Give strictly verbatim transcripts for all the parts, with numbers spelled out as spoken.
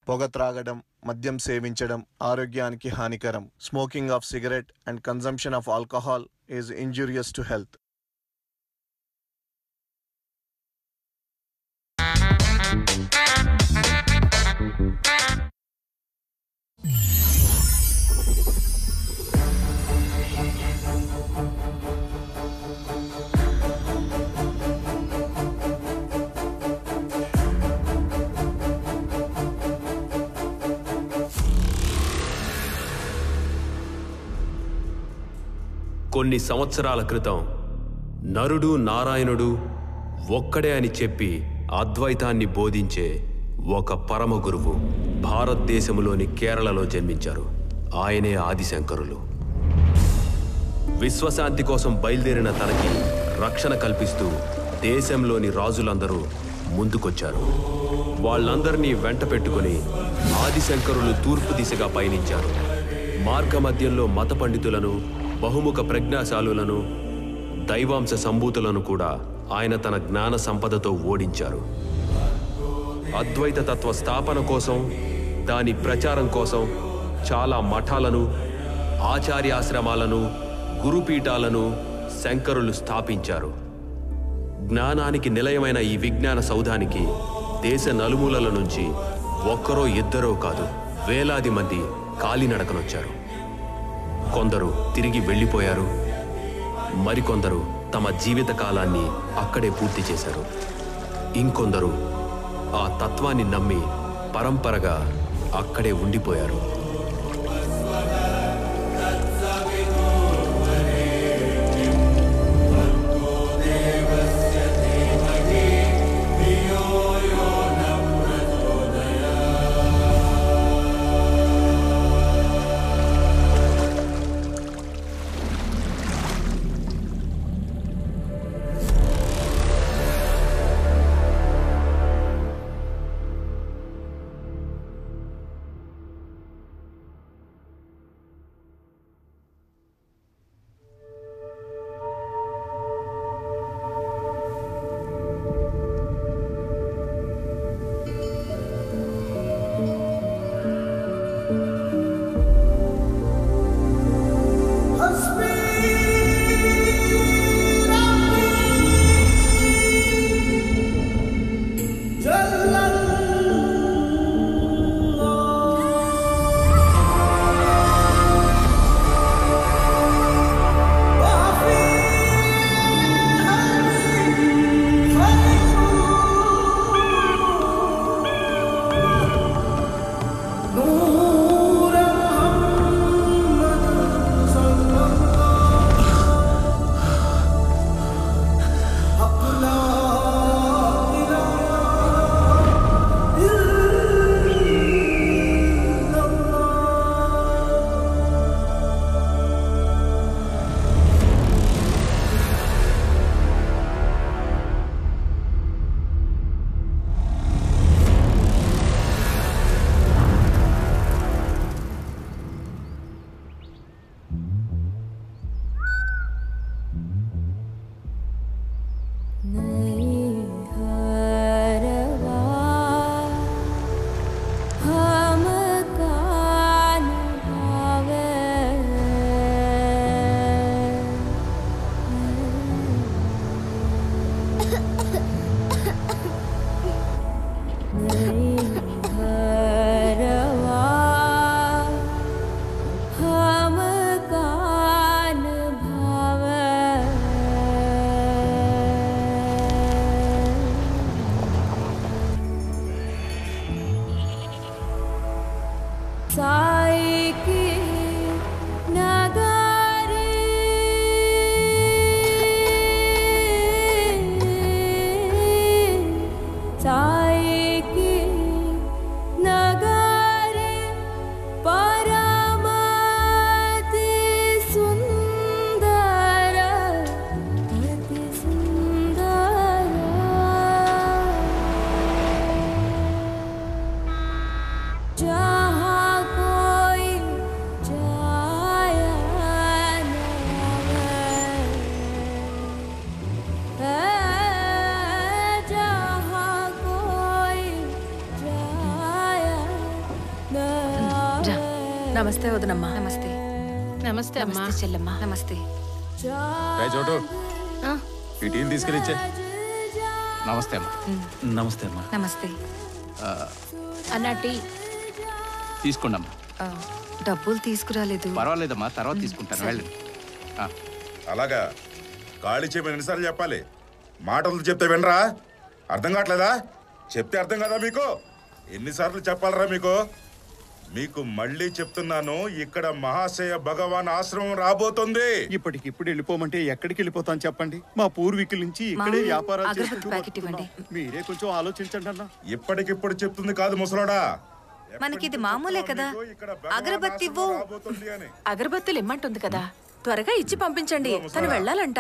పొగ త్రాగడం, మద్యం సేవించడం ఆరోగ్యానికి హానికరం. Smoking of cigarette and consumption of alcohol is injurious to health. కొన్ని సంవత్సరాల క్రితం నరుడు నారాయణుడు ఒక్కడే అని చెప్పి అద్వైతాన్ని బోధించే ఒక పరమ గురువు భారతదేశంలోని కేరళలో జన్మించారు. ఆయనే ఆదిశంకరులు. విశ్వశాంతి కోసం బయలుదేరిన తనకి రక్షణ కల్పిస్తూ దేశంలోని రాజులందరూ ముందుకొచ్చారు. వాళ్ళందరినీ వెంట పెట్టుకుని ఆదిశంకరులు తూర్పు దిశగా పయనించారు. మార్గమధ్యంలో మత పండితులను, బహుముఖ ప్రజ్ఞాశాలులను, దైవాంశ సంభూతులను కూడా ఆయన తన జ్ఞాన సంపదతో ఓడించారు. అద్వైత తత్వ స్థాపన కోసం, దాని ప్రచారం కోసం చాలా మఠాలను, ఆచార్యాశ్రమాలను, గురుపీఠాలను శంకరులు స్థాపించారు. జ్ఞానానికి నిలయమైన ఈ విజ్ఞాన సౌధానికి దేశ నలుమూలల నుంచి ఒక్కరో ఇద్దరో కాదు, వేలాది మంది కాలినడకనొచ్చారు. కొందరు తిరిగి వెళ్ళిపోయారు, మరికొందరు తమ జీవిత కాలాన్ని అక్కడే పూర్తి చేశారు. ఇంకొందరు ఆ తత్వాన్ని నమ్మి పరంపరగా అక్కడే ఉండిపోయారు. నమస్తే వదనమ్మా. నమస్తే. నమస్తే అమ్మా. చెల్లమ్మా. నమస్తే. చోటు ఈ టీని తీసుకెళ్ళి ఇచ్చే. నమస్తే అమ్మా. నమస్తే అమ్మా. నమస్తే. అన్నా టీ తీసుకోండి అమ్మా. డబ్బులు తీసుకురాలేదు. పర్వాలేదమ్మా, తర్వాత తీసుకుంటాను. వెళ్ళండి. అలాగా ఖాళీ చేయమని ఎన్నిసార్లు చెప్పాలి? మాటలు చెప్తే వినరా? అర్థం కావట్లేదా? చెప్తే అర్థం కదా మీకు? ఎన్నిసార్లు చెప్పాలరా మీకు? మీకు మళ్ళీ చెప్తున్నాను, ఇక్కడ మహాశయ భగవాన్ ఆశ్రమం రాబోతుంది. ఇప్పటికిప్పుడు వెళ్ళిపోమంటే ఎక్కడికి వెళ్ళిపోతాను చెప్పండి? మా పూర్వీకుల నుంచి ఇక్కడే వ్యాపారాలు మీరే కొంచెం ఆలోచించండి అన్న. ఇప్పటికిప్పుడు చెప్తుంది కాదు ముసలోడా, మనకి ఇది మామూలే కదా. అగరబత్తి ఇవ్వు. అగరబత్తులు ఇమ్మంటుంది కదా, త్వరగా ఇచ్చి పంపించండి, తను వెళ్ళాలంట.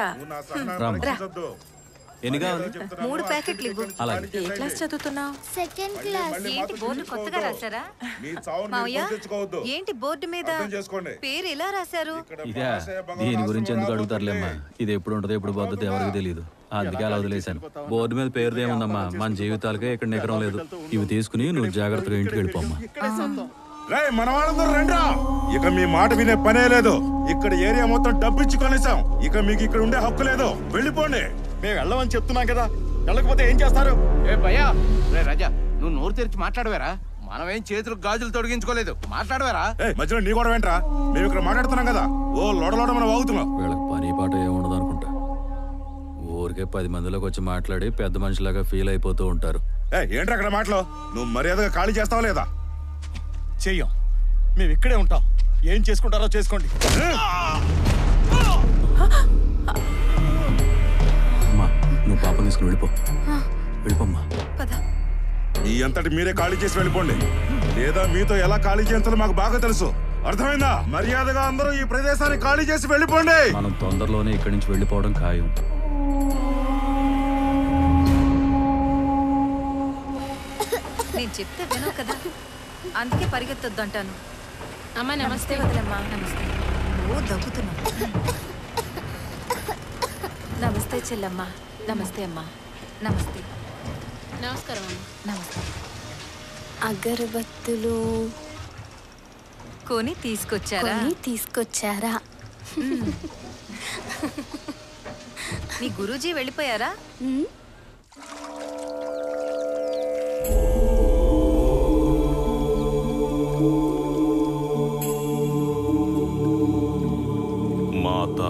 ఎన్ని కావాలి? మూడు ప్యాకెట్లు ఇవ్వు. ఏ క్లాస్ చదువుతున్నావు? Second class. ఏంటి బోర్డు కొత్తగా రాశారా? మావయ్య, ఏంటి బోర్డు మీద పేరు ఎలా రాశారు? ఇదే దీని గురించి ఎందుకు అడుగుతారులేమ్మా, ఇది ఎప్పుడు ఉంటుందో ఎప్పుడు పోతుందో ఎవరికి తెలియదు, అందుకే అలా వదిలేశాను. బోర్డు మీద పేరు ఏముందమ్మా, మన జీవితాలకే ఇక్కడ నికరం లేదు. ఇవి తీసుకుని నువ్వు జాగ్రత్తగా ఇంటికి వెళ్ళిపోమ్మా. మన వాళ్ళందరూ రండి. ఇక మీ మాట వినే పనే లేదు. ఇక్కడ ఏరియా మొత్తం డబ్బిచ్చి కొనేసాం. ఇక మీకు ఇక్కడ ఉండే హక్కు లేదు. వెళ్ళిపోండి. మేము వెళ్ళమని చెప్తున్నాం కదా, వెళ్ళకపోతే ఏం చేస్తారు? ఏ భయ్యా, రే రాజా, నువ్వు నోరు తెరిచి మాట్లాడవేరా? మనమేం చేతులకు గాజులు తొడిగించుకోలేదు, మాట్లాడవేరా? మధ్యలో నీ కూడా వెంట్రా, మేము ఇక్కడ మాట్లాడుతున్నాం కదా. ఓ లోడలోడ మనం వాగుతున్నాం. వీళ్ళకి పని పాట ఏముండదు అనుకుంటా. ఊరికే పది మందిలోకి వచ్చి మాట్లాడి పెద్ద మనిషిలాగా ఫీల్ అయిపోతూ ఉంటారు. ఏంట్రా అక్కడ మాటలు? నువ్వు మర్యాదగా ఖాళీ చేస్తావా లేదా? చెయ్యం, మేము ఇక్కడే ఉంటాం. ఏం చేసుకుంటారో చేసుకోండి. అమ్మా, నువ్వు పాపం తీసుకుని వెళ్ళిపో. వెళ్ళిపోమ్మా. మీ అంతటి మీరే ఖాళీ చేసి వెళ్ళిపోండి, లేదా మీతో ఎలా ఖాళీ చేయాలో మాకు బాగా తెలుసు. అర్థమైందా? మర్యాదగా అందరూ ఈ ప్రదేశాన్ని ఖాళీ చేసి వెళ్ళిపోండి. మనం తొందరలోనే ఇక్కడి నుంచి వెళ్ళిపోవడం ఖాయం. నేను చెప్తే వినవు కదా, అందుకే పరిగెత్తొద్దు అంటాను. అమ్మా నమస్తే. వదలమ్మా. నమస్తే. ఓ దగ్గుతున్నావు. నమస్తే చెల్లమ్మా. నమస్తే అమ్మా. నమస్తే. నమస్కారం అమ్మా. నమస్తే. అగరబత్తులు కొని తీసుకొచ్చారా? తీసుకొచ్చారా? మీ గురూజీ వెళ్ళిపోయారా? మాతా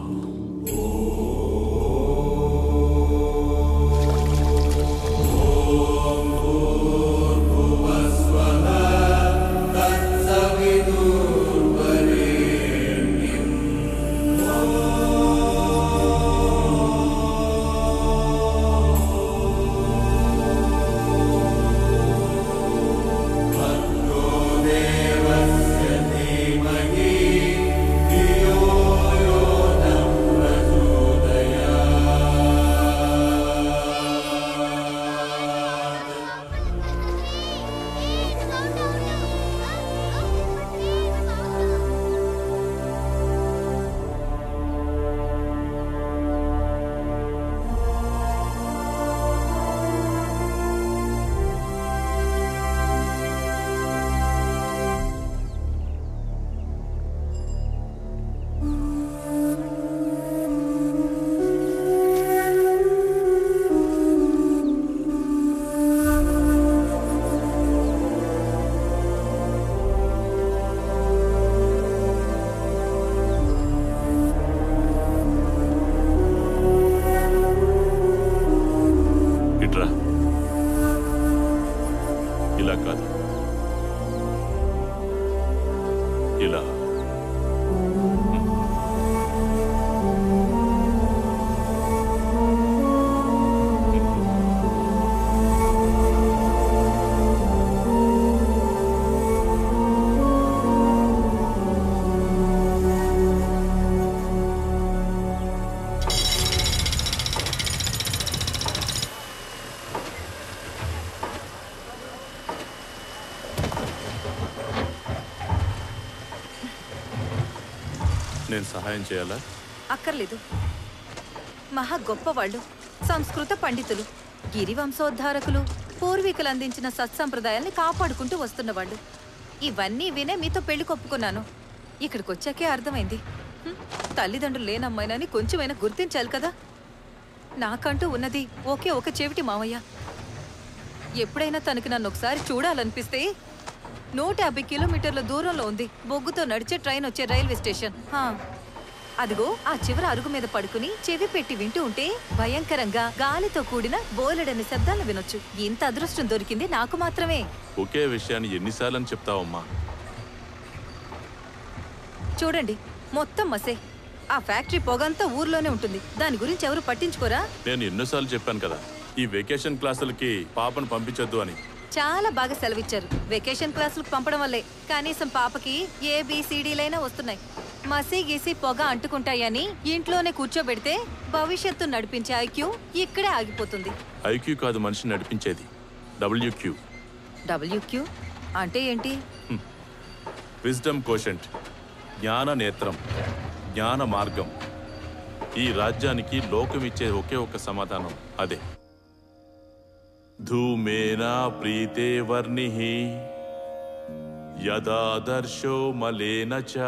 నేను సహాయం చేయాలా? అక్కర్లేదు. మహా గొప్పవాళ్ళు, సంస్కృత పండితులు, గిరి వంశోద్ధారకులు, పూర్వీకులు అందించిన సత్సంప్రదాయాల్ని కాపాడుకుంటూ వస్తున్నవాళ్ళు. ఇవన్నీ వినే మీతో పెళ్లి కొప్పుకున్నాను. ఇక్కడికి వచ్చాకే అర్థమైంది, తల్లిదండ్రులు లేనమ్మాయినని కొంచెమైనా గుర్తించాలి కదా. నాకంటూ ఉన్నది ఒకే ఒక చెవిటి మావయ్య. ఎప్పుడైనా తనకి నన్ను ఒకసారి చూడాలనిపిస్తే నూట యాభై కిలోమీటర్ల దూరంలో ఉంది బొగ్గుతో నడిచే ట్రైన్ వచ్చే రైల్వే స్టేషన్. అదిగో ఆ చివరి అరుగు మీద పడుకుని చెవి పెట్టి వింటూ ఉంటే భయంకరంగా గాలితో కూడిన బోలెడని శబ్దాలు వినొచ్చు. ఇంత అదృష్టం దొరికింది నాకు మాత్రమే. ఒకే విషయాన్ని ఎన్నిసార్లు చెప్తావమ్మా? చూడండి, మొత్తం మసే. ఆ ఫ్యాక్టరీ పొగంతా ఊర్లోనే ఉంటుంది. దాని గురించి ఎవరు పట్టించుకోరా? నేను ఎన్నోసార్లు చెప్పాను కదా, ఈ వెకేషన్ క్లాసులకి పాపను పంపించొద్దు అని. చాలా బాగా సెలవిచ్చారు. వెకేషన్ క్లాసులకు పంపడం వల్లే కనీసం పాపకి ఏబిసిడీలైనా వస్తున్నాయి. మసీ గీసి పొగ అంటుకుంటాయని ఇంట్లోనే కూర్చోబెడితే భవిష్యత్తు నడిపించే ఐక్యూ ఇక్కడే ఆగిపోతుంది. ఐక్యూ కాదు మనిషిని నడిపించేది, డబ్ల్యూక్యూ. డబ్ల్యూక్యూ అంటే ఏంటి? విజ్డమ్ కోషెంట్, జ్ఞాన నేత్రం, జ్ఞాన మార్గం. ఈ రాజ్యానికి లోకమిచ్చే ఒకే ఒక్క సమాధానం అదే. ధూమేనా ప్రీతే వర్ణిః యదాదర్శో మలేన చ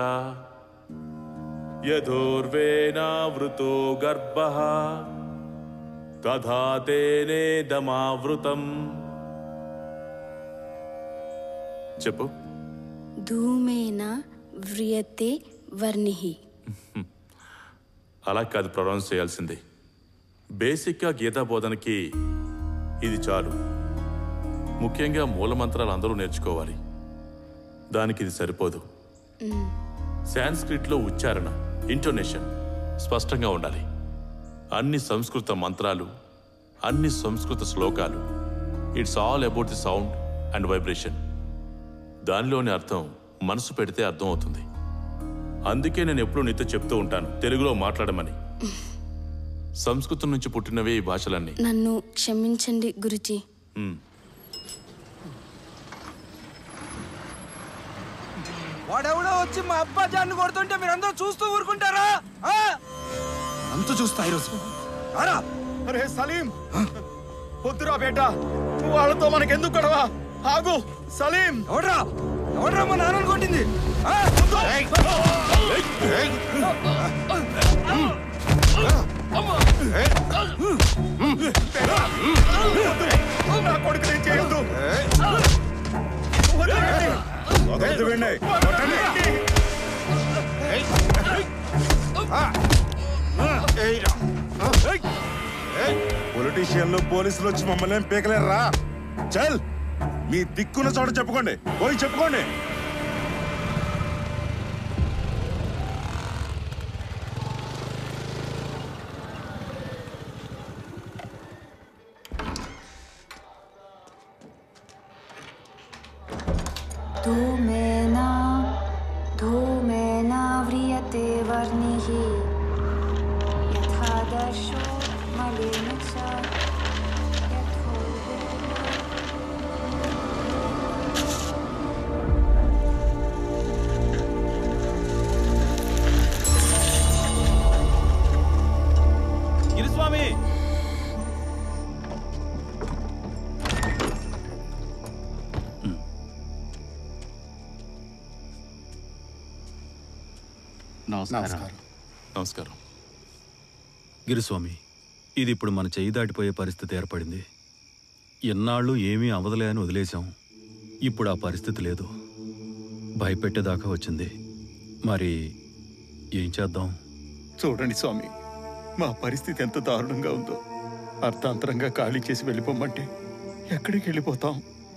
యథోర్వేనావృతో గర్భః తథా తేనేదమావృతం. చెప్పు. ధూమేన వ్రియతే వర్ణిః. అలా కాదు ప్రొనౌన్స్ చేయాల్సింది. బేసిక్గా గీతా బోధనకి ఇది చాలు. ముఖ్యంగా మూలమంత్రాలు అందరూ నేర్చుకోవాలి. దానికి ఇది సరిపోదు. సాంస్క్రిట్లో ఉచ్చారణ, ఇంటోనేషన్ స్పష్టంగా ఉండాలి. అన్ని సంస్కృత మంత్రాలు, అన్ని సంస్కృత శ్లోకాలు, it's all about the sound and vibration. దానిలోని అర్థం మనసు పెడితే అర్థం అవుతుంది. అందుకే నేను ఎప్పుడూ నీతో చెప్తూ ఉంటాను తెలుగులో మాట్లాడమని. సంస్కృతం నుంచి పుట్టినవే ఈ భాషలన్నీ. నన్ను క్షమించండి గురుజీ. వాడెవడో వచ్చి మా అబ్బా జాన్ని కొడుతుంటే మీరందరూ చూస్తూ ఊరుకుంటారా? అంత చూస్తా ఈరోజు. అరే సలీం, వద్దురా బేటా, వాళ్ళతో మనకెందుకు గొడవ? ఆగు సలీం. ఎవడ్రా ఎవడ్రా మా నాన్నని కొట్టింది? నా కొడుకు నేను చేయొద్దు. పొలిటీషియన్లు పోలీసులు వచ్చి మమ్మల్ని ఏం పీకలేరా? చల్, మీ దిక్కున్న చోట చెప్పుకోండి, పోయి చెప్పుకోండి. ధూమేన ధూమేన వ్రియతే వర్ణిః యథాదర్శో మలేన చ గిరిస్వామి, నమస్కారం. నమస్కారం. గిరిస్వామి, ఇది ఇప్పుడు మన చెయ్యి దాటిపోయే పరిస్థితి ఏర్పడింది. ఎన్నాళ్ళు ఏమీ అవదలే అని వదిలేశాం. ఇప్పుడు ఆ పరిస్థితి లేదు. భయపెట్టేదాకా వచ్చింది. మరి ఏం చేద్దాం? చూడండి స్వామి, మా పరిస్థితి ఎంత దారుణంగా ఉందో. అర్థాంతరంగా ఖాళీ చేసి వెళ్ళిపోమంటే ఎక్కడికి వెళ్ళిపోతాం?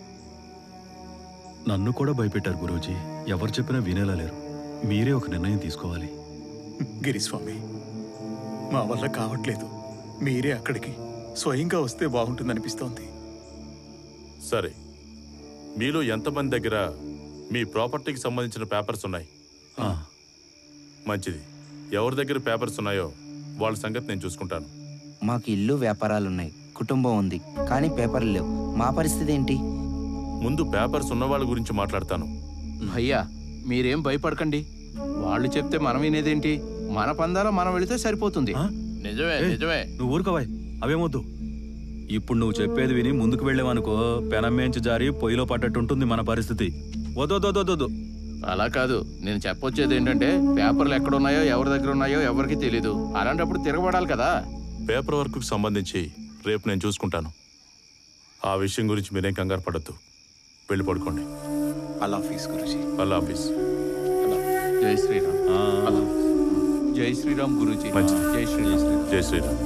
నన్ను కూడా భయపెట్టారు గురూజీ. ఎవరు చెప్పినా వినేలా లేరు. మీరే ఒక నిర్ణయం తీసుకోవాలి. గిరిస్వామి, మా వల్ల కావట్లేదు. మీరే అక్కడికి స్వయంగా వస్తే బాగుంటుందనిపిస్తోంది. సరే, మీలో ఎంతమంది దగ్గర మీ ప్రాపర్టీకి సంబంధించిన పేపర్స్ ఉన్నాయి? మంచిది. ఎవరి దగ్గర పేపర్స్ ఉన్నాయో వాళ్ళ సంగతి నేను చూసుకుంటాను. మాకు ఇల్లు వ్యాపారాలున్నాయి, కుటుంబం ఉంది, కానీ పేపర్లు లేవు. మా పరిస్థితి ఏంటి? ముందు పేపర్స్ ఉన్న వాళ్ళ గురించి మాట్లాడతాను. భయ్యా, మీరేం భయపడకండి. వాళ్ళు చెప్తే మనం వినేదేంటి? మన పందాలో మనం వెళితే సరిపోతుంది. నిజమే నిజమే నువ్వు ఊరుకోవాయ్, అవేమొద్దు. ఇప్పుడు నువ్వు చెప్పేది విని ముందుకు వెళ్ళావనుకో, పెనమేంచి జారి పొయ్యిలో పడ్డట్టుంటుంది మన పరిస్థితి. వదొదొదొదొ అలా కాదు, నేను చెప్పొచ్చేది ఏంటంటే పేపర్లు ఎక్కడ ఉన్నాయో ఎవరి దగ్గర ఉన్నాయో ఎవరికి తెలీదు. అలాంటప్పుడు తిరగబడాలి కదా. పేపర్ వర్క్కు సంబంధించి రేపు నేను చూసుకుంటాను. ఆ విషయం గురించి మీరేం కంగారు పడద్దు. వెళ్ళి పడుకోండి. అల్లా ఆఫీస్ గురుజీ. అల్లా ఆఫీస్. జై శ్రీరామ్. జై శ్రీరామ్ గురుజీ. జై శ్రీరామ్. జై శ్రీరామ్.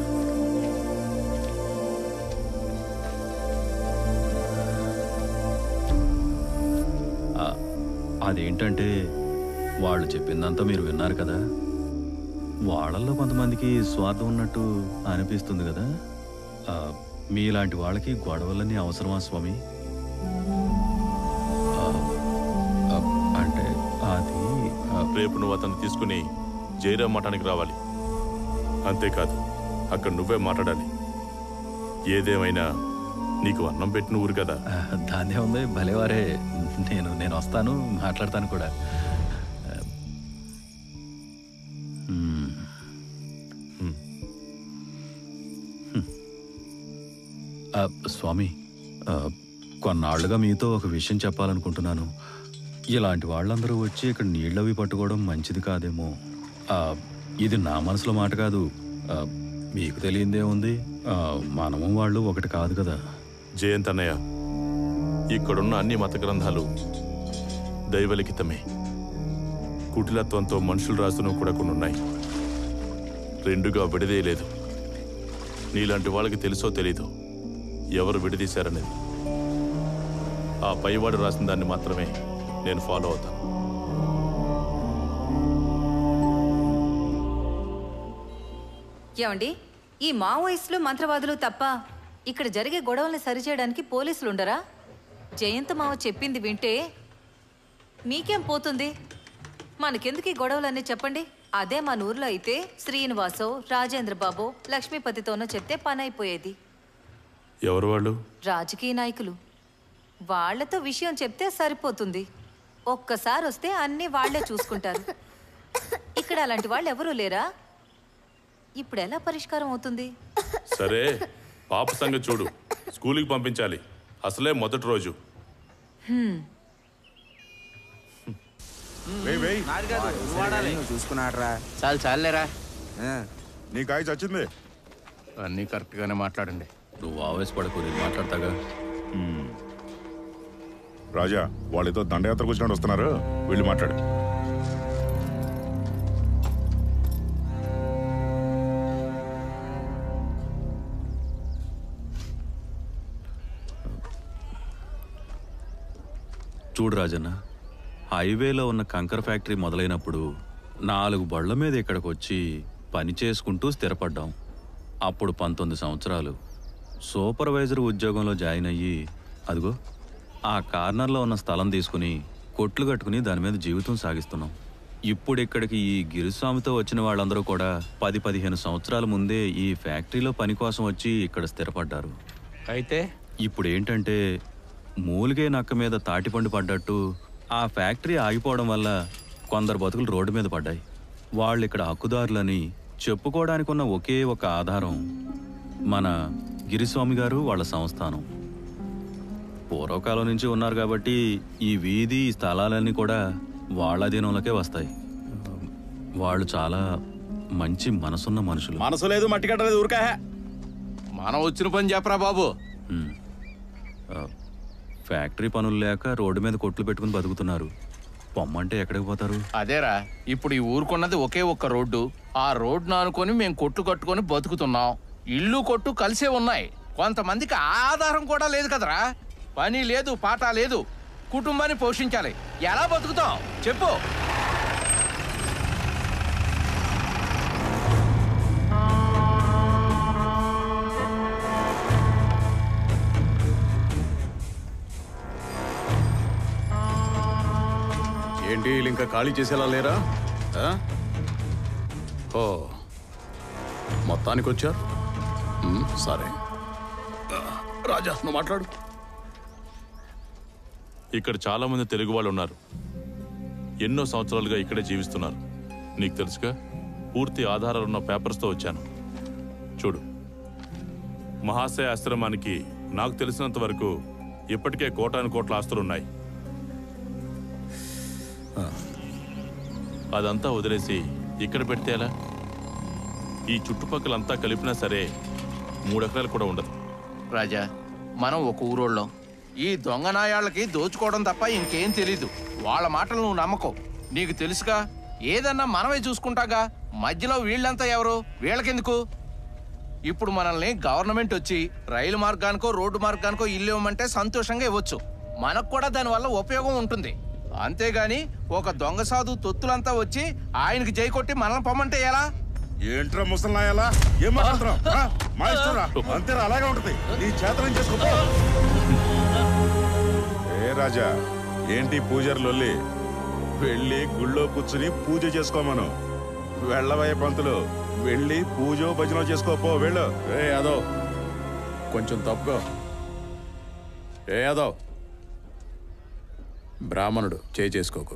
అదేంటంటే వాళ్ళు చెప్పిందంతా మీరు విన్నారు కదా. వాళ్ళల్లో కొంతమందికి స్వార్థం ఉన్నట్టు అనిపిస్తుంది కదా. మీలాంటి వాళ్ళకి గొడవలన్నీ అవసరమా స్వామి? అంటే అది రేపు నువ్వు అతను తీసుకుని జైరామ్ మఠానికి రావాలి. అంతేకాదు అక్కడ నువ్వే మాట్లాడాలి. ఏదేమైనా నీకు అన్నం పెట్టిన ఊరు కదా. దాన్నే ఉంది. భలేవారే. నేను నేను వస్తాను, మాట్లాడతాను కూడా. స్వామి, కొన్నాళ్లుగా మీతో ఒక విషయం చెప్పాలనుకుంటున్నాను. ఇలాంటి వాళ్ళందరూ వచ్చి ఇక్కడ నీళ్ళవి పట్టుకోవడం మంచిది కాదేమో. ఇది నా మనసులో మాట కాదు. మీకు తెలియందే ఉంది. మనము వాళ్ళు ఒకటి కాదు కదా. జయంత్ అన్నయ్య, ఇక్కడున్న అన్ని మత గ్రంథాలు దైవలిఖితమే. కుటిలత్వంతో మనుషులు రాసినవి కూడా కొన్ని ఉన్నాయి. రెండుగా విడదీయలేదు. నీలాంటి వాళ్ళకి తెలుసో తెలీదో ఎవరు విడదీశారనేది. ఆ పైవాడు రాసిన దాన్ని మాత్రమే నేను ఫాలో అవుతాను. ఏమండి, ఈ మావోయిస్టులు మంత్రవాదులు తప్ప ఇక్కడ జరిగే గొడవల్ని సరిచేయడానికి పోలీసులు ఉండరా? జయంత్ మావ చెప్పింది వింటే మీకేం పోతుంది? మనకెందుకు ఈ గొడవలన్నీ చెప్పండి. అదే మన ఊర్లో అయితే శ్రీనివాసో, రాజేంద్ర బాబో, లక్ష్మీపతితోనో చెప్తే పని అయిపోయేది. ఎవరు వాళ్ళు? రాజకీయ నాయకులు. వాళ్లతో విషయం చెప్తే సరిపోతుంది. ఒక్కసారి వస్తే అన్నీ వాళ్లే చూసుకుంటారు. ఇక్కడ అలాంటి వాళ్ళు ఎవరూ లేరా? ఇప్పుడు ఎలా పరిష్కారం అవుతుంది? సరే, పాప సంగతి చూడు. స్కూల్కి పంపించాలి. అసలే మొదటి రోజు. చూసుకున్నాడ్రా. చాలు చాలేరా. నీ కాయ చచ్చింది. అన్నీ కరెక్ట్ గానే మాట్లాడండి. నువ్వు ఆవేశపడకు, నేను మాట్లాడతాగా. రాజా, వాళ్ళతో దండయాత్రకు వచ్చినట్టు వస్తున్నారు. వెళ్ళి మాట్లాడు. చూడు రాజన్న, హైవేలో ఉన్న కంకర్ ఫ్యాక్టరీ మొదలైనప్పుడు నాలుగు బళ్ళ మీద ఇక్కడికి వచ్చి పని చేసుకుంటూ స్థిరపడ్డాం. అప్పుడు పంతొమ్మిది సంవత్సరాలు సూపర్వైజర్ ఉద్యోగంలో జాయిన్ అయ్యి అదిగో ఆ కార్నర్లో ఉన్న స్థలం తీసుకుని కొట్లు కట్టుకుని దాని మీద జీవితం సాగిస్తున్నాం. ఇప్పుడు ఇక్కడికి ఈ గిరిస్వామితో వచ్చిన వాళ్ళందరూ కూడా పది పదిహేను సంవత్సరాల ముందే ఈ ఫ్యాక్టరీలో పని కోసం వచ్చి ఇక్కడ స్థిరపడ్డారు. అయితే ఇప్పుడు ఏంటంటే మూలిగే నక్క మీద తాటిపండు పడ్డట్టు ఆ ఫ్యాక్టరీ ఆగిపోవడం వల్ల కొందరు బతుకులు రోడ్డు మీద పడ్డాయి. వాళ్ళు ఇక్కడ హక్కుదారులని చెప్పుకోవడానికి ఉన్న ఒకే ఒక ఆధారం మన గిరిస్వామి గారు, వాళ్ళ సంస్థానం. పూర్వకాలం నుంచి ఉన్నారు కాబట్టి ఈ వీధి స్థలాలన్నీ కూడా వాళ్ళ అధీనంలోకే వస్తాయి. వాళ్ళు చాలా మంచి మనసున్న మనుషులు. మనసు లేదు, మట్టి కట్టలేదు, ఊరికా. మనం వచ్చిన పని చెప్పరా బాబు. ఫ్యాక్టరీ పనులు లేక రోడ్డు మీద కొట్లు పెట్టుకుని బతుకుతున్నారు. పొమ్మంటే ఎక్కడికి పోతారు? అదేరా, ఇప్పుడు ఈ ఊరుకున్నది ఒకే ఒక్క రోడ్డు. ఆ రోడ్డును అనుకొని మేము కొట్టు కట్టుకొని బతుకుతున్నాం. ఇల్లు కొట్టు కలిసే ఉన్నాయి. కొంతమందికి ఆధారం కూడా లేదు కదరా. పని లేదు, పాట లేదు, కుటుంబాన్ని పోషించాలి. ఎలా బతుకుతాం చెప్పు. ఏంటి ఇంకా ఖాళీ చేసేలా లేరా? ఓ, మొత్తానికి వచ్చారు. సరే రాజా, నువ్వు మాట్లాడు. ఇక్కడ చాలా మంది తెలుగు వాళ్ళు ఉన్నారు. ఎన్నో సంవత్సరాలుగా ఇక్కడే జీవిస్తున్నారు. నీకు తెలుసుగా, పూర్తి ఆధారాలున్న పేపర్స్తో వచ్చాను. చూడు, మహాశయ ఆశ్రమానికి నాకు తెలిసినంత వరకు ఇప్పటికే కోటాను కోట్ల ఆస్తులున్నాయి. అదంతా వదిలేసి ఇక్కడ పెడితే ఎలా? ఈ చుట్టుపక్కలంతా కలిపినా సరే మూడెకరాలు కూడా ఉండదు. రాజా, మనం ఒక ఊరోళ్ళం. ఈ దొంగ నాయాళ్ళకి దోచుకోవడం తప్ప ఇంకేం తెలీదు. వాళ్ళ మాటలు నువ్వు నమ్మకో. నీకు తెలుసుగా, ఏదన్నా మనమే చూసుకుంటాగా. మధ్యలో వీళ్ళంతా ఎవరు? వీళ్ళకెందుకు? ఇప్పుడు మనల్ని గవర్నమెంట్ వచ్చి రైలు మార్గానికో రోడ్డు మార్గానికో ఇల్లు ఇవ్వమంటే సంతోషంగా ఇవ్వచ్చు. మనకు కూడా దానివల్ల ఉపయోగం ఉంటుంది. అంతేగాని ఒక దొంగ సాధు తొత్తులంతా వచ్చి ఆయనకి జై కొట్టి మనల్ని పొమ్మంటే ఎలా? ఏంట్రా ముసలాయలా? ఏం మాట్లాడుతున్నావు? మా ఇష్టంరా, అంతేరా, అలాగే ఉంటుంది. నీ చేతనం చేసుకో. ఏ రాజా, ఏంటి పూజారులొల్లి? వెళ్ళి గుళ్ళో కూర్చుని పూజ చేసుకోమను. వెళ్ళవయ్య పంతులు, వెళ్ళి పూజో భజనో చేసుకోపో. వెళ్ళు. ఏ యాదవ్, కొంచెం తప్పుకో. ఏ యాదవ్, బ్రాహ్మణుడు చేయి చేసుకోకు.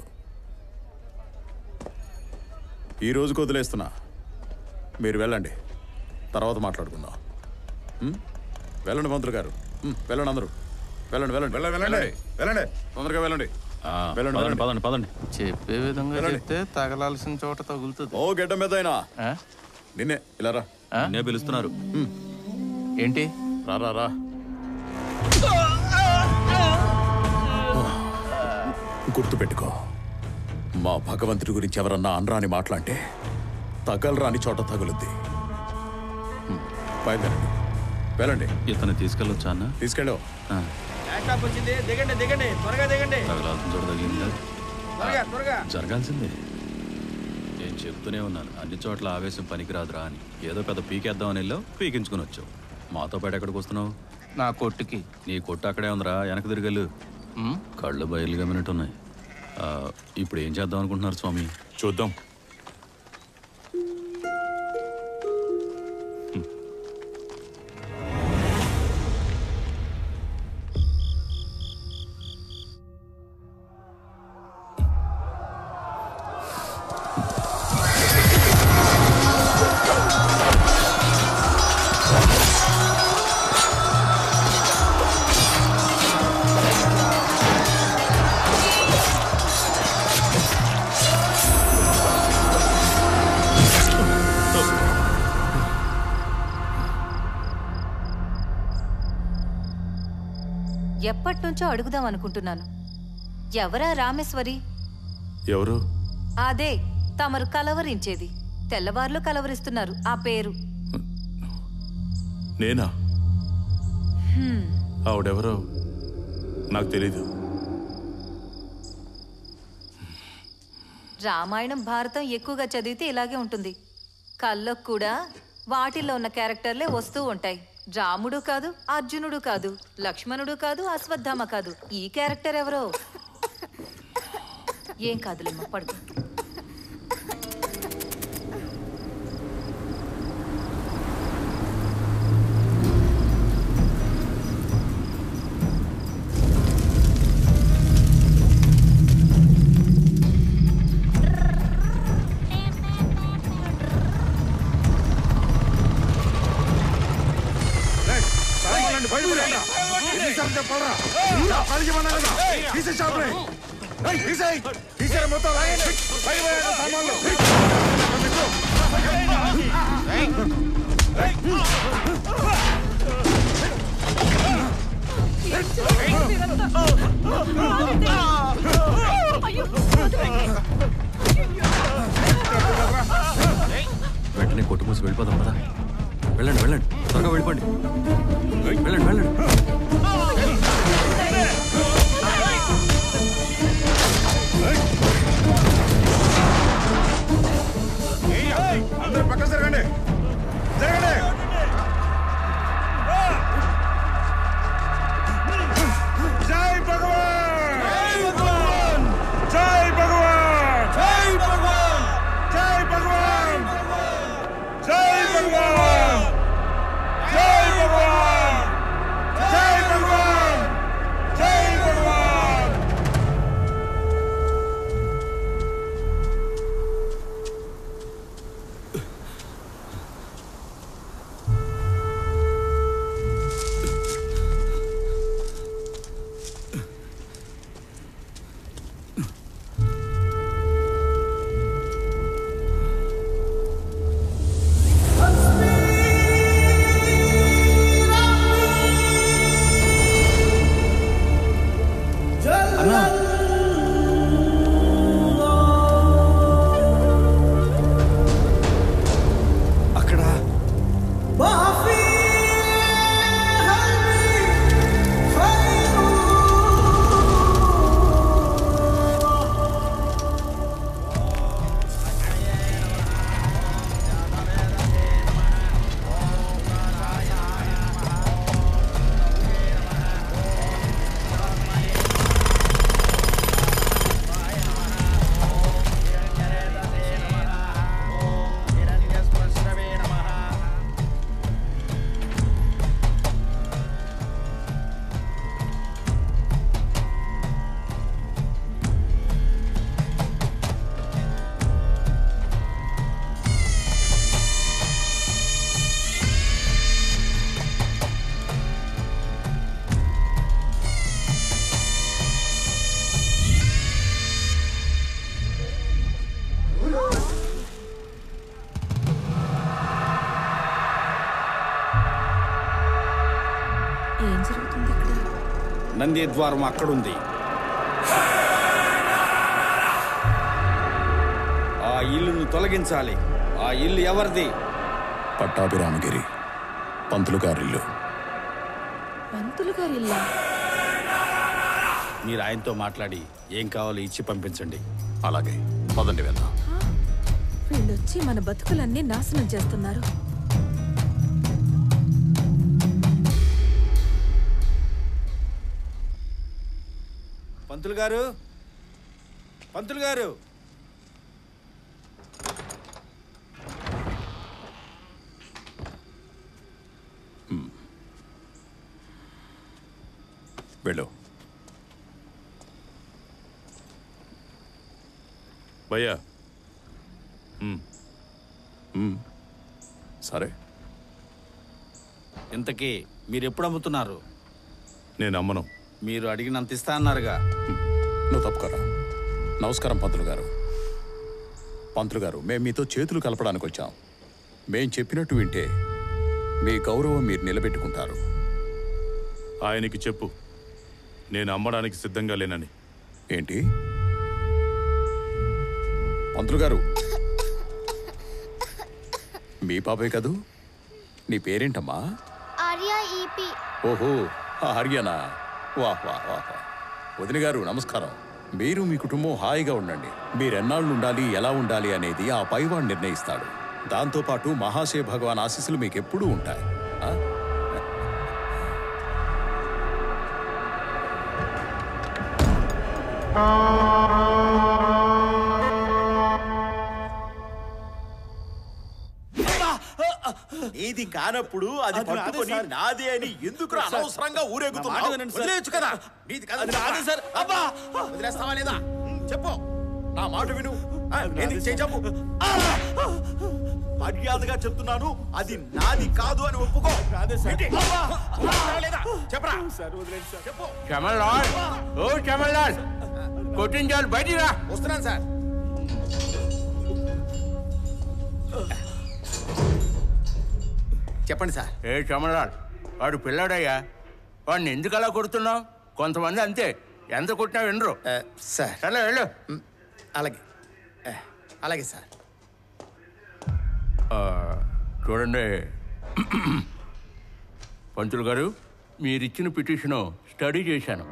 ఈ రోజుకు వదిలేస్తున్నా. మీరు వెళ్ళండి, తర్వాత మాట్లాడుకుందాం. వెళ్ళండి మంత్రులు గారు, వెళ్ళండి అందరూ. వెళ్ళండి వెళ్ళండి వెళ్ళండి వెళ్ళండి తొందరగా వెళ్ళండి. పదండి పదండి పదండి. చెప్పే విధంగా చెప్తే తగలాల్సిన చోట తగులుతుంది. ఓ గడ్డ మీద అయినా నిన్నే ఇలా రా. నిన్నే పిలుస్తున్నారు. ఏంటి? రా రా రా. గుర్తుపెట్టుకో, మా భగవంతుడి గురించి ఎవరన్నా అనరాని మాట్లాంటే తగలరాని చోట తగులుద్ది. బయలుదేరండి, వెళ్ళండి. ఇతను తీసుకెళ్ళొచ్చా అన్న? తీసుకెళ్ళు. దిగండి దిగండి, త్వరగా దిగండి. తగలాల్సిన చోట తగిలిందా? త్వరగా త్వరగా జరగాల్సిందే. నేను చెప్తూనే ఉన్నాను, అన్ని చోట్ల ఆవేశం పనికిరాదురా అని. ఏదో పెద్ద పీకేద్దామని వెళ్ళావు, పీకించుకుని వచ్చావు. మాతో పాటు ఎక్కడికి వస్తున్నావు? నా కొట్టుకి. నీ కొట్టు అక్కడే ఉందిరా, వెనక తిరిగెళ్ళు. కళ్ళు బయలు గమ్మినట్టున్నాయి. ఇప్పుడు ఏం చేద్దాం అనుకుంటున్నారు స్వామి? చూద్దాం. ఎప్పటినుంచో అడుగుదాం అనుకుంటున్నాను. ఎవరా రామేశ్వరి? ఎవరు? అదే తమరు కలవరించేది. తెల్లవార్లు కలవరిస్తున్నారు ఆ పేరు. నేనా? ఆవిడెవరో నాకు తెలీదు. రామాయణం భారతం ఎక్కువగా చదివితే ఇలాగే ఉంటుంది. కళ్ళకు కూడా వాటిల్లో ఉన్న క్యారెక్టర్లే వస్తూ ఉంటాయి. రాముడు కాదు, అర్జునుడు కాదు, లక్ష్మణుడు కాదు, అశ్వత్థామ కాదు. ఈ క్యారెక్టర్ ఎవరో? ఏం కాదులేమ్మా, పడుకో. వెంటనే కొట్టు మూసి వెళ్ళిపోదాం కదా. వెళ్ళండి వెళ్ళండి, త్వరగా వెళ్ళిపోండి. వెళ్ళండి వెళ్ళండి. అందరూ పక్కన జరగండి, జరగండి. జై భగవాన్, జై భగవాన్, జై భగవాన్, జై భగవాన్, జై భగవాన్, జై భగవాన్, నంది ద్వారం అక్కడుంది. ఆ ఇల్లును తొలగించాలి. ఆ ఇల్లు ఎవరిది? పట్టాభిరామగిరి పంతులు గారిల్లు. పంతులు గారి ఇల్లా? మీరు ఆయనతో మాట్లాడి ఏం కావాలో ఇచ్చి పంపించండి. అలాగే, పదండి వెళ్దాం. వీళ్ళొచ్చి మన బతుకులన్నీ నాశనం చేస్తున్నారు. పంతులు గారు, పంతులు గారు, వెళ్ళు. భయ్యా. సరే, ఇంతకీ మీరు ఎప్పుడు అమ్ముతున్నారు? నేను అమ్మను. మీరు అడిగినంత ఇస్తా అన్నారుగా. నువ్వు తప్పుకోరా. నమస్కారం పంతులు గారు. పంతులు గారు, మేము మీతో చేతులు కలపడానికి వచ్చాం. మేం చెప్పినట్టు వింటే మీ గౌరవం మీరు నిలబెట్టుకుంటారు. ఆయనకి చెప్పు, నేను అమ్మడానికి సిద్ధంగా లేనని. ఏంటి పంతులు గారు, మీ పాపే కదూ? నీ పేరేంటమ్మా? ఓహో, ఆర్యనా? వాహ్ వాహ్ వాహ్. వదిన గారు నమస్కారం. మీరు మీ కుటుంబం హాయిగా ఉండండి. మీరెన్నాళ్ళు ఉండాలి, ఎలా ఉండాలి అనేది ఆ పైవాడు నిర్ణయిస్తాడు. దాంతోపాటు మహాశయ భగవాన్ ఆశీస్సులు మీకు ఎప్పుడూ ఉంటాయి. ఇది కానప్పుడు అది పట్టుకొని నాదే అని ఎందుకు అనవసరంగా ఊరేగుతున్నావు? వదిలేయొచ్చు కదా. నీది కాదు సార్. అబ్బా, వదిలేస్తావా లేదా? చెప్పు, నా మాట విను. ఏది చేయి చెప్పు. మర్యాదగా చెప్తున్నాను, అది నాది కాదు అని ఒప్పుకో. చెప్పరా? చెప్పు. కమల్లాల్, ఓ కమల్లాల్, కొట్టించాలి, బయటికి రా. వస్తున్నాను సార్. చెప్పండి సార్. ఏ కమల్లాల్, వాడు పిల్లాడయ్యా. వాడిని ఎందుకు అలా కొడుతున్నావు? కొంతమంది అంతే, ఎంత కొట్టినా వినరు. సార్ సరే వెళ్ళు. అలాగే అలాగే సార్. చూడండి పంతులు గారు, మీరిచ్చిన పిటిషను స్టడీ చేశాను.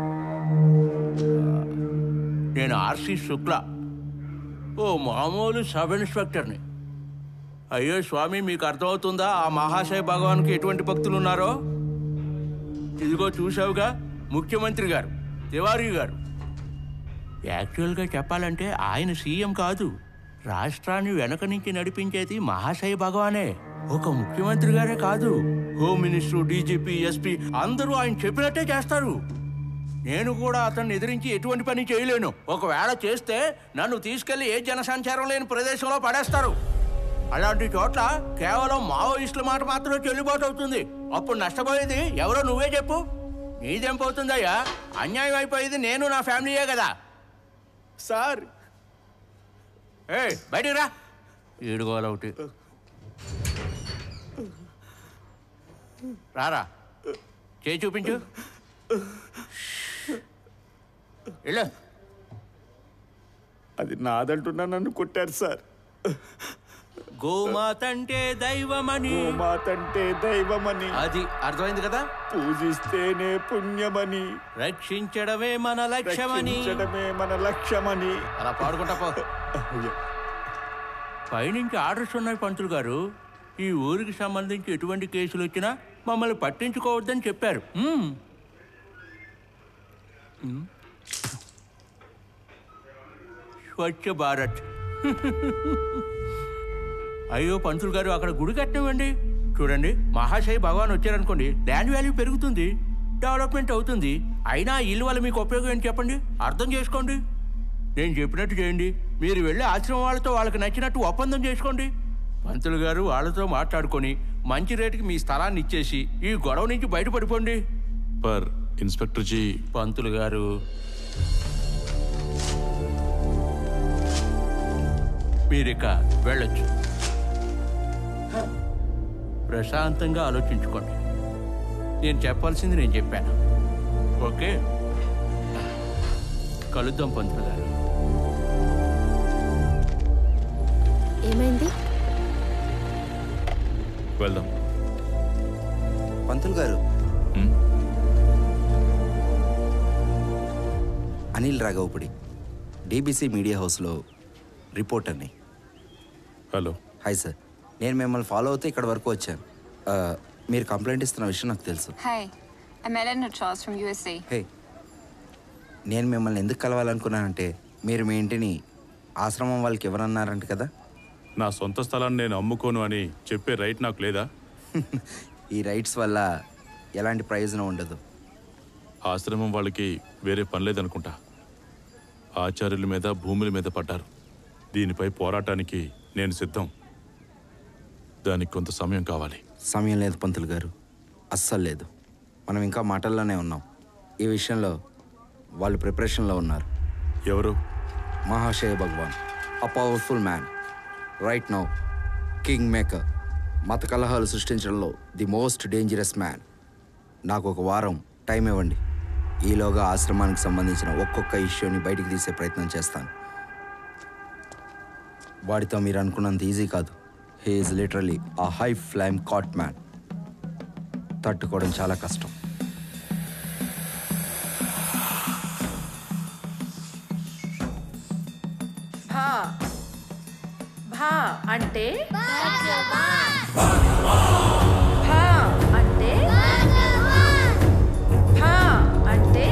నేను ఆర్సి శుక్లా, ఓ మామూలు సబ్ ఇన్స్పెక్టర్ని. అయ్యో స్వామి, మీకు అర్థమవుతుందా ఆ మహాశయ భగవాన్కి ఎటువంటి భక్తులు ఉన్నారో? ఇదిగో చూసావుగా, ముఖ్యమంత్రి గారు, తివారీ గారు. యాక్చువల్గా చెప్పాలంటే ఆయన సీఎం కాదు, రాష్ట్రాన్ని వెనక నుంచి నడిపించేది మహాశయ భగవానే. ఒక ముఖ్యమంత్రి గారే కాదు, హోమ్ మినిస్టర్, డీజీపీ, ఎస్పీ అందరూ ఆయన చెప్పినట్టే చేస్తారు. నేను కూడా అతన్ని ఎదిరించి ఎటువంటి పని చేయలేను. ఒకవేళ చేస్తే నన్ను తీసుకెళ్లి ఏ జనసంచారం లేని ప్రదేశంలో పడేస్తారు. అలాంటి చోట్ల కేవలం మావోయిస్టుల మాట మాత్రమే చెల్లుబాటు అవుతుంది. అప్పుడు నష్టపోయేది ఎవరో నువ్వే చెప్పు. నీదేం పోతుందయ్యా? అన్యాయం అయిపోయేది నేను, నా ఫ్యామిలీయే కదా. సార్, ఏ బయటికి రా. ఏడుగోలు ఒకటి రారా, చేయి చూపించు. వెళ్ళు. అది నాదంటున్నా నన్ను కొట్టారు సార్. గోమాతంటే దైవమని, గోమాతంటే దైవమని, అది అర్థమైంది కదా. పూజిస్తేనే పుణ్యమని, రక్షించడమే మన లక్ష్యమని, రక్షించడమే మన లక్ష్యమని. అలా పాడుకుంటా పో. పైనుంచి ఆర్డర్స్ ఉన్నాయి పంతులు గారు. ఈ ఊరికి సంబంధించి ఎటువంటి కేసులు వచ్చినా మమ్మల్ని పట్టించుకోవద్దని చెప్పారు. స్వచ్ఛ భారత్. అయ్యో పంతులు గారు, అక్కడ గుడి కట్టినవ్వండి. చూడండి, మహాశయ భగవాన్ వచ్చారనుకోండి, ల్యాండ్ వాల్యూ పెరుగుతుంది, డెవలప్మెంట్ అవుతుంది. అయినా ఇల్లు వల్ల మీకు ఉపయోగం ఏంటి చెప్పండి, అర్థం చేసుకోండి. నేను చెప్పినట్టు చేయండి. మీరు వెళ్ళి ఆశ్రమం వాళ్ళతో వాళ్ళకి నచ్చినట్టు ఒప్పందం చేసుకోండి. పంతులు గారు వాళ్ళతో మాట్లాడుకొని మంచి రేటుకి మీ స్థలాన్ని ఇచ్చేసి ఈ గొడవ నుంచి బయటపడిపోండి. పర్ ఇన్స్పెక్టర్ జీ. పంతులు గారు, మీరిక వెళ్ళొచ్చు. ప్రశాంతంగా ఆలోచించుకోండి. నేను చెప్పాల్సింది నేను చెప్పాను. ఓకే, కలుద్దాం పంతులు గారు. ఏమైంది? వెళ్దాం. పంతులు గారు, అనిల్ రాఘవపుడి, డీబీసీ మీడియా హౌస్లో రిపోర్టర్ని. హలో. హాయ్ సార్, నేను మిమ్మల్ని ఫాలో అవుతూ ఇక్కడ వరకు వచ్చాను. మీరు కంప్లైంట్ ఇస్తున్న విషయం నాకు తెలుసు. Hi, I'm Eleanor Charles from U S A. Hey, నేను మిమ్మల్ని ఎందుకు కలవాలనుకున్నానంటే మీరు మీ ఇంటిని ఆశ్రమం వాళ్ళకి ఎవరన్నారంట కదా. నా సొంత స్థలాన్ని నేను అమ్ముకోను అని చెప్పే రైట్ నాకు లేదా? ఈ రైట్స్ వల్ల ఎలాంటి ప్రయోజనం ఉండదు. ఆశ్రమం వాళ్ళకి వేరే పని లేదనుకుంటా. ఆచార్యుల మీద భూముల మీద పడ్డారు. దీనిపై పోరాటానికి నేను సిద్ధం. దానికి కొంత సమయం కావాలి. సమయం లేదు పంతులు గారు, అస్సలు లేదు. మనం ఇంకా మాటల్లోనే ఉన్నాం. ఈ విషయంలో వాళ్ళు ప్రిపరేషన్లో ఉన్నారు. ఎవరు? Mahashay Bhagwan, a powerful man, right now king maker, మత కలహాలు సృష్టించడంలో ది మోస్ట్ డేంజరస్ మ్యాన్. నాకు ఒక వారం టైం ఇవ్వండి. ఈలోగా ఆశ్రమానికి సంబంధించిన ఒక్కొక్క ఇష్యూని బయటికి తీసే ప్రయత్నం చేస్తాను. వాడితో మీరు అనుకున్నంత ఈజీ కాదు. He is literally a high flame cat man. తట్టుకోవడం చాలా కష్టం. భా భా అంటే భా అంటే భా అంటే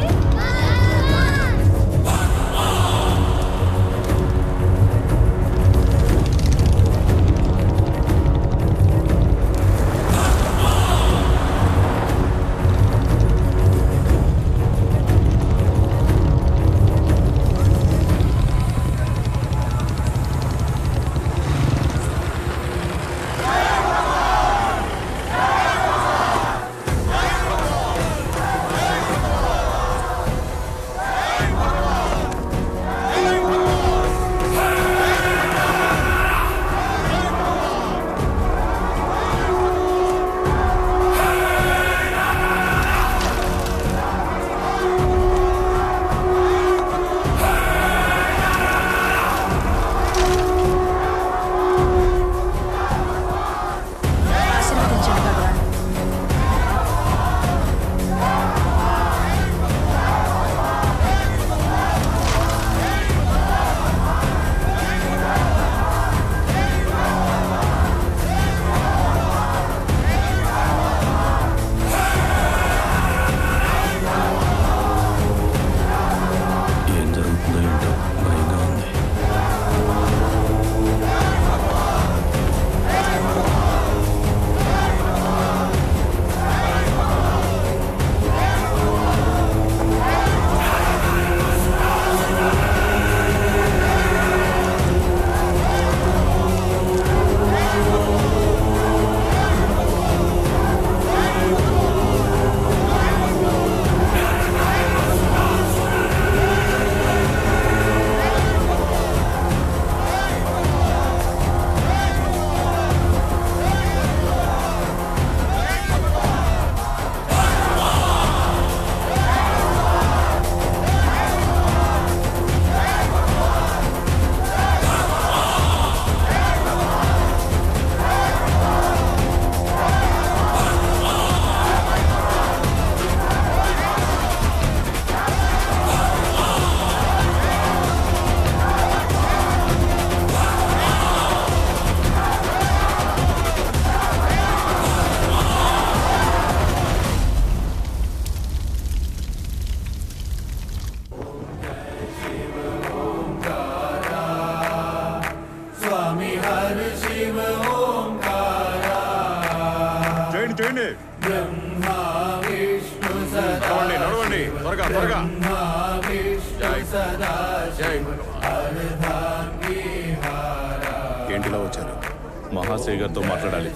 ఏంటిలా వచ్చారు? మహాశయ గారితో మాట్లాడాలి.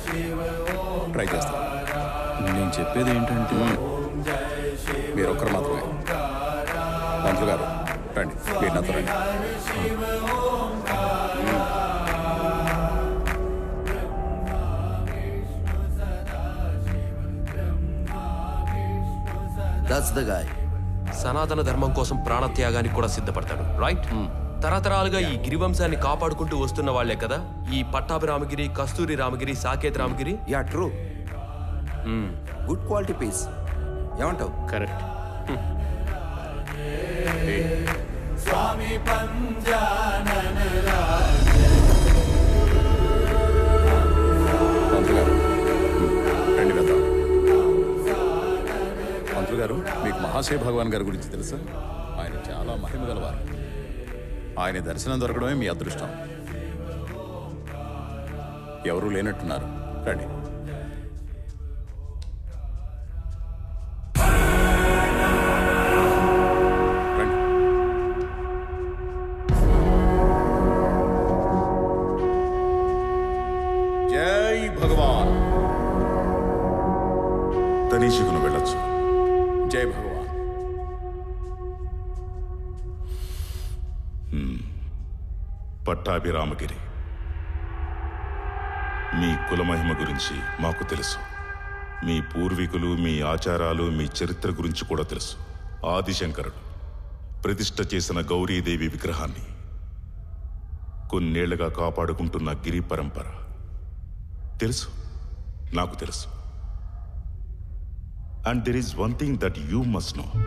ట్రై చేస్తాను. నేను చెప్పేది ఏంటంటే మీరు ఒక్కరు మాత్రమే. మంత్రులు గారు రండి, మీరు నాతో రండి. That's the guy. సనాతన ధర్మం కోసం ప్రాణత్యాగానికి కూడా సిద్ధపడతాడు, రైట్? తరతరాలుగా ఈ గిరివంశాన్ని కాపాడుకుంటూ వస్తున్న వాళ్లే కదా ఈ Pattabhi Ramagiri, Kasturi Ramagiri, Saketh Ramagiri. Yeah true. Good quality piece. ఏమంటావు? కరెక్ట్. స్వామి పంతులు గారు రండి వెళ్దాం. పంతులు గారు, మీకు మహాశయ భగవాన్ గారి గురించి తెలుసా? ఆయన చాలా మహిమ గలవారు. ఆయన దర్శనం దొరకడమే మీ అదృష్టం. ఎవరూ లేనట్టున్నారు, రండి. జై భగవాన్. తనీషికును వెళ్ళొచ్చు. జై భగవాన్. పట్టాభి రామగిరి, మీ కులమహిమ గురించి మాకు తెలుసు. మీ పూర్వీకులు, మీ ఆచారాలు, మీ చరిత్ర గురించి కూడా తెలుసు. ఆదిశంకరుడు ప్రతిష్ఠ చేసిన గౌరీదేవి విగ్రహాన్ని కొన్నేళ్లుగా కాపాడుకుంటున్న గిరి పరంపర తెలుసు, నాకు తెలుసు. And there is one thing that you must know.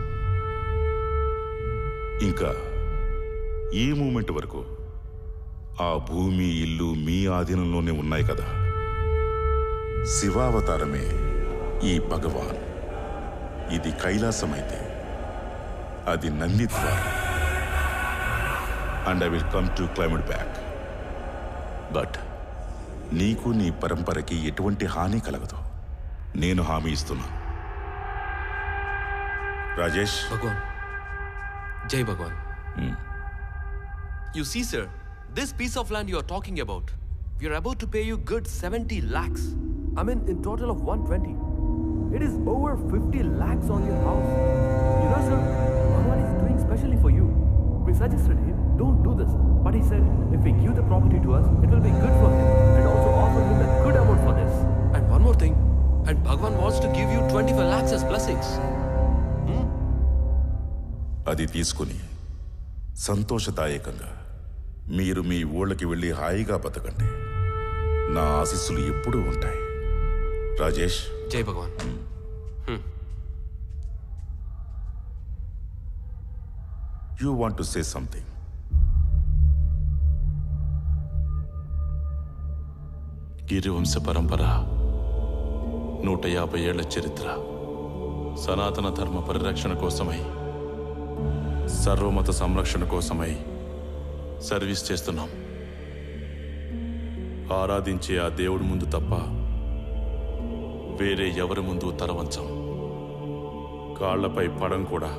ఇంకా ఈ మూమెంట్ వరకు ఆ భూమి, ఇల్లు మీ ఆధీనంలోనే ఉన్నాయి కదా. శివావతారమే ఈ భగవాన్. ఇది కైలాసమైతే అది నంది ద్వారం. And I will come to claim it back. But నీకు, నీ పరంపరకి ఎటువంటి హాని కలగదు. నేను హామీ ఇస్తున్నాను. రాజేష్. భగవాన్, జై భగవాన్. You see, sir, this piece of land you are talking about, we are about to pay you good seventy lakhs. I mean, in total of one twenty. It is over fifty lakhs on your house. You know, sir, Bhagwan is doing specially for you. We suggested him, don't do this. But he said, if we give the property to us, it will be good for him. And also offer him a good amount for this. And one more thing, and Bhagwan wants to give you twenty-five lakhs as blessings. Hmm? అది తీసుకుని సంతోషదాయకంగా మీరు మీ ఊళ్ళకి వెళ్ళి హాయిగా బతకండి. నా ఆశీస్సులు ఎప్పుడూ ఉంటాయి. రాజేష్. జై Bhagwan. You want to say something? గిరివంశ పరంపర, నూట యాభై ఏళ్ల చరిత్ర, సనాతన ధర్మ పరిరక్షణ కోసమై, సర్వమత సంరక్షణ కోసమై సర్వీస్ చేస్తున్నాం. ఆరాధించే ఆ దేవుడి ముందు తప్ప వేరే ఎవరి ముందు తలవంచం. కాళ్లపై పడం కూడా.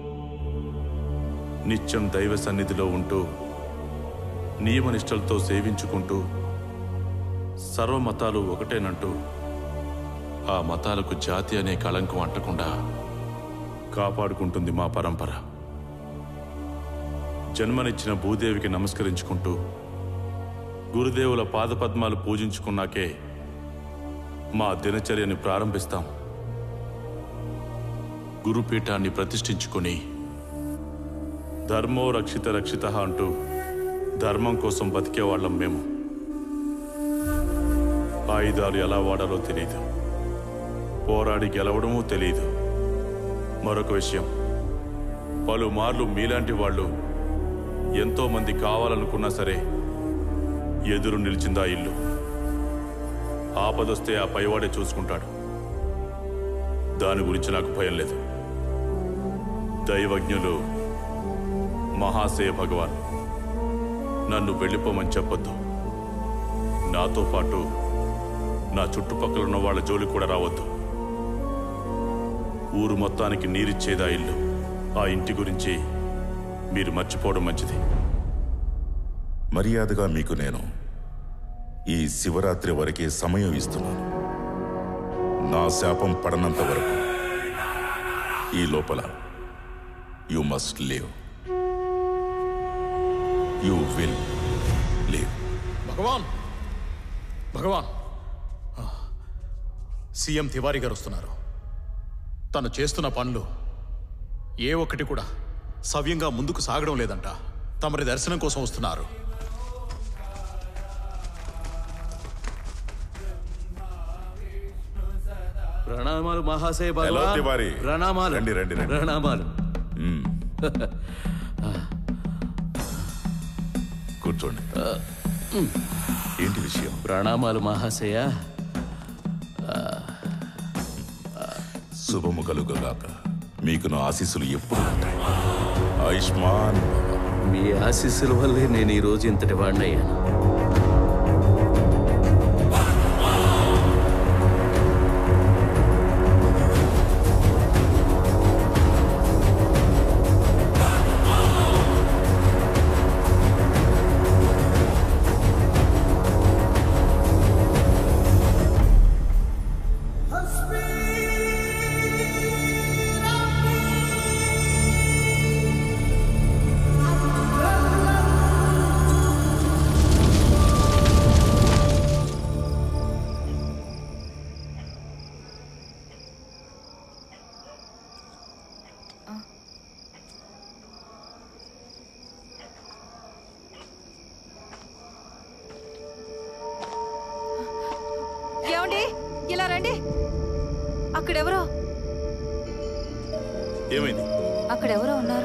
నిత్యం దైవ సన్నిధిలో ఉంటూ నియమనిష్టలతో సేవించుకుంటూ సర్వమతాలు ఒకటేనంటూ ఆ మతాలకు జాతి అనే కళంకం అంటకుండా కాపాడుకుంటుంది మా పరంపర. జన్మనిచ్చిన భూదేవికి నమస్కరించుకుంటూ గురుదేవుల పాదపద్మాలు పూజించుకున్నాకే మా దినచర్యని ప్రారంభిస్తాం. గురుపీఠాన్ని ప్రతిష్ఠించుకొని ధర్మో రక్షిత రక్షిత అంటూ ధర్మం కోసం బతికేవాళ్ళం మేము. ఆయుధాలు ఎలా వాడాలో తెలియదు, పోరాడి గెలవడమూ తెలియదు. మరొక విషయం, పలుమార్లు మీలాంటి వాళ్ళు ఎంతో మంది కావాలనుకున్నా సరే ఎదురు నిలిచిందా ఇల్లు. ఆపదొస్తే ఆ పైవాడే చూసుకుంటాడు. దాని గురించి నాకు భయం లేదు. దైవజ్ఞులు మహాశయ భగవాన్ నన్ను వెళ్ళిపోమని చెప్పొద్దు. నాతో పాటు నా చుట్టుపక్కల ఉన్న వాళ్ళ జోలి కూడా రావద్దు. ఊరు మొత్తానికి నీరిచ్చేదా ఇల్లు. ఆ ఇంటి గురించి మీరు మర్చిపోవడం మంచిది. మర్యాదగా మీకు నేను ఈ శివరాత్రి వరకే సమయం ఇస్తున్నాను. నా శాపం పడనంత వరకు ఈ లోపల you must live. You will live. Bhagwan, Bhagwan, CM Tiwari గారు వస్తున్నారు. తను చేస్తున్న పనులు ఏ ఒక్కటి కూడా సవ్యంగా ముందుకు సాగడం లేదంట. తమరి దర్శనం కోసం వస్తున్నారు. ప్రణామాలు మహాశయ హలో భగవాన్. తివారి. ప్రణామాలు. రండి రండి రండి. ప్రణామాలు. మ్మ్. కూర్చోండి. ఏంటి విషయం? ప్రణామాలు మహాశయ. శుభము కలుగుగాక. మీకు నా ఆశీస్సులు ఎప్పుడు ఉంటాయి. ఆయుష్మాన్ భవ. మీ ఆశీస్సుల వల్లే నేను ఈ రోజు ఇంతటి వాడినయ్యాను. ఏమండి ఇలా రండి. అక్కడెవరో ఏమైంది? అక్కడెవరో ఉన్నారు.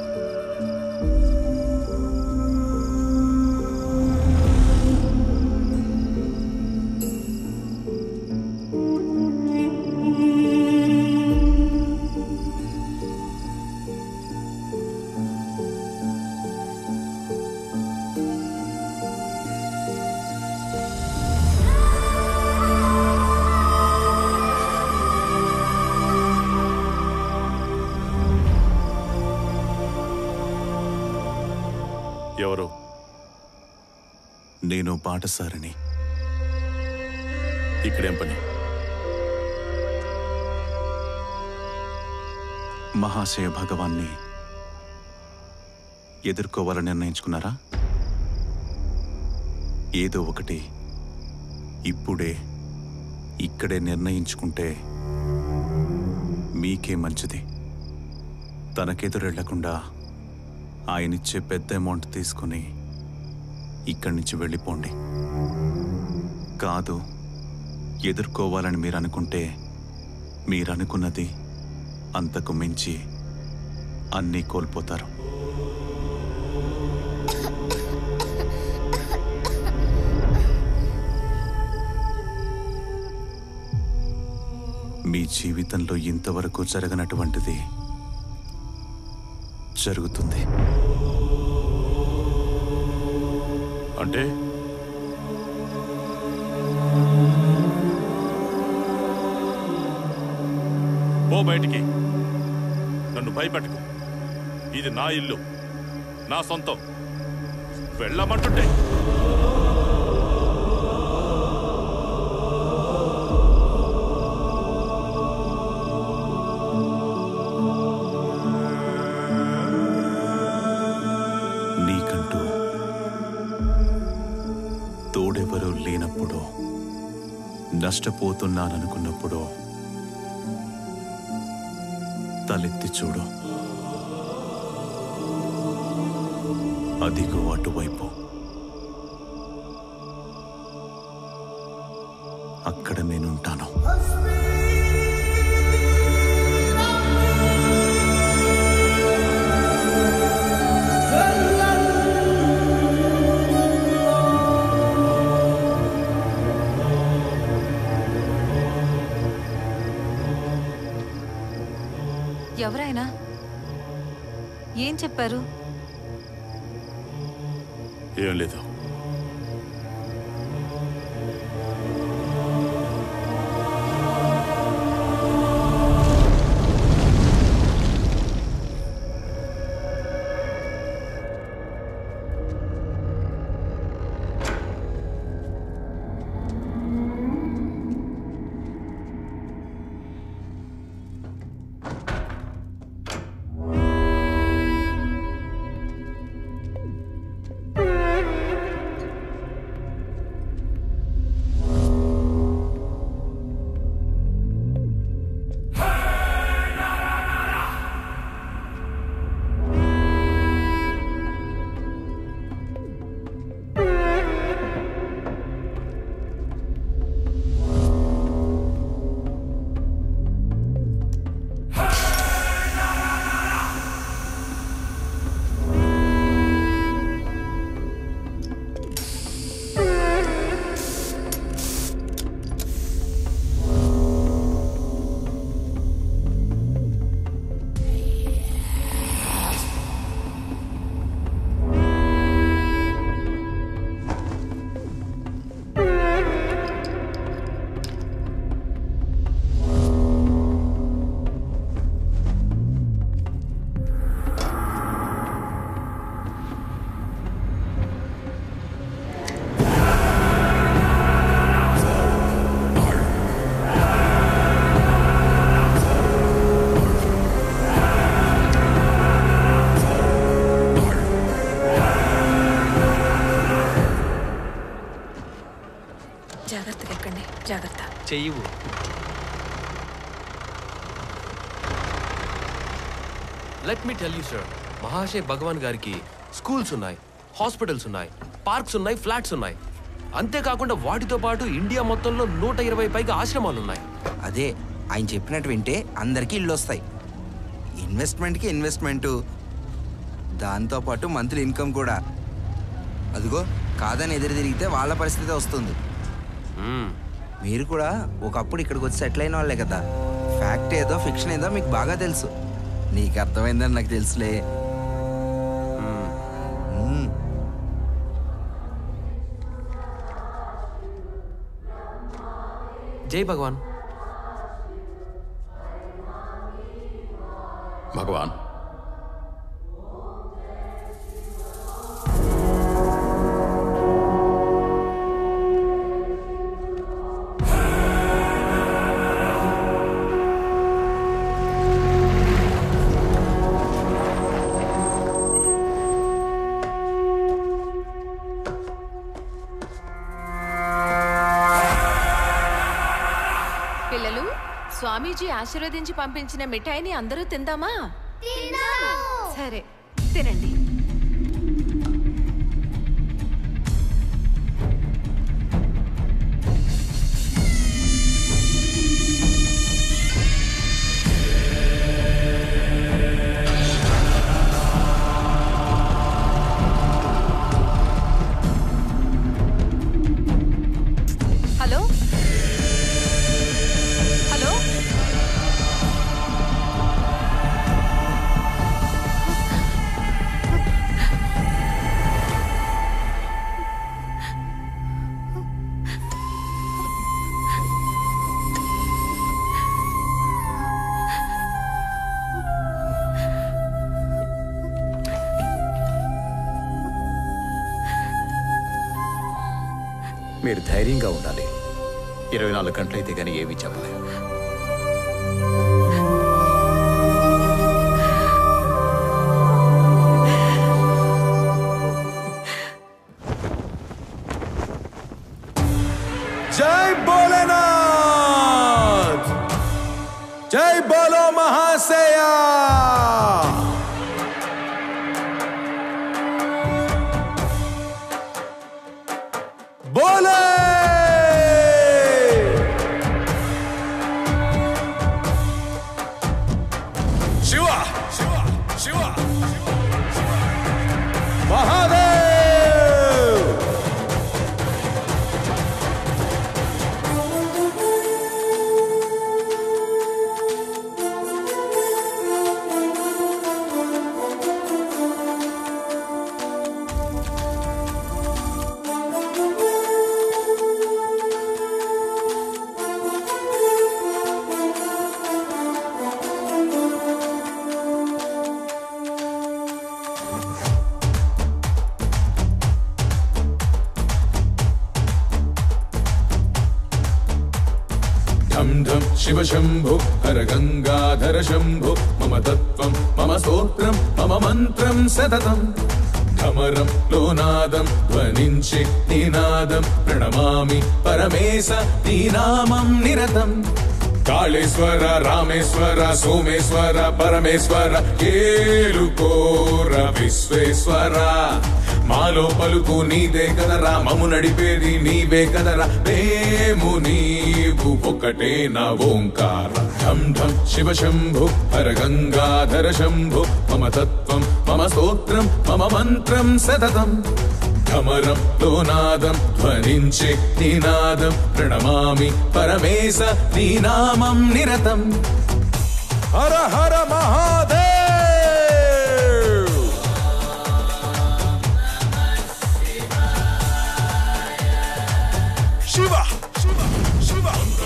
ఎవరు? నేను బాటసారిని. ఇక్కడేం పని? మహాశయ భగవాన్ని ఎదుర్కోవాలని నిర్ణయించుకున్నారా? ఏదో ఒకటి ఇప్పుడే ఇక్కడే నిర్ణయించుకుంటే మీకే మంచిది. తనకెదురెళ్లకుండా ఆయనిచ్చే పెద్ద అమౌంట్ తీసుకుని ఇక్కడి నుంచి వెళ్ళిపోండి. కాదు, ఎదుర్కోవాలని మీరు అనుకుంటే మీరనుకున్నది అంతకు మించి అన్నీ కోల్పోతారు. మీ జీవితంలో ఇంతవరకు జరగనటువంటిది జరుగుతుంది. అంటే పో బయటికి. నన్ను భయపెట్టకు. ఇది నా ఇల్లు, నా సొంతం. వెళ్ళమంటుంటే నీకంటూ తోడెవరూ లేనప్పుడు, నష్టపోతున్నాననుకున్నప్పుడు తలెత్తి చూడు. అదిగో అటువైపు. అక్కడ నేనుంటాను. ఎవరైనా ఏం చెప్పారు? ఏం లేదు. జాగ్రత్త. చెయ్యవు. Let me tell you sir, Mahashay Bhagwan గారికి స్కూల్స్ ఉన్నాయి, హాస్పిటల్స్ ఉన్నాయి, పార్క్స్ ఉన్నాయి, ఫ్లాట్స్ ఉన్నాయి. అంతేకాకుండా వాటితో పాటు ఇండియా మొత్తంలో నూట ఇరవై పైగా ఆశ్రమాలు ఉన్నాయి. అదే ఆయన చెప్పినట్టు వింటే అందరికీ ఇల్లు వస్తాయి. ఇన్వెస్ట్మెంట్కి ఇన్వెస్ట్మెంటు, దాంతోపాటు మంత్లీ ఇన్కమ్ కూడా. అదిగో కాదని ఎదురు తిరిగితే వాళ్ళ పరిస్థితి వస్తుంది. మీరు కూడా ఒకప్పుడు ఇక్కడికి వచ్చి సెటిల్ అయిన వాళ్ళే కదా. ఫ్యాక్ట్ ఏదో ఫిక్షన్ ఏదో మీకు బాగా తెలుసు. నీకు అర్థమైందని నాకు తెలుసులే. జై భగవాన్. భగవాన్ పిల్లలు, స్వామీజీ ఆశీర్వదించి పంపించిన మిఠాయిని అందరూ తిందామా? సరే, తినండి. హలో హలో మీరు ధైర్యంగా ఉండాలి. ఇరవై నాలుగు గంటలైతే కానీ ఏమీ చెప్పలేము. జై భోలేనాథ్, జై బోలో మహాశయ. బోలే శివ శివ శివ మహాదేవ్. ఢం ఢం శివ శంభు హర గంగాధర శంభు మమ తత్వం మమ స్తోత్రం మమ మంత్రం సతతం. ఢమరం లోనాదం ధ్వనించి నీనాదం ప్రణమామి పరమేశ నీ నామం నిరతం. కాళేశ్వర రామేశ్వర సోమేశ్వర పరమేశ్వర ఏలుకోర విశ్వేశ్వర. మాలో పలుకు నీదే కదరా, మము నడిపేది నీవే కదరా, మేము నీవు ఒకటే నా ఓంకార. ఢం ఢం శివ శంభు హర గంగాధర శంభు మమ తత్వం మమ స్తోత్రం మమ మంత్రం సతతం. ఢమరం లోనాదం ధ్వనించి నీనాదం ప్రణమామి పరమేశ నీ నామం నిరతం. హర హర మహాదేవ్. శివ శివ శివ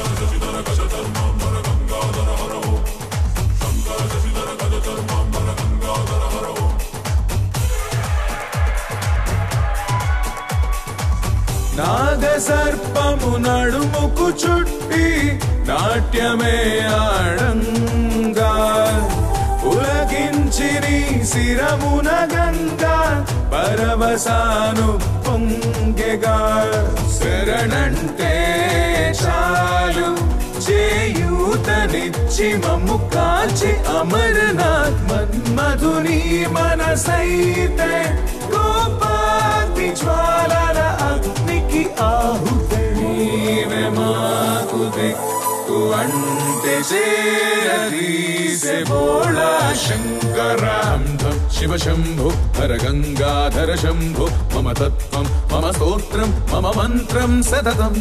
నాగ సర్పము నడుముకు చుట్టి నాట్యమే ఆడంగా ఉలగ పులకించిని శిరమున గంగా పరవశాను పొంగెగా శరణంటే చాలు చేయూతనిచ్చి మమ్ము కాచి అమరనాథ్ మన్మధుని మనసైతే కోపాగ్ని జ్వాలల అగ్నికి ఆహుతి నీవే మాకు దిక్కు అంటే చేరదీసే బోళా శంకర శివ శంభు హర గంగాధర శంభు మమ తత్వం మమ స్తోత్రం మమ మంత్రం సతతం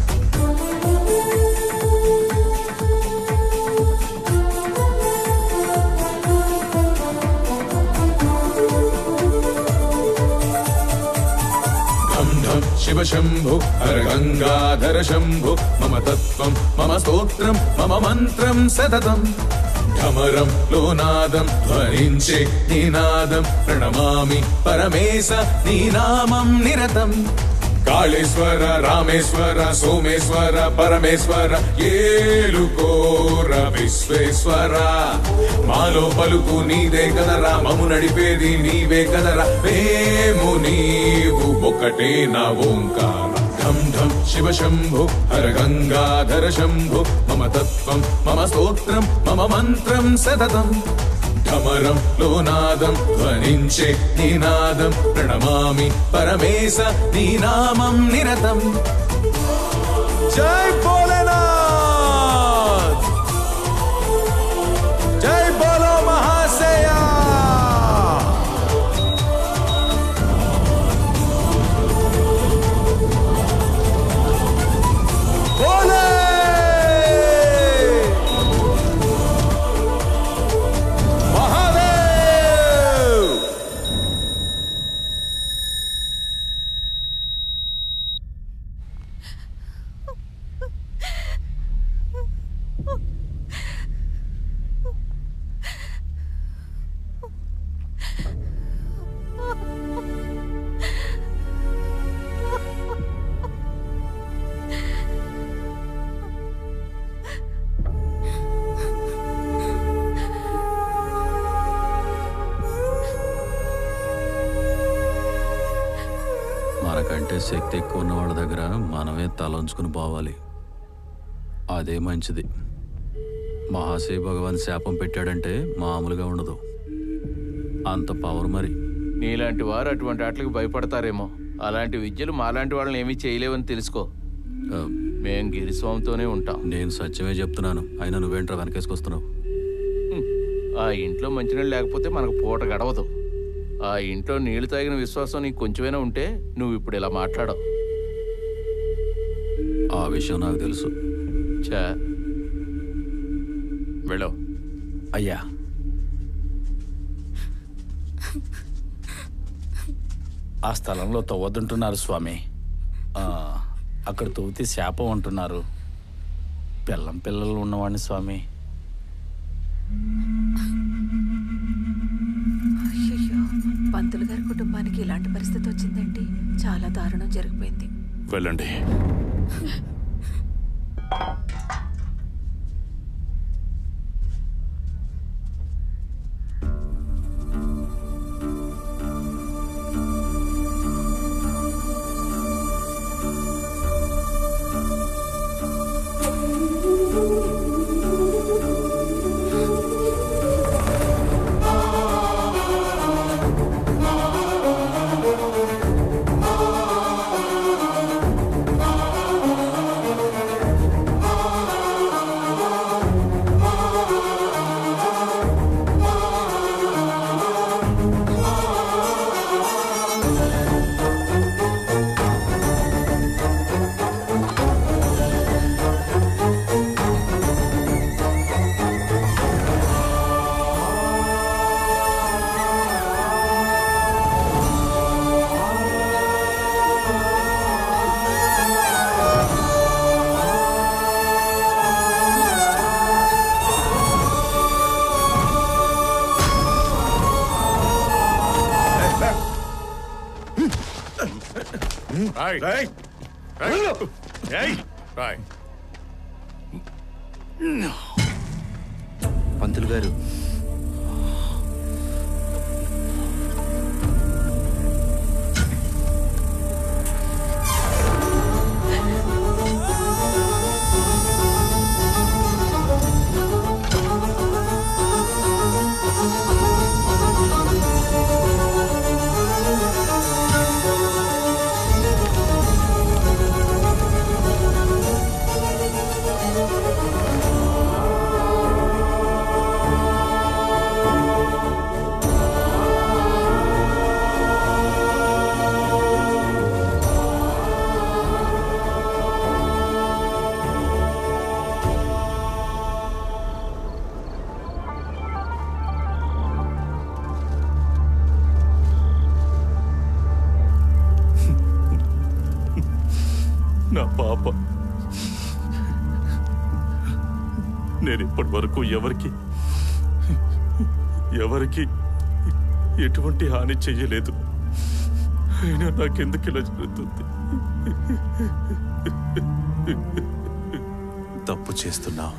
శివ శంభు హర గంగాధర శంభు మమ తత్వం మమ స్తోత్రం మమ మంత్రం సతతం ఢమరం లోనాదం ధ్వనించే నీనాదం ప్రణమామి పరమేశ నీ నామం నిరతం కాళేశ్వర రామేశ్వర సోమేశ్వర పరమేశ్వర ఏలుకోర విశ్వేశ్వర మాలో పలుకు నీదే కదరా మము నడిపేది నీవే కదరా మేము నీవు ఒకటే నా ఓంకార ఢం ఢం శివ శంభు హర గంగాధర శంభు మమ తత్వం మమ స్తోత్రం మమ మంత్రం సతతం ఢమరం లోనాదం ధ్వనించే నీనాదం ప్రణమామి పరమేశ నీ నామం నిరతం జై భోలేనాథ్ జై బోలో మహాశయ భోలే మనకంటే శక్తి ఎక్కువ ఉన్న వాళ్ళ దగ్గర మనమే తలంచుకుని పోవాలి. అదే మంచిది. మహాశయ భగవాన్ శాపం పెట్టాడంటే మామూలుగా ఉండదు. అంత పవర్ మరి. నీలాంటి వారు అటువంటి వాటికి భయపడతారేమో. అలాంటి విద్యలు మాలాంటి వాళ్ళని ఏమీ చేయలేవని తెలుసుకో. మేం గిరిస్వామితోనే ఉంటాం. నేను సత్యమే చెప్తున్నాను. అయినా నువ్వేంట్రా వెనకేసుకొస్తున్నావు? ఆ ఇంట్లో మంచినీళ్ళు లేకపోతే మనకు పూట గడవదు. ఆ ఇంట్లో నీళ్లు తాగిన విశ్వాసం నీకు కొంచెమైనా ఉంటే నువ్వు ఇప్పుడు ఇలా మాట్లాడవు. ఆ విషయం నాకు తెలుసు. చా వెళ్ళో. అయ్యా, ఆ స్థలంలో తవ్వద్దంటున్నారు స్వామి. అక్కడ తవ్వితే శాపం అంటున్నారు. పిల్లం పిల్లలు ఉన్నవాడిని స్వామి. అయ్యయ్యో, పంతులు గారి కుటుంబానికి ఇలాంటి పరిస్థితి వచ్చిందేంటి? చాలా దారుణం జరిగిపోయింది. వెళ్ళండి. పంతులు గారు, నా పాప. నేను ఇప్పటి వరకు ఎవరికి ఎవరికి ఎటువంటి హాని చెయ్యలేదు. అయినా నాకెందుకు ఇలా జరుగుతుంది? తప్పు చేస్తున్నావు.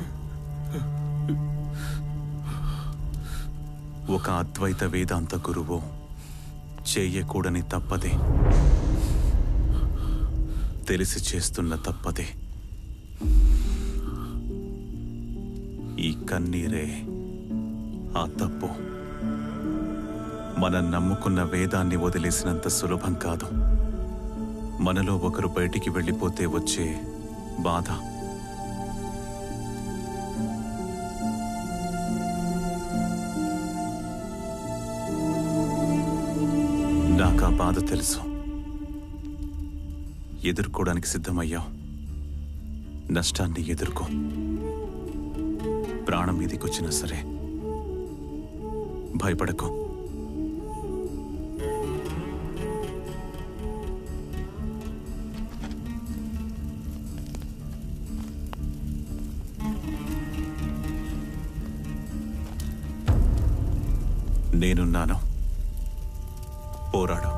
ఒక అద్వైత వేదాంత గురువు చేయకూడని తప్పదే, తెలిసి చేస్తున్న తప్పదే. ఈ కన్నీరే ఆ తప్పు. మనం నమ్ముకున్న వేదాన్ని వదిలేసినంత సులభం కాదు. మనలో ఒకరు బయటికి వెళ్ళిపోతే వచ్చే బాధ. నాకు ఆ బాధ తెలుసు. ఎదుర్కోవడానికి సిద్ధమయ్యావు. నష్టాన్ని ఎదుర్కో. ప్రాణం మీదికొచ్చినా సరే భయపడకు. నేనున్నాను. పోరాడు.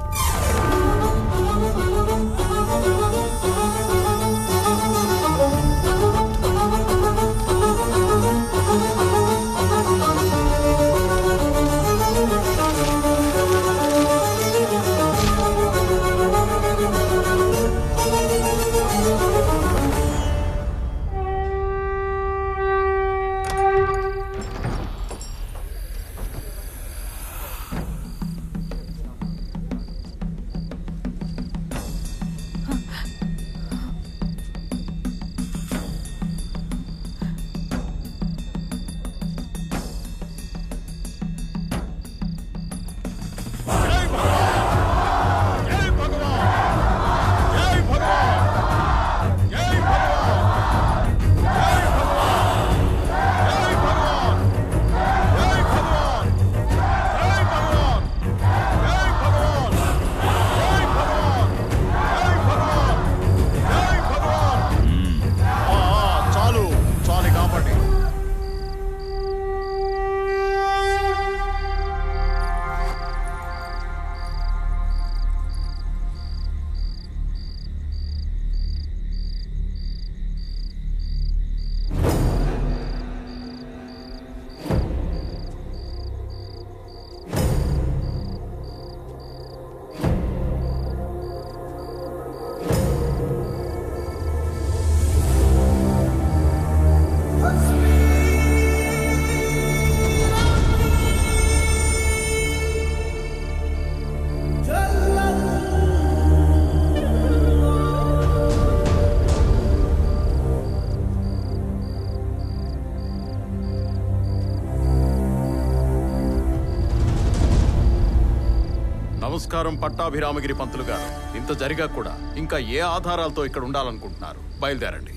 నమస్కారం పట్టాభిరామగిరి పంతులు గారు. ఇంత జరిగా కూడా ఇంకా ఏ ఆధారాలతో ఇక్కడ ఉండాలనుకుంటున్నారు? బయలుదేరండి.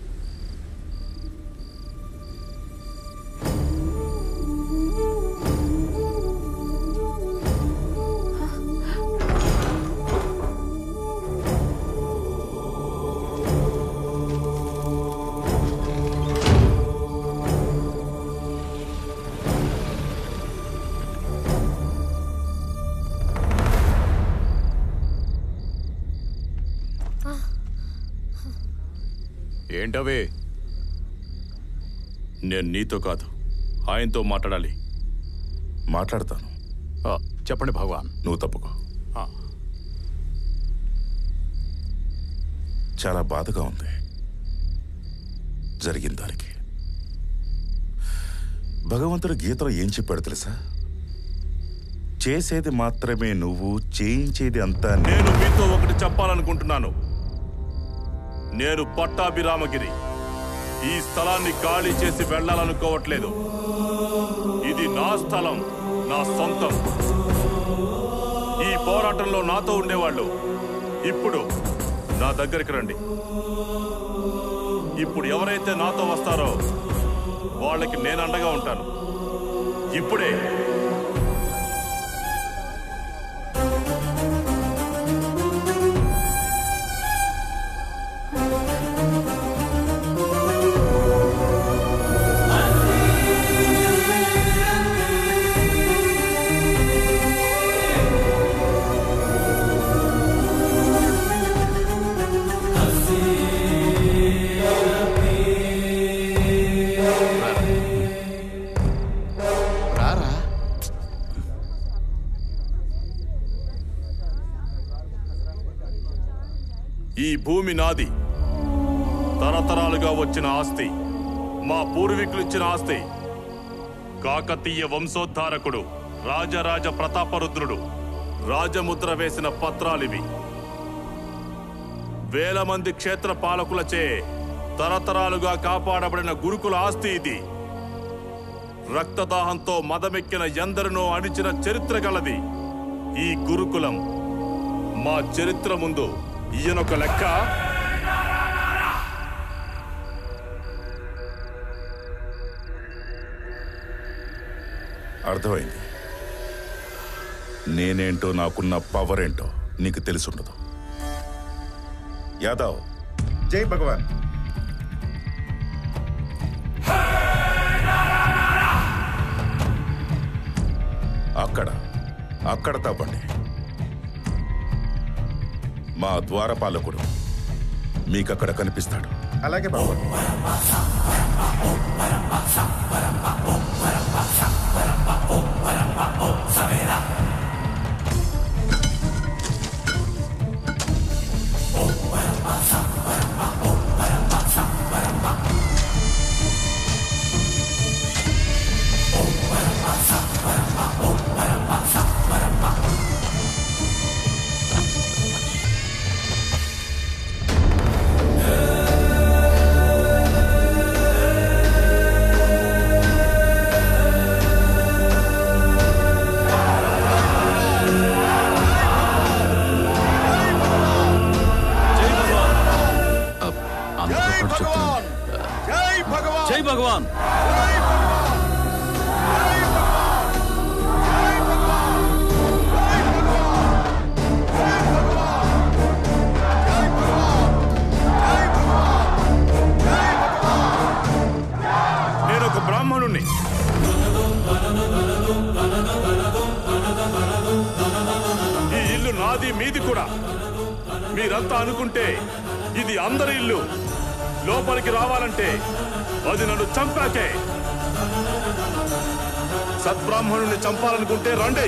ఏంటవే? నేను నీతో కాదు, ఆయనతో మాట్లాడాలి. మాట్లాడతాను. చెప్పండి భగవాన్. నువ్వు తప్పుకో. చాలా బాధగా ఉంది జరిగిన దానికి. భగవంతుడు గీతలో ఏం చెప్పాడు తెలుసా? చేసేది మాత్రమే నువ్వు, చేయించేది అంతా నేను. మీతో ఒకటి చెప్పాలనుకుంటున్నాను. నేను పట్టాభిరామగిరి ఈ స్థలాన్ని ఖాళీ చేసి వెళ్ళాలనుకోవట్లేదు. ఇది నా స్థలం, నా సొంతం. ఈ పోరాటంలో నాతో ఉండేవాళ్ళు ఇప్పుడు నా దగ్గరికి రండి. ఇప్పుడు ఎవరైతే నాతో వస్తారో వాళ్ళకి నేను అండగా ఉంటాను. ఇప్పుడే ఈ భూమి నాది. తరతరాలుగా వచ్చిన ఆస్తి, మా పూర్వీకులు ఇచ్చిన ఆస్తి. కాకతీయ వంశోద్ధారకుడు రాజరాజ ప్రతాపరుద్రుడు రాజముద్ర వేసిన పత్రాలివి. వేల మంది క్షేత్ర పాలకులచే తరతరాలుగా కాపాడబడిన గురుకుల ఆస్తి ఇది. రక్తదాహంతో మదమెక్కిన ఎందరినో అణిచిన చరిత్ర గలది ఈ గురుకులం. మా చరిత్ర ముందు ఈయనొక లెక్క. అర్థమైంది. నేనేంటో, నాకున్న పవర్ ఏంటో నీకు తెలుసుండదు. యాదవ్, జై భగవాన్. అక్కడ అక్కడ తప్పండి. మా ద్వారపాలకుడు మీకక్కడ కనిపిస్తాడు. అలాగే బాబు. జై భగవాన్. నేను ఒక బ్రాహ్మణుణ్ణి. ఈ ఇల్లు నాది, మీది కూడా. మీరంతా అనుకుంటే ఇది అందరి ఇల్లు. లోపలికి రావాలంటే అది నన్ను చంపాకే. సద్బ్రాహ్మణుని చంపాలనుకుంటే రండి.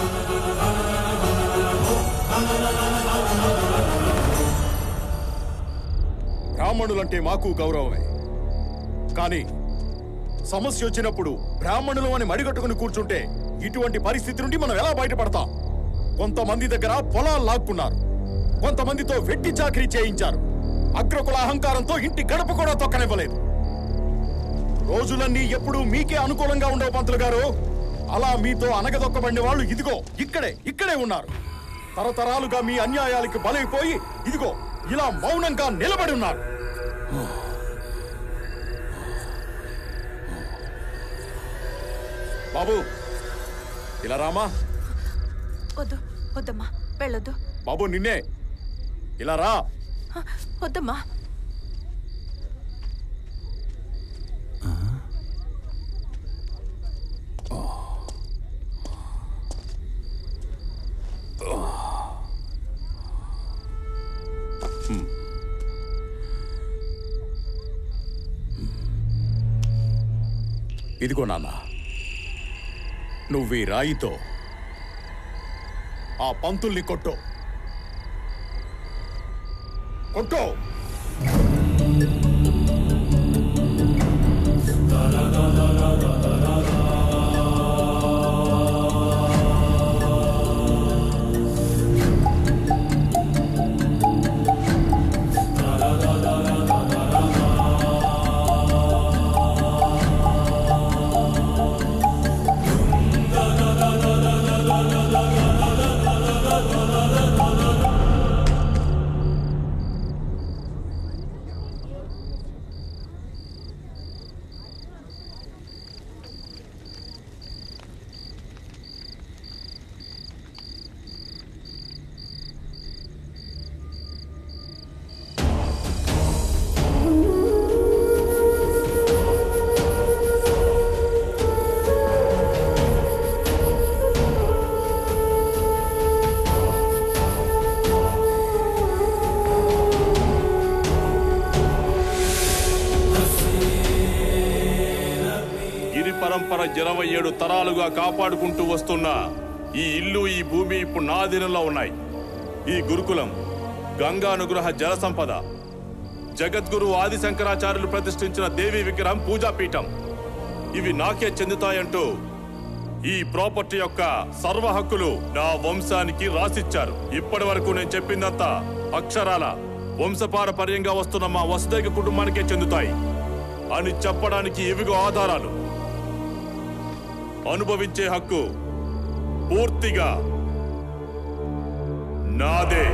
బ్రాహ్మణులంటే మాకు గౌరవమే, కానీ సమస్య వచ్చినప్పుడు బ్రాహ్మణులు అని మడిగట్టుకుని కూర్చుంటే ఇటువంటి పరిస్థితి నుండి మనం ఎలా బయటపడతాం? కొంతమంది దగ్గర పొలాలు లాక్కున్నారు, కొంతమందితో వెట్టి చాకరీ చేయించారు, అగ్రకుల అహంకారంతో ఇంటి గడప కూడా తొక్కనివ్వలేదు. రోజులన్నీ ఎప్పుడూ మీకే అనుకూలంగా ఉండవు పంతులు గారు. అలా మీతో అనగదొక్కబడిన వాళ్ళు ఇదిగో ఇక్కడే ఇక్కడే ఉన్నారు. తరతరాలుగా మీ అన్యాయాలకి బలైపోయి ఇదిగో ఇలా మౌనంగా నిలబడి ఉన్నారు. బాబు, ఇలా రామా. వద్దు వద్దమ్మా, వెళ్ళొద్దు. బాబు, నిన్నే. ఇలా రా. వద్దమ్మా. ఇదిగో నాన్న, నువ్వు ఈ రాయితో ఆ పంతుల్ని కొట్టు కొట్టు. పరంపర ఇరవై ఏడు తరాలుగా కాపాడుకుంటూ వస్తున్న ఈ ఇల్లు, ఈ భూమి ఇప్పుడు నా అధీనంలో ఉన్నాయి. ఈ గురుకులం గంగానుగ్రహ జల సంపద, జగద్గురు ఆది శంకరాచార్యులు ప్రతిష్ఠించిన దేవి విగ్రహం పూజాపీఠం ఇవి నాకే చెందుతాయంటూ ఈ ప్రాపర్టీ యొక్క సర్వ హక్కులు నా వంశానికి రాసిచ్చారు. ఇప్పటి వరకు నేను చెప్పిందంతా అక్షరాల వంశపారపర్యంగా వస్తున్న మా వసుదైక కుటుంబానికే చెందుతాయి అని చెప్పడానికి ఇవిగో ఆధారాలు. అనుభవించే హక్కు పూర్తిగా నాదే.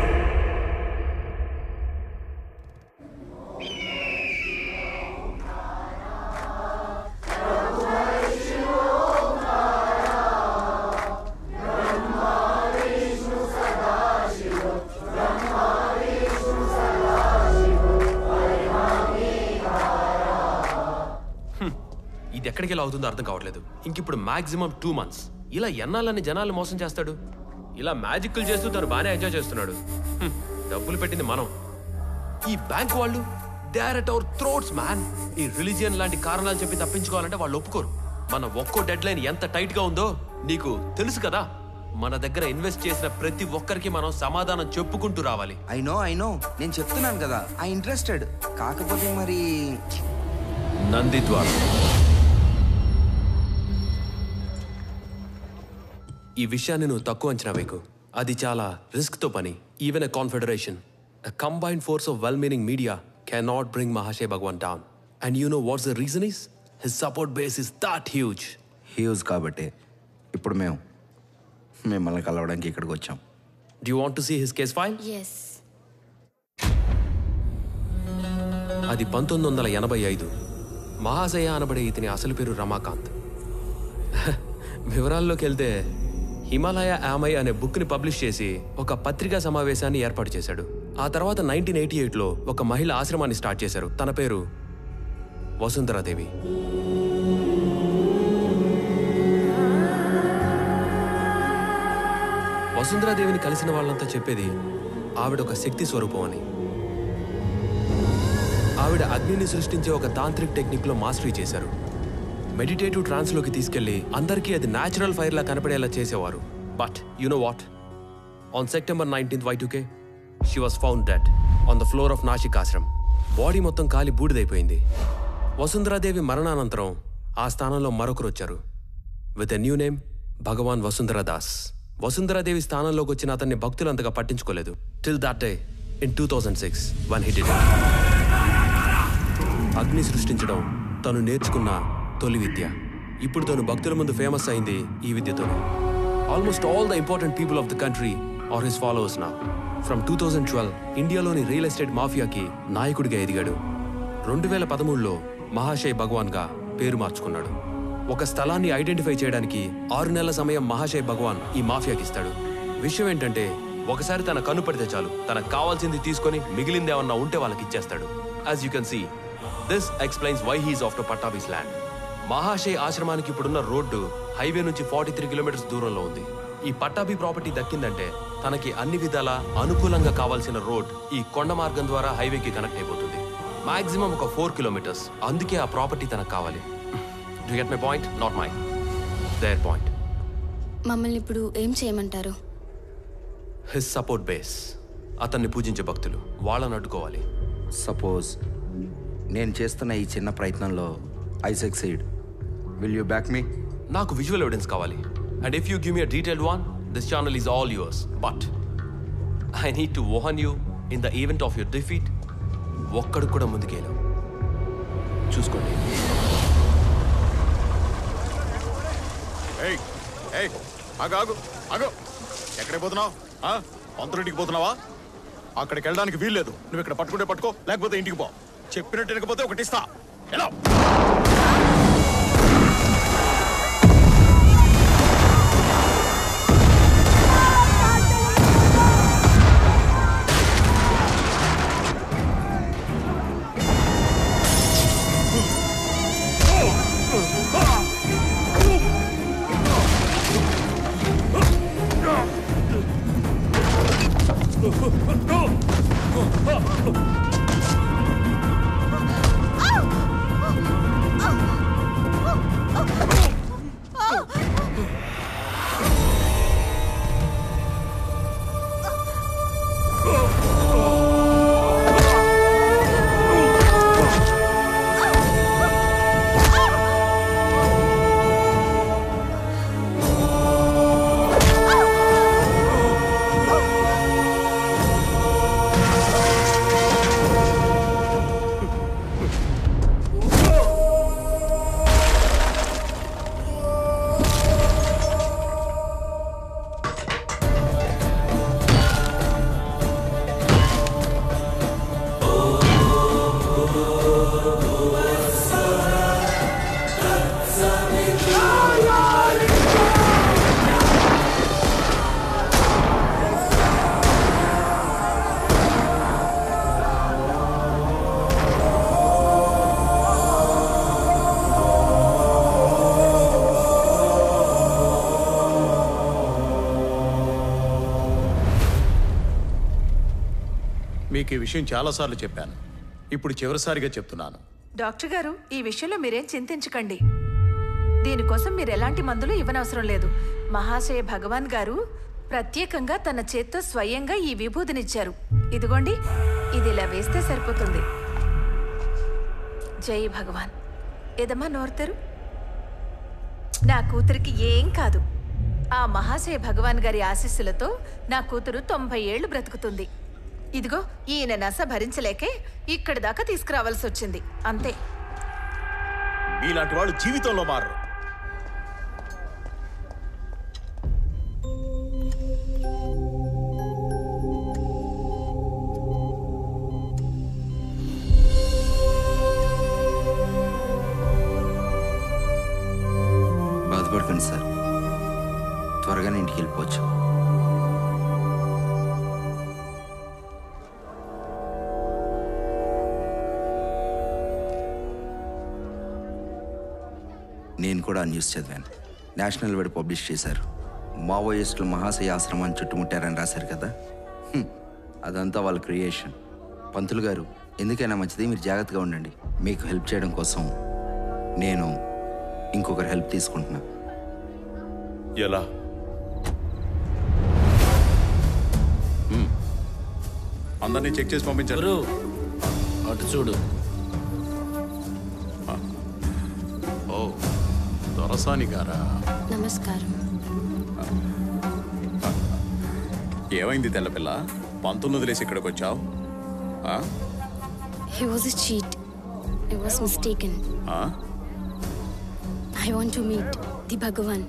ఇది ఎక్కడికి ఎలా అవుతుందో అర్థం కావట్లేదు. ఇంకిప్పుడు మాక్సిమం టూ మంత్స్ ఇలా ఎన్నాళ్ళని జనాలు మోసం చేస్తాడు. ఇలా మ్యాజిక్లు చేస్తూ తను బాగానే ఎంజాయ్ చేస్తున్నాడు. డబ్బులు పెట్టింది మనం. ఈ బ్యాంక్ వాళ్ళు they are at our throats man. ఈ రిలీజియన్ లాంటి కారణాలు చెప్పి తప్పించుకోవాలంటే వాళ్ళు ఒప్పుకోరు. మన ఒక్కో డెడ్ లైన్ ఎంత టైట్ గా ఉందో నీకు తెలుసు కదా. మన దగ్గర ఇన్వెస్ట్ చేసిన ప్రతి ఒక్కరికి మనం సమాధానం చెప్పుకుంటూ రావాలి. ఐ నో ఐ నో నేను చెప్తున్నాను కదా ఐ ఇంట్రెస్టెడ్. కాకపోతే మరి నంది ద్వారా ఈ విషయాన్ని నువ్వు తక్కువ అంచనా వేకు. అది చాలా రిస్క్ తో పని. Even a confederation, a combined force of well meaning media cannot bring Mahashay Bhagwan down. And you know what's the reason is? His support base is that huge. Huge కాబట్టి ఇప్పుడు మేము మిమ్మల్ని కలవడానికి ఇక్కడికి వచ్చాం. Do you want to see his case file? Yes. అది పంతొమ్మిది వందల ఎనభై ఐదు. మహాశయ అనబడే ఇతని అసలు పేరు రమాకాంత్. వివరాల్లోకి వెళ్తే హిమాలయ యామై అనే బుక్ని పబ్లిష్ చేసి ఒక పత్రికా సమావేశాన్ని ఏర్పాటు చేశాడు. ఆ తర్వాత నైన్టీన్ ఎయిటీ ఎయిట్లో ఒక మహిళ ఆశ్రమాన్ని స్టార్ట్ చేశారు. తన పేరు వసుంధరాదేవి. వసుంధరాదేవిని కలిసిన వాళ్ళంతా చెప్పేది ఆవిడ ఒక శక్తి స్వరూపం అని. ఆవిడ అగ్నిని సృష్టించే ఒక తాంత్రిక్ టెక్నిక్లో మాస్టరీ చేశారు. మెడిటేటివ్ ట్రాన్స్లోకి తీసుకెళ్లి అందరికీ అది న్యాచురల్ ఫైర్లా కనపడేలా చేసేవారు. But you know what? On September nineteenth Y two K she was found dead on the floor of Nashik ashram. Body మొత్తం కాలి బూడిదైపోయింది. వసుంధరాదేవి మరణానంతరం ఆ స్థానంలో మరొకరు వచ్చారు with a new name Bhagwan Vasundharadas. Vasundhara Devi స్థానంలోకి వచ్చిన అతన్ని భక్తులు అంతగా పట్టించుకోలేదు till that day in two thousand six one hit it. అగ్ని సృష్టించడం తను నేర్చుకున్న తొలి విద్య. ఇప్పుడు తను భక్తుల ముందు ఫేమస్ అయింది ఈ విద్యతోనే. Almost all the important people of the country are his followers now. From two thousand twelve ఇండియాలోని రియల్ ఎస్టేట్ మాఫియాకి నాయకుడిగా ఎదిగాడు. రెండు వేల పదమూడులో మహాశయ్ భగవాన్గా పేరు మార్చుకున్నాడు. ఒక స్థలాన్ని ఐడెంటిఫై చేయడానికి ఆరు నెలల సమయం మహాశయ్ భగవాన్ ఈ మాఫియాకి ఇస్తాడు. విషయం ఏంటంటే ఒకసారి తన కన్ను పడితే చాలు తనకు కావాల్సింది తీసుకొని మిగిలిందేమన్నా ఉంటే వాళ్ళకి ఇచ్చేస్తాడు. As you can see this explains why he's after Pattabhi's land. Mahashay ఆశ్రమానికి ఇప్పుడున్న రోడ్డు హైవే నుంచి ఫార్టీ త్రీ కిలోమీటర్స్ దూరంలో ఉంది. ఈ పట్టాభి ప్రాపర్టీ దక్కిందంటే తనకి అన్ని విధాలా అనుకూలంగా కావాల్సిన రోడ్ ఈ కొండ మార్గం ద్వారా హైవేకి కనెక్ట్ అయిపోతుంది. మాక్సిమం ఒక ఫోర్ కిలోమీటర్స్. అందుకే ఆ ప్రాపర్టీ తనకు కావాలి. Do get my point? Not my their point. మమ్మల్ని ఇప్పుడు ఏం చేయమంటారు? హిస్ సపోర్ట్ బేస్, అతన్ని పూజించే భక్తులు, వాళ్ళని అడ్డుకోవాలి. సపోజ్ నేను చేస్తున్న ఈ చిన్న ప్రయత్నంలో I succeed, will you back me? నాకు విజువల్ ఎవిడెన్స్ కావాలి. And if you give me a detailed one, this channel is all yours. But I need to warn you, in the event of your defeat, ఒక్కడు కూడా ముందుకేలా చూసుకోండి. ఏయ్ ఏయ్ ఆగు ఆగు ఆగు. ఎక్కడికి పోతున్నావు? పంతులింటికి పోతున్నావా? అక్కడికి వెళ్ళడానికి వీల్లేదు. నువ్వు ఇక్కడ పట్టుకుంటే పట్టుకో, లేకపోతే ఇంటికి పో. చెప్పినట్టు వినకపోతే ఒకటి ఇస్తా. ఎలా? Oh! మీకు ఈ విషయం చాలాసార్లు చెప్పాను, ఇప్పుడు చివరిసారిగా చెప్తున్నాను. డాక్టర్ గారు, ఈ విషయంలో మీరేం చింతించకండి. దీనికోసం మీరు ఎలాంటి మందులు ఇవ్వనవసరం లేదు. మహాశయ భగవాన్ గారు ప్రత్యేకంగా తన చేత్తో స్వయంగా ఈ విభూతినిచ్చారు. ఇదిగోండి, ఇది ఇలా వేస్తే సరిపోతుంది. జై భగవాన్. ఏదమ్మా నోరుతారు? నా కూతురికి ఏం కాదు. ఆ మహాశయ భగవాన్ గారి ఆశీస్సులతో నా కూతురు తొంభై ఏళ్లు బ్రతుకుతుంది. ఇదిగో ఈయన నస భరించలేకే ఇక్కడి దాకా తీసుకురావాల్సి వచ్చింది, అంతే. మీలాంటి వాళ్ళు జీవితంలో మారరు. బాధపడకండి సార్, త్వరగానే ఇంటికి వెళ్ళిపోవచ్చు. నేను కూడా ఆ న్యూస్ చదివాను. నేషనల్ వైడ్ పబ్లిష్ చేశారు. మావోయిస్టులు మహాశయ ఆశ్రమాన్ని చుట్టుముట్టారని రాశారు కదా. హ్మ్. అదంతా వాళ్ళ క్రియేషన్. పంతులు గారు, ఎందుకైనా మంచిది మీరు జాగ్రత్తగా ఉండండి. మీకు హెల్ప్ చేయడం కోసం నేను ఇంకొకరి హెల్ప్ తీసుకుంటున్నా. ఎలా? అందరినీ చెక్ చేసి పంపించారు. అటు చూడు. ఓ, దొరసాని గారా? నమస్కారం. ఏమైంది తెల్లపిల్ల? పంతులు వదిలేసి ఇక్కడికి వచ్చావు? He was a cheat. I was mistaken. I want to meet the Bhagavan.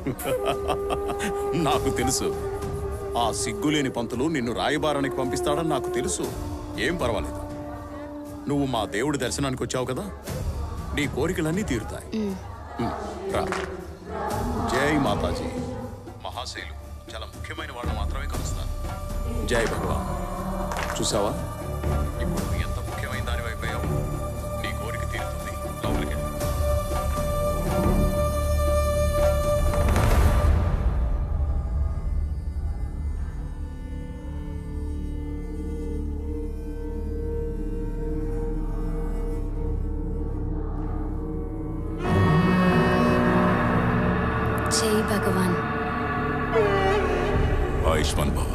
నాకు తెలుసు. ఆ సిగ్గులేని పంతులు నిన్ను రాయబారానికి పంపిస్తాడని నాకు తెలుసు. ఏం పర్వాలేదు, నువ్వు మా దేవుడి దర్శనానికి వచ్చావు కదా, నీ కోరికలన్నీ తీరుతాయి. రా. జై మాతాజీ. మహాశైలు చాలా ముఖ్యమైన వాళ్ళు మాత్రమే కలుస్తారు. జై భగవాన్. చూసావా, ఇప్పుడు ఎంత ముఖ్యమైన దాని అయిపోయావు. నీ కోరిక తీరుతుంది. లోపలికి వెళ్ళు. జై భగవాన్. ఆయుష్మాన్ భవ.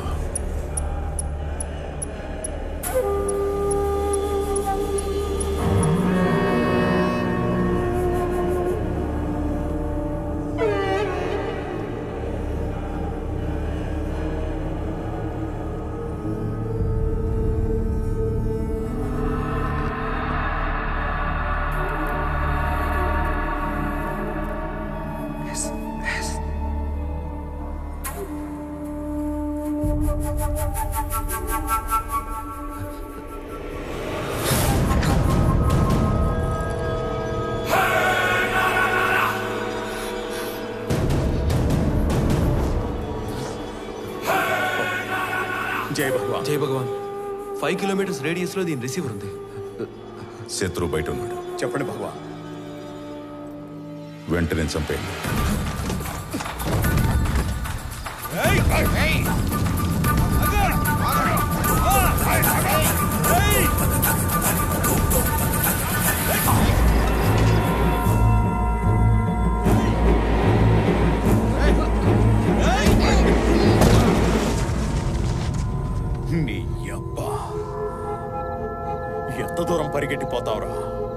జై భగవాన్. జై భగవాన్. ఫైవ్ కిలోమీటర్స్ రేడియస్ లో దీని రిసీవర్ ఉంది. శత్రువు బయట ఉన్నాడు. చెప్పండి భగవాన్. వెంటనే చంపేయండి. నీ అబ్బా, ఎంత దూరం పరిగెట్టిపోతావురా?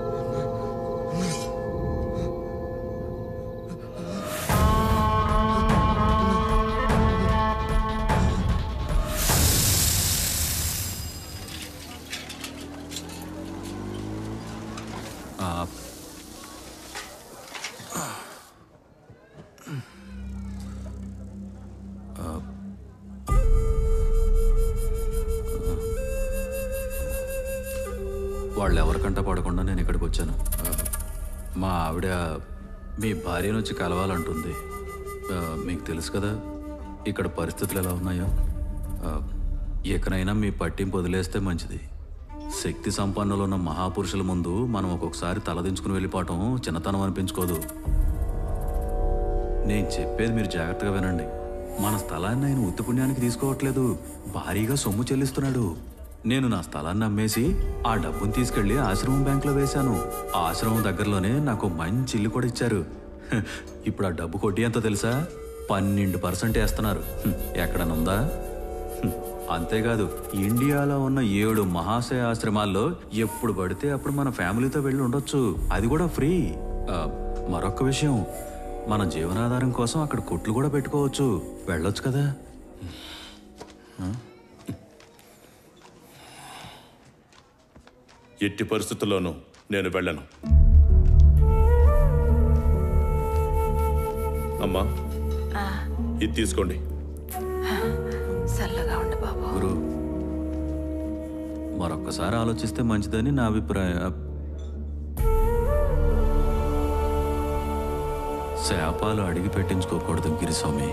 వాళ్ళు ఎవరికంట పడకుండా నేను ఇక్కడికి వచ్చాను. మా ఆవిడ మీ భార్యను వచ్చి కలవాలంటుంది. మీకు తెలుసు కదా ఇక్కడ పరిస్థితులు ఎలా ఉన్నాయో. ఎక్కడైనా మీ పట్టింపు వదిలేస్తే మంచిది. శక్తి సంపన్నులు ఉన్న మహాపురుషుల ముందు మనం ఒక్కొక్కసారి తలదించుకుని వెళ్ళిపోవటం చిన్నతనం అనిపించుకోదు. నేను చెప్పేది మీరు జాగ్రత్తగా వినండి. మన స్థలాన్ని ఆయన ఉత్తి పుణ్యానికి తీసుకోవట్లేదు, భారీగా సొమ్ము చెల్లిస్తున్నాడు. నేను నా స్థలాన్ని అమ్మేసి ఆ డబ్బుని తీసుకెళ్లి ఆశ్రమం బ్యాంకులో వేశాను. ఆ ఆశ్రమం దగ్గరలోనే నాకు మంచి ఇల్లు కూడా ఇచ్చారు. హ, ఇప్పుడు ఆ డబ్బు కొట్టి ఎంతో తెలుసా? పన్నెండు పర్సెంట్ వేస్తున్నారు. హ్మ్, ఎక్కడనుందా? హ్మ్, అంతేకాదు ఇండియాలో ఉన్న ఏడు మహాశయ ఆశ్రమాల్లో ఎప్పుడు పడితే అప్పుడు మన ఫ్యామిలీతో వెళ్ళి ఉండొచ్చు. అది కూడా ఫ్రీ. ఆ, మరొక విషయం, మన జీవనాధారం కోసం అక్కడ కొట్లు కూడా పెట్టుకోవచ్చు. వెళ్ళొచ్చు కదా. ఎట్టి పరిస్థితుల్లోనూ నేను వెళ్ళను. అమ్మా, ఇది తీసుకోండి. చల్లగా ఉండు బాబు. గురు, మరొక్కసారి ఆలోచిస్తే మంచిదని నా అభిప్రాయం. శాపాలు అడిగి పెట్టించుకోకూడదు గిరిస్వామి.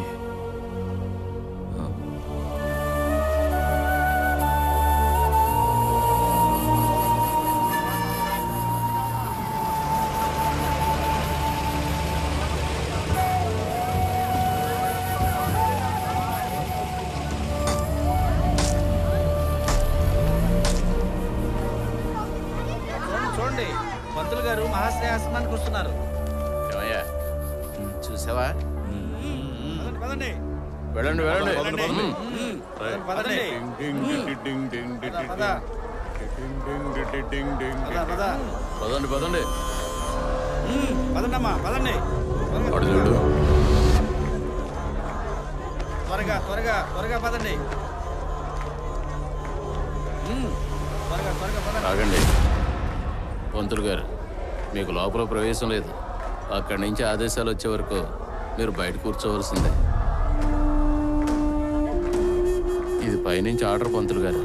చూడండి, పంతులు గారు మహాశ్రయ ఆశ్రమానికి వస్తున్నారు. ఏమయ్యా, చూసావా? పదండి వెళ్ళండి వెళ్ళండి పదండి. పదండి పదండి పదండమ్మా పదండి. అడు చూడు. త్వరగా త్వరగా త్వరగా పదండి. త్వరగా త్వరగా పదండి. ఆగండి పంతులు గారు, మీకు లోపల ప్రవేశం లేదు. అక్కడి నుంచి ఆదేశాలు వచ్చే వరకు మీరు బయట కూర్చోవలసిందే. ఇది పైనుంచి ఆర్డర్ పంతులు గారు.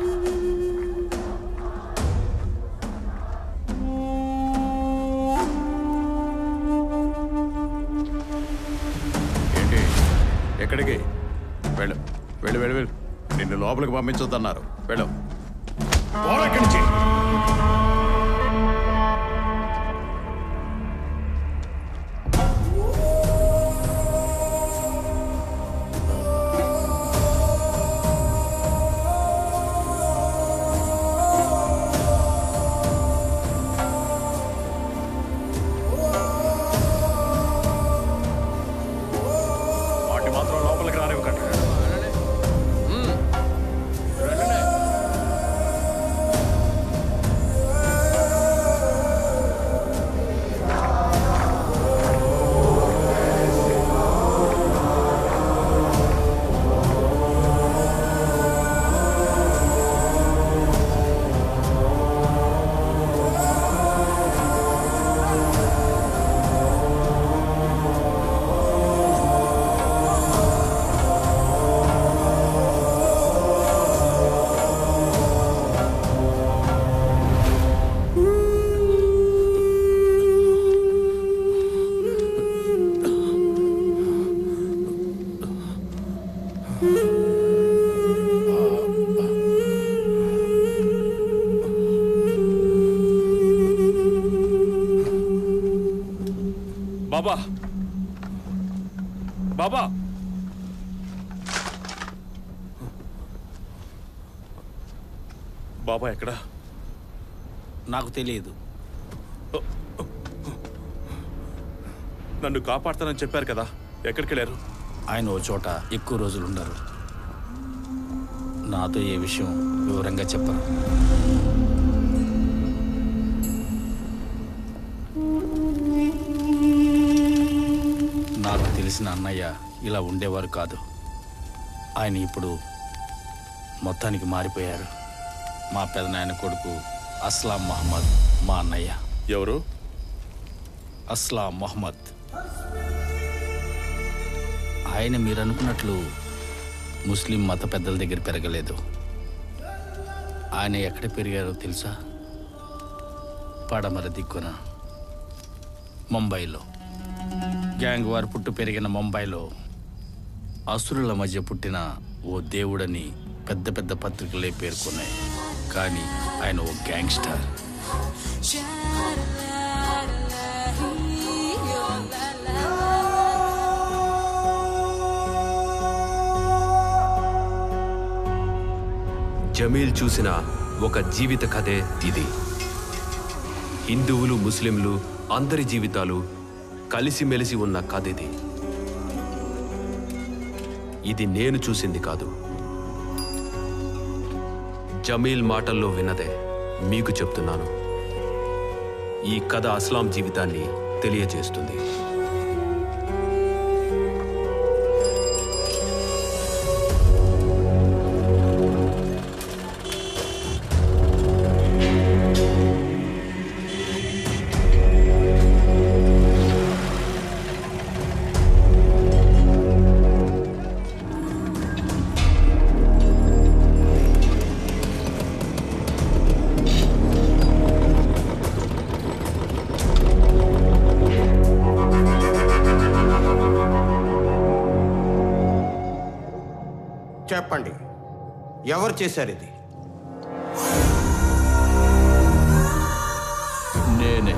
ఏంటి, ఎక్కడికి? వెళ్ళు వెళ్ళు వెళ్ళు వెళ్ళు. నిన్ను లోపలికి పంపించొద్దన్నారు. వెళ్ళు. పోరా ఇక్కడి నుంచి. బాబా బాబా బాబా ఎక్కడా? నాకు తెలియదు. నన్ను కాపాడతానని చెప్పారు కదా, ఎక్కడికి వెళ్ళారు? ఆయన ఓ చోట ఎక్కువ రోజులు ఉండరు. నాతో ఏ విషయం వివరంగా చెప్పరు. నాకు తెలిసిన అన్నయ్య ఇలా ఉండేవారు కాదు. ఆయన ఇప్పుడు మొత్తానికి మారిపోయారు. మా పెదనాయన కొడుకు అస్లాం మహమ్మద్ మా అన్నయ్య. ఎవరు? అస్లాం మహమ్మద్. ఆయన మీరు అనుకున్నట్లు ముస్లిం మత పెద్దల దగ్గర పెరగలేదు. ఆయన ఎక్కడ పెరిగారో తెలుసా? పడమర దిక్కున ముంబైలో. గ్యాంగ్ వారు పుట్టు పెరిగిన ముంబైలో అసురుల మధ్య పుట్టిన ఓ దేవుడని పెద్ద పెద్ద పత్రికలే పేర్కొన్నాయి. కానీ ఆయన ఓ గ్యాంగ్స్టర్. జమీల్ చూసిన ఒక జీవిత కథే ఇది. హిందువులు ముస్లింలు అందరి జీవితాలు కలిసిమెలిసి ఉన్న కథ ఇది. ఇది నేను చూసింది కాదు, జమీల్ మాటల్లో విన్నదే మీకు చెప్తున్నాను. ఈ కథ అస్లాం జీవితాన్ని తెలియజేస్తుంది. చెప్పండి, ఎవరు చేశారు ఇది? నేనే.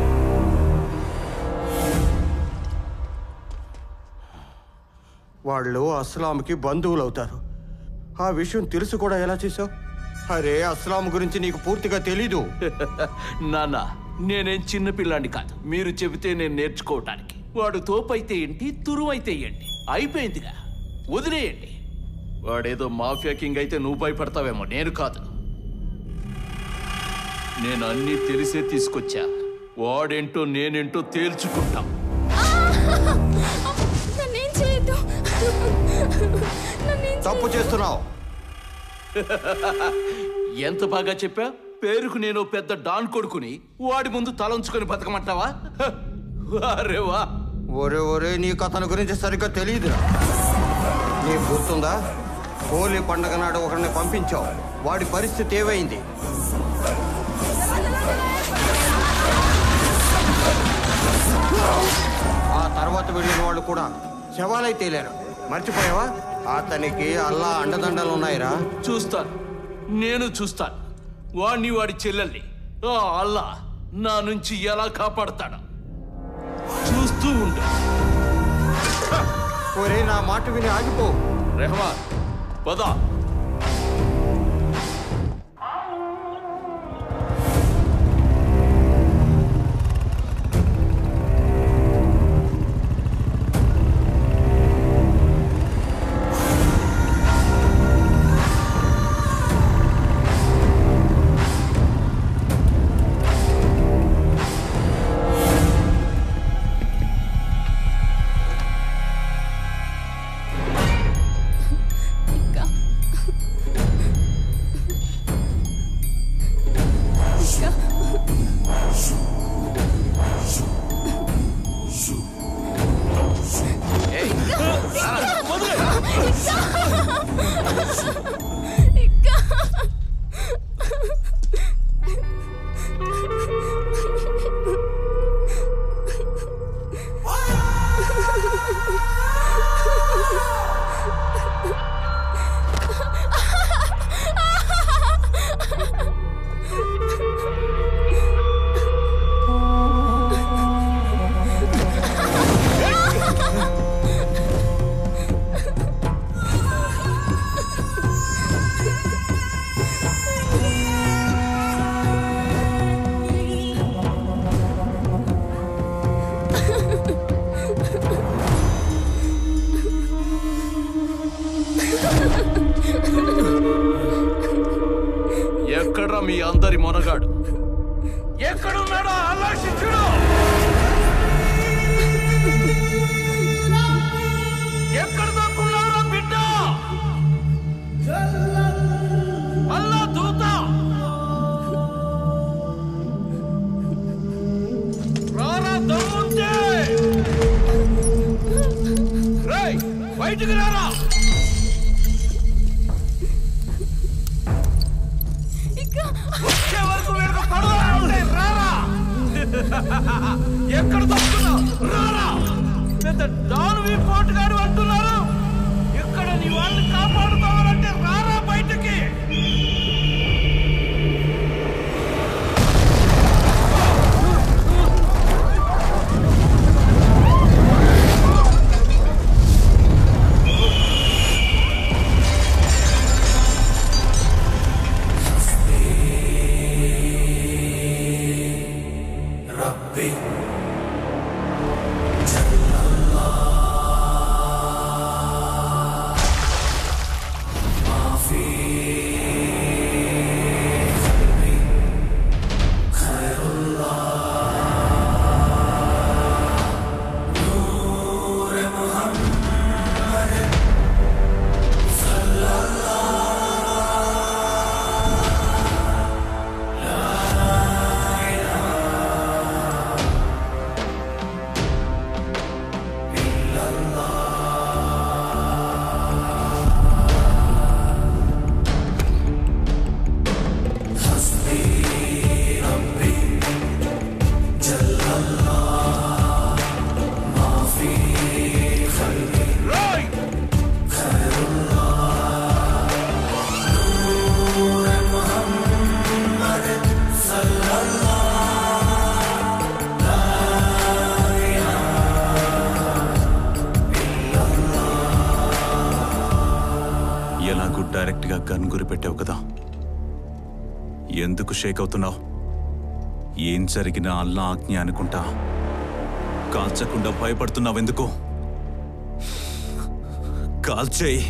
వాళ్ళు అస్లాంకి బంధువులు అవుతారు. ఆ విషయం తెలుసు కూడా ఎలా చేసావు? అరే, అస్లాం గురించి నీకు పూర్తిగా తెలీదు. నాన్న, నేనేం చిన్నపిల్లాండి కాదు. మీరు చెబితే నేను నేర్చుకోవటానికి. వాడు తోపైతే ఏంటి, తురువైతే ఏంటి, అయిపోయిందిగా, వదిలేయండి. వాడేదో మాఫియా కింగ్ అయితే నువ్వు భయపడతావేమో, నేను కాదు. నేను అన్నీ తెలిసే తీసుకొచ్చా. వాడేంటో నేనేంటో తేల్చుకుంటాం. తప్పు చేస్తున్నావు. ఎంత బాగా చెప్పా. పేరుకు నేను పెద్ద డాన్ కొడుకుని వాడి ముందు తలంచుకొని బతకమంటావా? అరే వా. ఒరే ఒరే, నీకు అతని గురించి సరిగ్గా తెలియదు. నీకు గుర్తుందా, హోలీ పండగ నాడు ఒకరిని పంపించావు. వాడి పరిస్థితి ఏమైంది? ఆ తర్వాత వెళ్ళిన వాళ్ళు కూడా శవాలై తేలారు. మర్చిపోయావా? అతనికి అల్లా అండదండలు ఉన్నాయిరా. చూస్తాను, నేను చూస్తాను. వాడిని వాడి చెల్లెల్ని ఆ అల్లా నా నుంచి ఎలా కాపాడతాడు చూస్తూ ఉండు. ఒరే, నా మాట విని ఆగిపో. రెహమాన్, పద. ఎక్కడ్రా మీ అందరి మొనగాడు? ఎక్కడున్నాడో ఆలోచించుడు. ఎక్కడ దాక్కున్నారా బిడ్డ? అల్లా దూత రారా, దమ్ముంటే రేయ్ బయటికి రారా. వచ్చే వరకు వీళ్ళకి పడవలా ఉంటాయి. రారా, ఎక్కడ దక్కున్నావు? రారా. పెద్ద డాన్వి పోటుగాడు అంటున్నారు. ఇక్కడ నీ వాళ్ళని కాపాడుతావాలంటే రారా బయటకి. ఎందుకు షేక్ అవుతున్నావు? ఏం జరిగినా అల్లా ఆజ్ఞ అనుకుంటా కాల్చకుండా భయపడుతున్నావెందుకు? కాల్చేయి.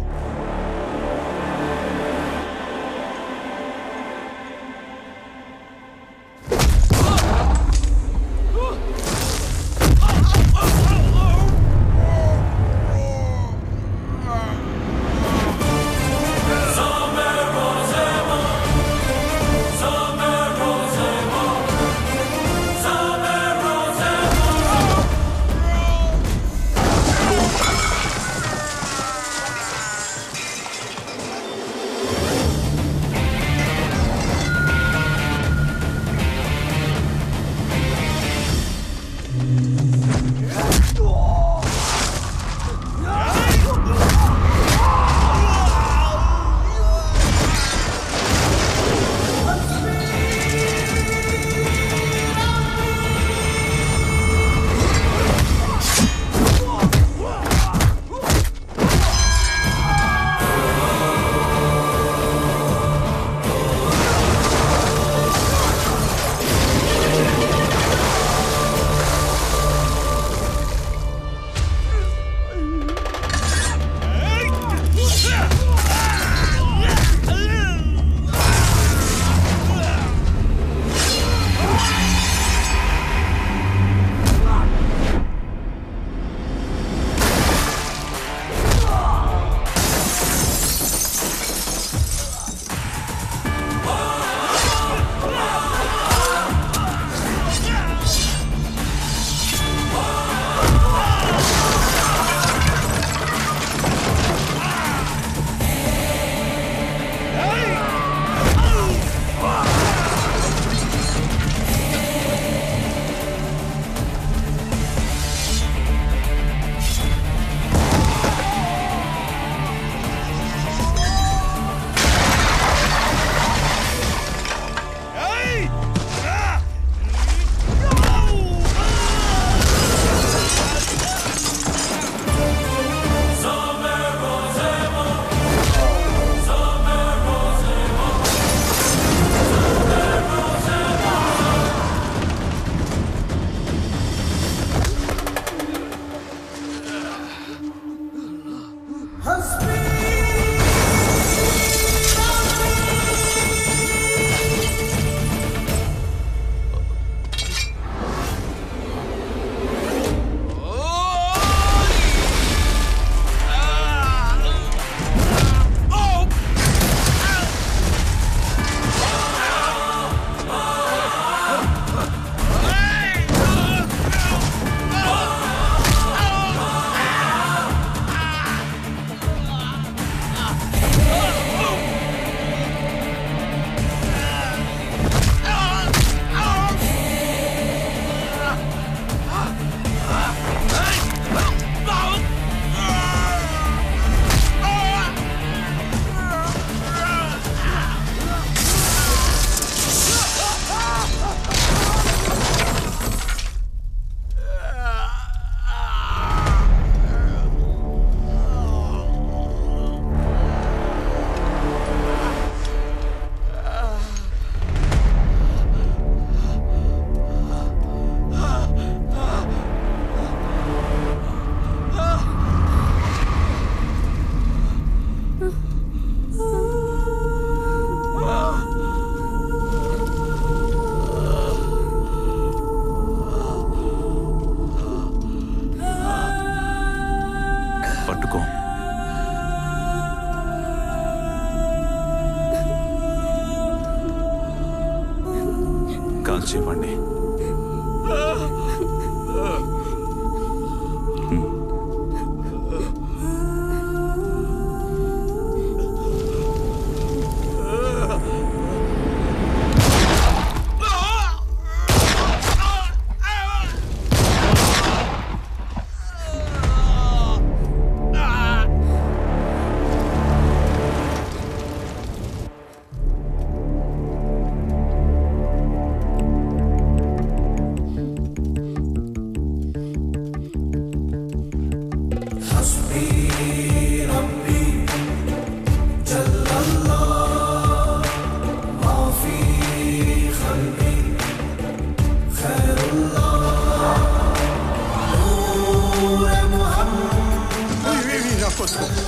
కాల్చేవ్వండి.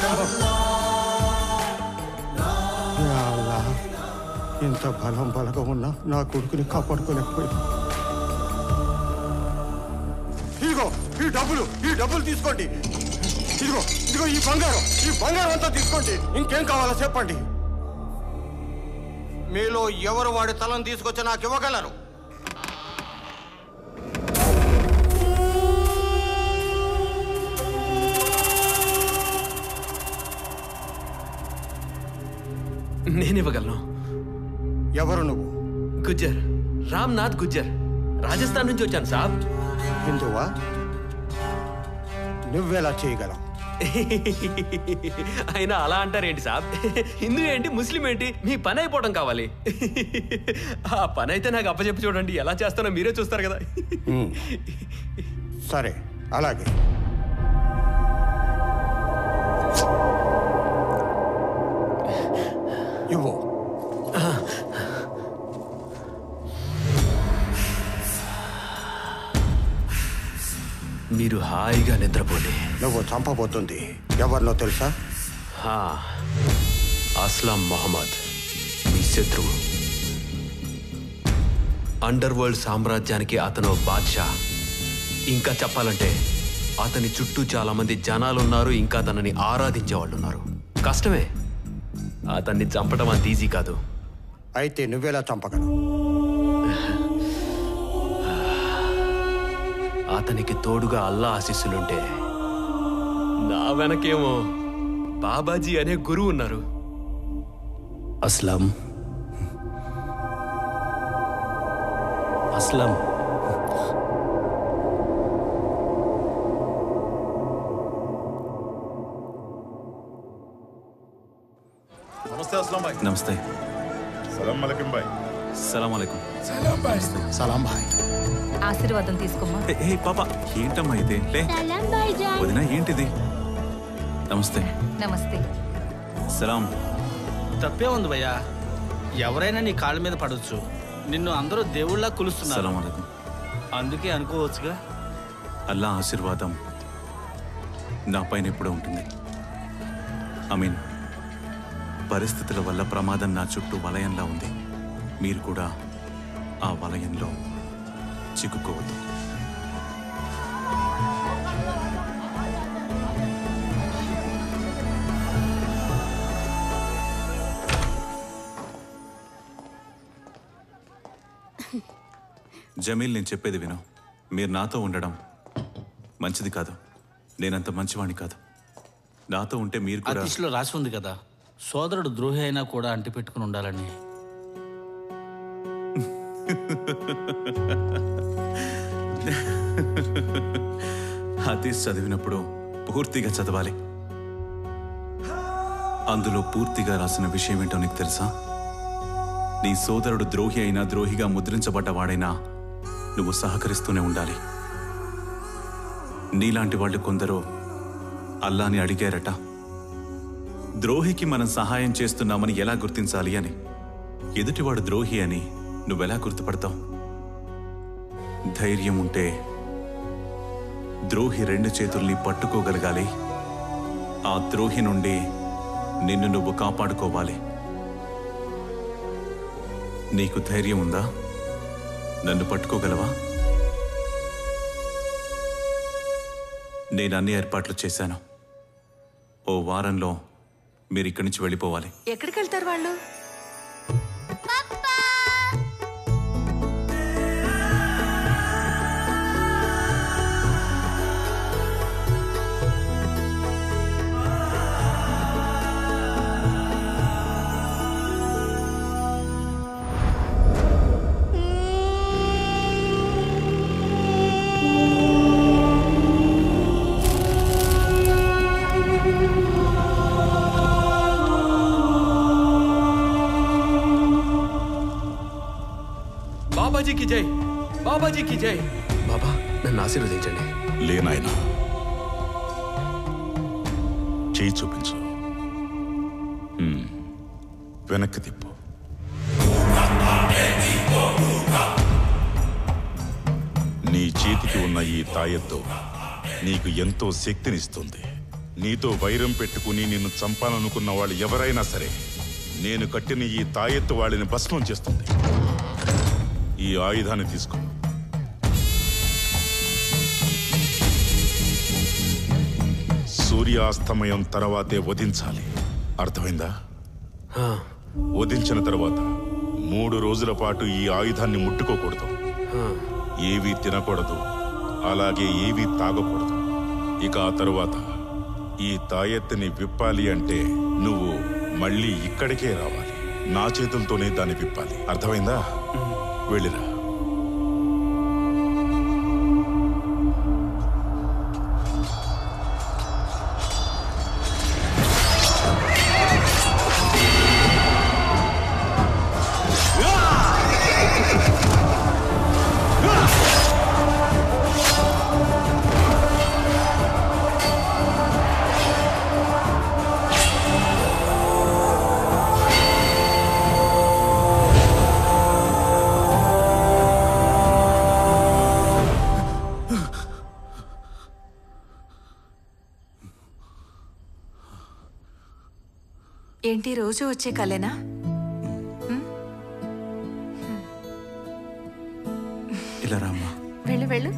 ఇంత బలం బలగా ఉన్నా నా కొడుకుని కాపాడుకోలేకపోయి. ఇదిగో ఈ డబ్బులు ఈ డబ్బులు తీసుకోండి. ఇదిగో ఇదిగో ఈ బంగారం ఈ బంగారం అంతా తీసుకోండి. ఇంకేం కావాలో చెప్పండి. మీలో ఎవరు వాడి తలను తీసుకొచ్చి నాకు ఇవ్వగలరు? నేను ఇవ్వగలను. ఎవరు నువ్వు? గుజ్జర్, రామ్నాథ్ గుజ్జర్. రాజస్థాన్ నుంచి వచ్చాను సాబ్. హిందువా? నువ్వెలా చేయగలవు? అయినా అలా అంటారేంటి సాబ్? హిందూ ఏంటి ముస్లిం ఏంటి, మీ పని అయిపోవడం కావాలి. ఆ పని అయితే నాకు అప్పచెప్పి చూడండి, ఎలా చేస్తానో మీరే చూస్తారు కదా. సరే అలాగే. ఇవ్వు. మీరు హాయిగా నిద్రపోండి. నువ్వు చంపబోతుంది ఎవరినో తెలుసా? అస్లాం మొహమ్మద్, మీ శత్రువు. అండర్ వరల్డ్ సామ్రాజ్యానికి అతను బాద్షా. ఇంకా చెప్పాలంటే అతని చుట్టూ చాలా మంది జనాలున్నారు, ఇంకా తనని ఆరాధించే వాళ్ళు ఉన్నారు. కష్టమే, అతన్ని చంపడం అంత ఈజీ కాదు. అయితే నువ్వెలా చంపగలవు? అతనికి తోడుగా అల్లా ఆశీస్సులుంటే, నా వెనకేమో బాబాజీ అనే గురువు ఉన్నారు. అస్లాం అస్లాం నమస్తే అస్లాం భాయ్. నమస్తే. సలాం అలైకుం భాయ్. సలాం అలైకుం. సలాం భాయ్. సలాం భాయ్. ఆశీర్వాదం తీసుకోమ్మా. ఏ పాప, ఏంటమ్మా ఇది? లే వదినా, ఏంటిది? నమస్తే. నమస్తే. సలాం. తప్పే ఉంది భయ్యా, ఎవరైనా నీ కాళ్ళ మీద పడవచ్చు. నిన్ను అందరూ దేవుళ్ళ కొలుస్తున్నారు. సలాం అలైకుం. అందుకే అనుకోవచ్చుగా. అల్లా ఆశీర్వాదం నా పైన ఎప్పుడూ ఉంటుంది. ఐ మీన్, పరిస్థితుల వల్ల ప్రమాదం నా చుట్టూ వలయంలా ఉంది. మీరు కూడా ఆ వలయంలో చిక్కుకోవద్దు. జమీల్, నేను చెప్పేది విను. మీరు నాతో ఉండడం మంచిది కాదు. నేనంత మంచివాణ్ణి కాదు. నాతో ఉంటే మీరు కూడా... ఆతిష్లో రాసి ఉంది కదా, సోదరుడు ద్రోహి అయినా కూడా అంటి పెట్టుకుని ఉండాలని. హదీస్ చదివినప్పుడు పూర్తిగా చదవాలి. అందులో పూర్తిగా రాసిన విషయం ఏంటో నీకు తెలుసా? నీ సోదరుడు ద్రోహి అయినా, ద్రోహిగా ముద్రించబడ్డవాడైనా నువ్వు సహకరిస్తూనే ఉండాలి. నీలాంటి వాళ్ళు కొందరు అల్లాని అడిగారట, ద్రోహికి మనం సహాయం చేస్తున్నామని ఎలా గుర్తించాలి అని. ఎదుటివాడు ద్రోహి అని నువ్వెలా గుర్తుపడతావు? ధైర్యం ఉంటే ద్రోహి రెండు చేతుల్ని పట్టుకోగలగాలి. ఆ ద్రోహి నుండి నిన్ను నువ్వు కాపాడుకోవాలి. నీకు ధైర్యం ఉందా? నన్ను పట్టుకోగలవా? నేను అన్ని ఏర్పాట్లు చేశాను. ఓ వారంలో మీరు ఇక్కడి నుంచి వెళ్ళిపోవాలి. ఎక్కడికి వెళ్తారు వాళ్ళు? బాబాజీకి జై, బాబాజీకి జై. బాబా, నన్ను ఆశీర్వదించండి. లేనాయనా, చేయి చూపించు. హ్మ్. వెనక్కి తిప్పు. నీ చేతికి ఉన్న ఈ తాయెత్తు నీకు ఎంతో శక్తినిస్తుంది. నీతో వైరం పెట్టుకుని నిన్ను చంపాలనుకున్న వాళ్ళు ఎవరైనా సరే నేను కట్టిన ఈ తాయెత్తు వాళ్ళని భస్మం చేస్తుంది. ఈ ఆయుధాన్ని తీసుకో. సూర్యాస్తమయం తర్వాతే వధించాలి. అర్థమైందా? వధించిన తర్వాత మూడు రోజుల పాటు ఈ ఆయుధాన్ని ముట్టుకోకూడదు. ఏవీ తినకూడదు, అలాగే ఏవీ తాగకూడదు. ఇక ఆ తరువాత ఈ తాయెత్తుని విప్పాలి అంటే నువ్వు మళ్ళీ ఇక్కడికే రావాలి. నా చేతులతోనే దాన్ని విప్పాలి. అర్థమైందా? వెళ్ళిరా. ఏంటి రోజు వచ్చే కలేనా? ఇలా రామ్మా. వెళ్ళు వెళ్ళు.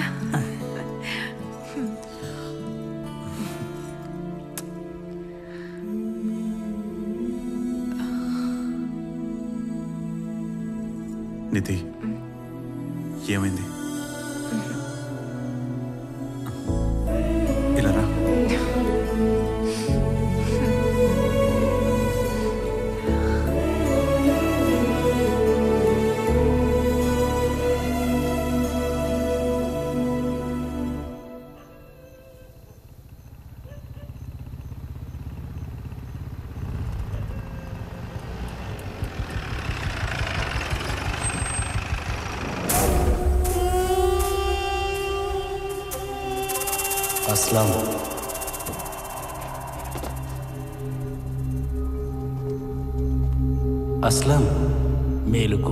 నిధి, ఏమైంది? ఇలా రా. అస్లాం. అస్లాం, మేలుకో.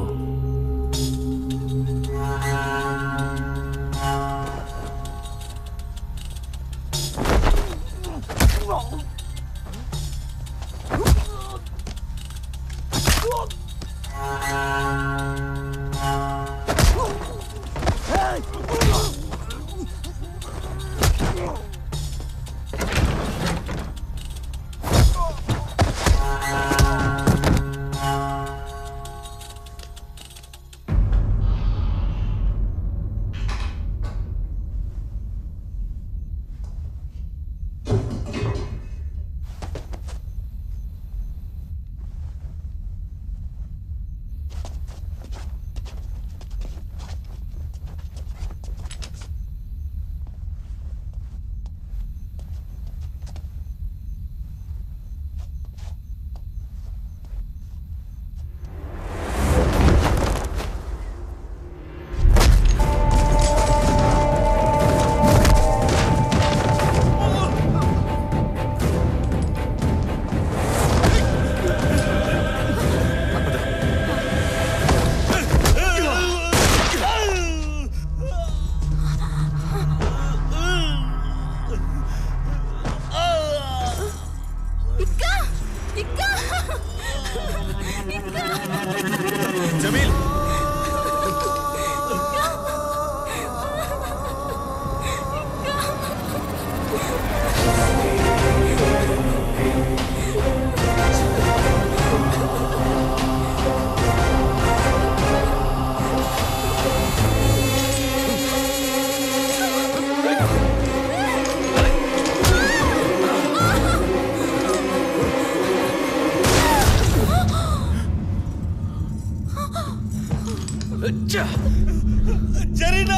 జరీనా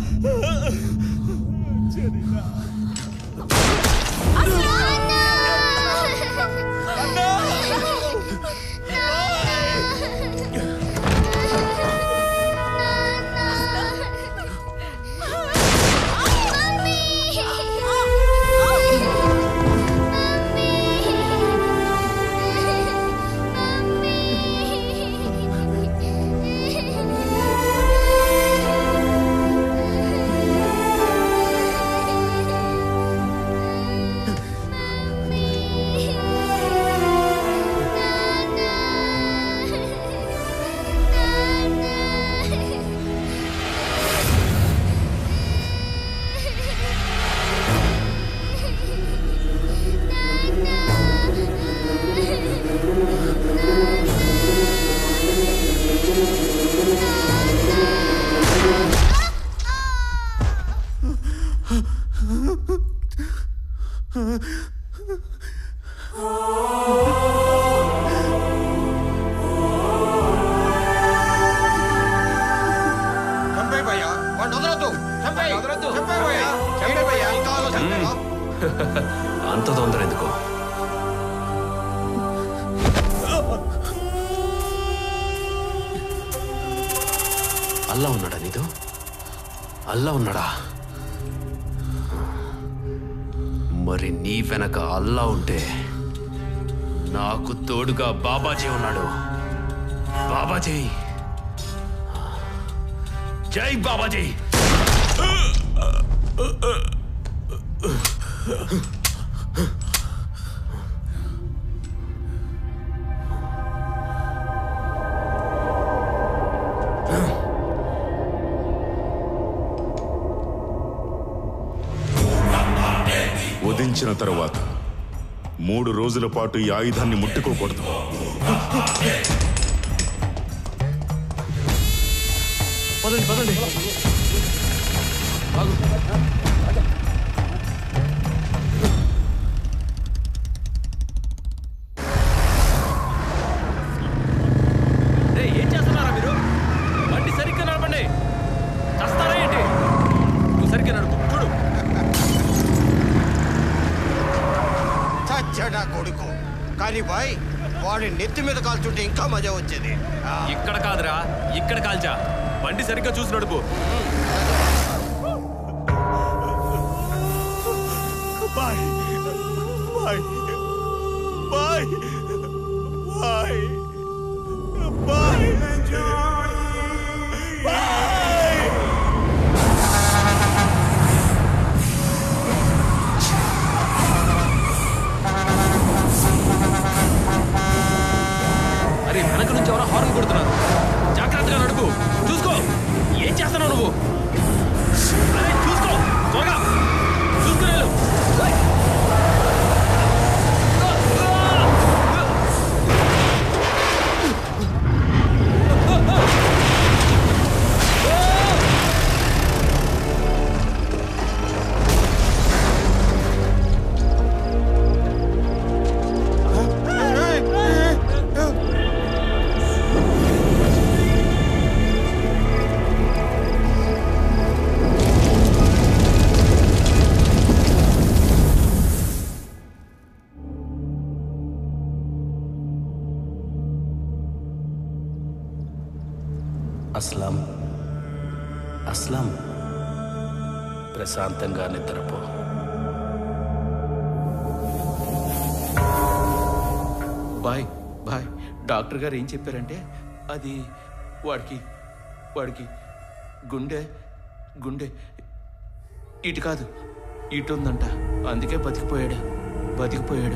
జరీనా అంత తొందర ఎందుకో? అల్లా ఉన్నాడా నీతో? అల్లా ఉన్నాడా? మరి నీ వెనక అల్లా ఉంటే నాకు తోడుగా బాబాజీ ఉన్నాడు. బాబాజీ, జై బాబాజీ. వధించిన తరువాత మూడు రోజుల పాటు ఈ ఆయుధాన్ని ముట్టుకోకూడదు. పదండి పదండి. ఏం చేస్తున్నారా మీరు? బండి సరిగ్గా నడపండి. చస్తారా ఏంటి? నువ్వు సరిగ్గా నడుపు. చూడు, చచ్చడా కొడుకు. కానీ బాయ్, వాడి నెత్తి మీద కాల్చుంటే ఇంకా మజా వచ్చేది. ఇక్కడ కాదురా, ఇక్కడ కాల్చా. బండి సరిగ్గా చూసి నడుపు. Bye bye bye bye bye bye. అరే, వెనక నుంచి ఎవరో హార్న్ కొడుతున్నారు. జాగ్రత్తగా నడుపు. చూసుకో, ఏం చేస్తున్నావు నువ్వు? అరే చూసుకో, త్వరగా చూసుకునే. అస్లాం, అస్లాం, ప్రశాంతంగా నిద్రపో. బాయ్ బాయ్, డాక్టర్ గారు ఏం చెప్పారంటే అది వాడికి వాడికి గుండె గుండె ఇటు కాదు, ఇటు ఉందంట. అందుకే బతికిపోయాడు బతికిపోయాడు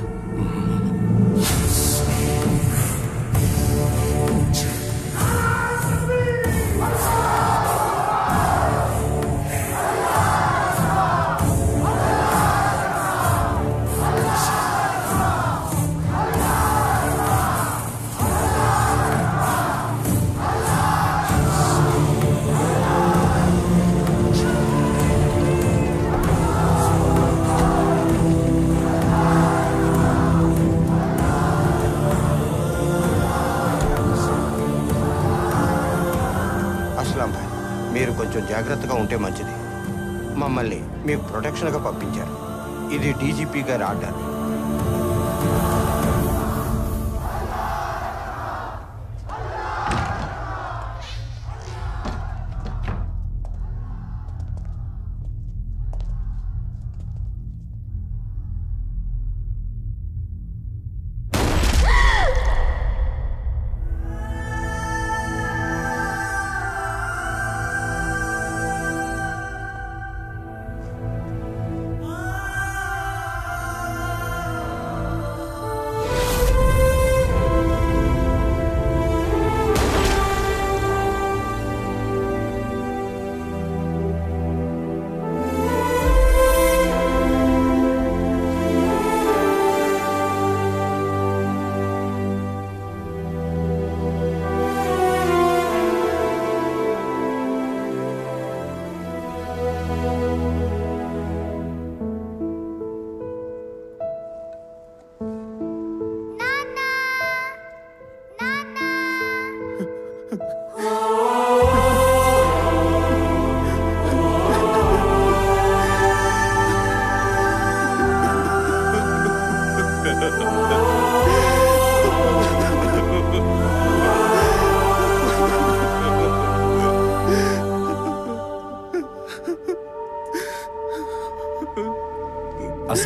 మీరు కొంచెం జాగ్రత్తగా ఉంటే మంచిది. మమ్మల్ని మీ ప్రొటెక్షన్గా పంపించారు. ఇది డీజీపీ గారి ఆర్డర్.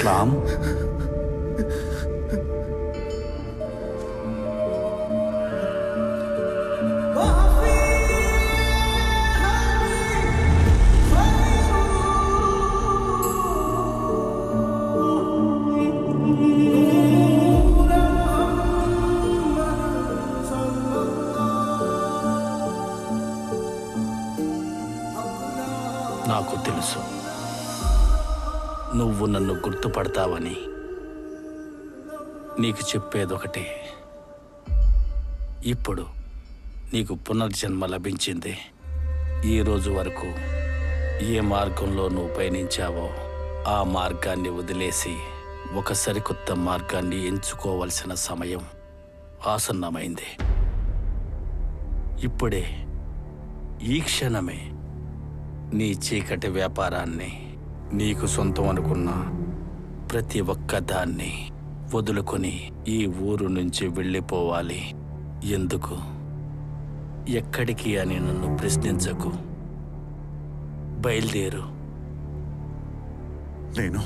రామ్ నాకు తెలుసు నువ్వు నన్ను గుర్తుపడతావని. నీకు చెప్పేదొకటే, ఇప్పుడు నీకు పునర్జన్మ లభించింది. ఈ రోజు వరకు ఏ మార్గంలో నువ్వు పయనించావో ఆ మార్గాన్ని వదిలేసి ఒక సరికొత్త మార్గాన్ని ఎంచుకోవలసిన సమయం ఆసన్నమైంది. ఇప్పుడే, ఈ క్షణమే నీ చీకటి వ్యాపారాన్ని, నీకు సొంతం అనుకున్న ప్రతి ఒక్క దాన్ని వదులుకొని ఈ ఊరు నుంచి వెళ్ళిపోవాలి. ఎందుకు, ఎక్కడికి అని నన్ను ప్రశ్నించకు. బయలుదేరు. నేను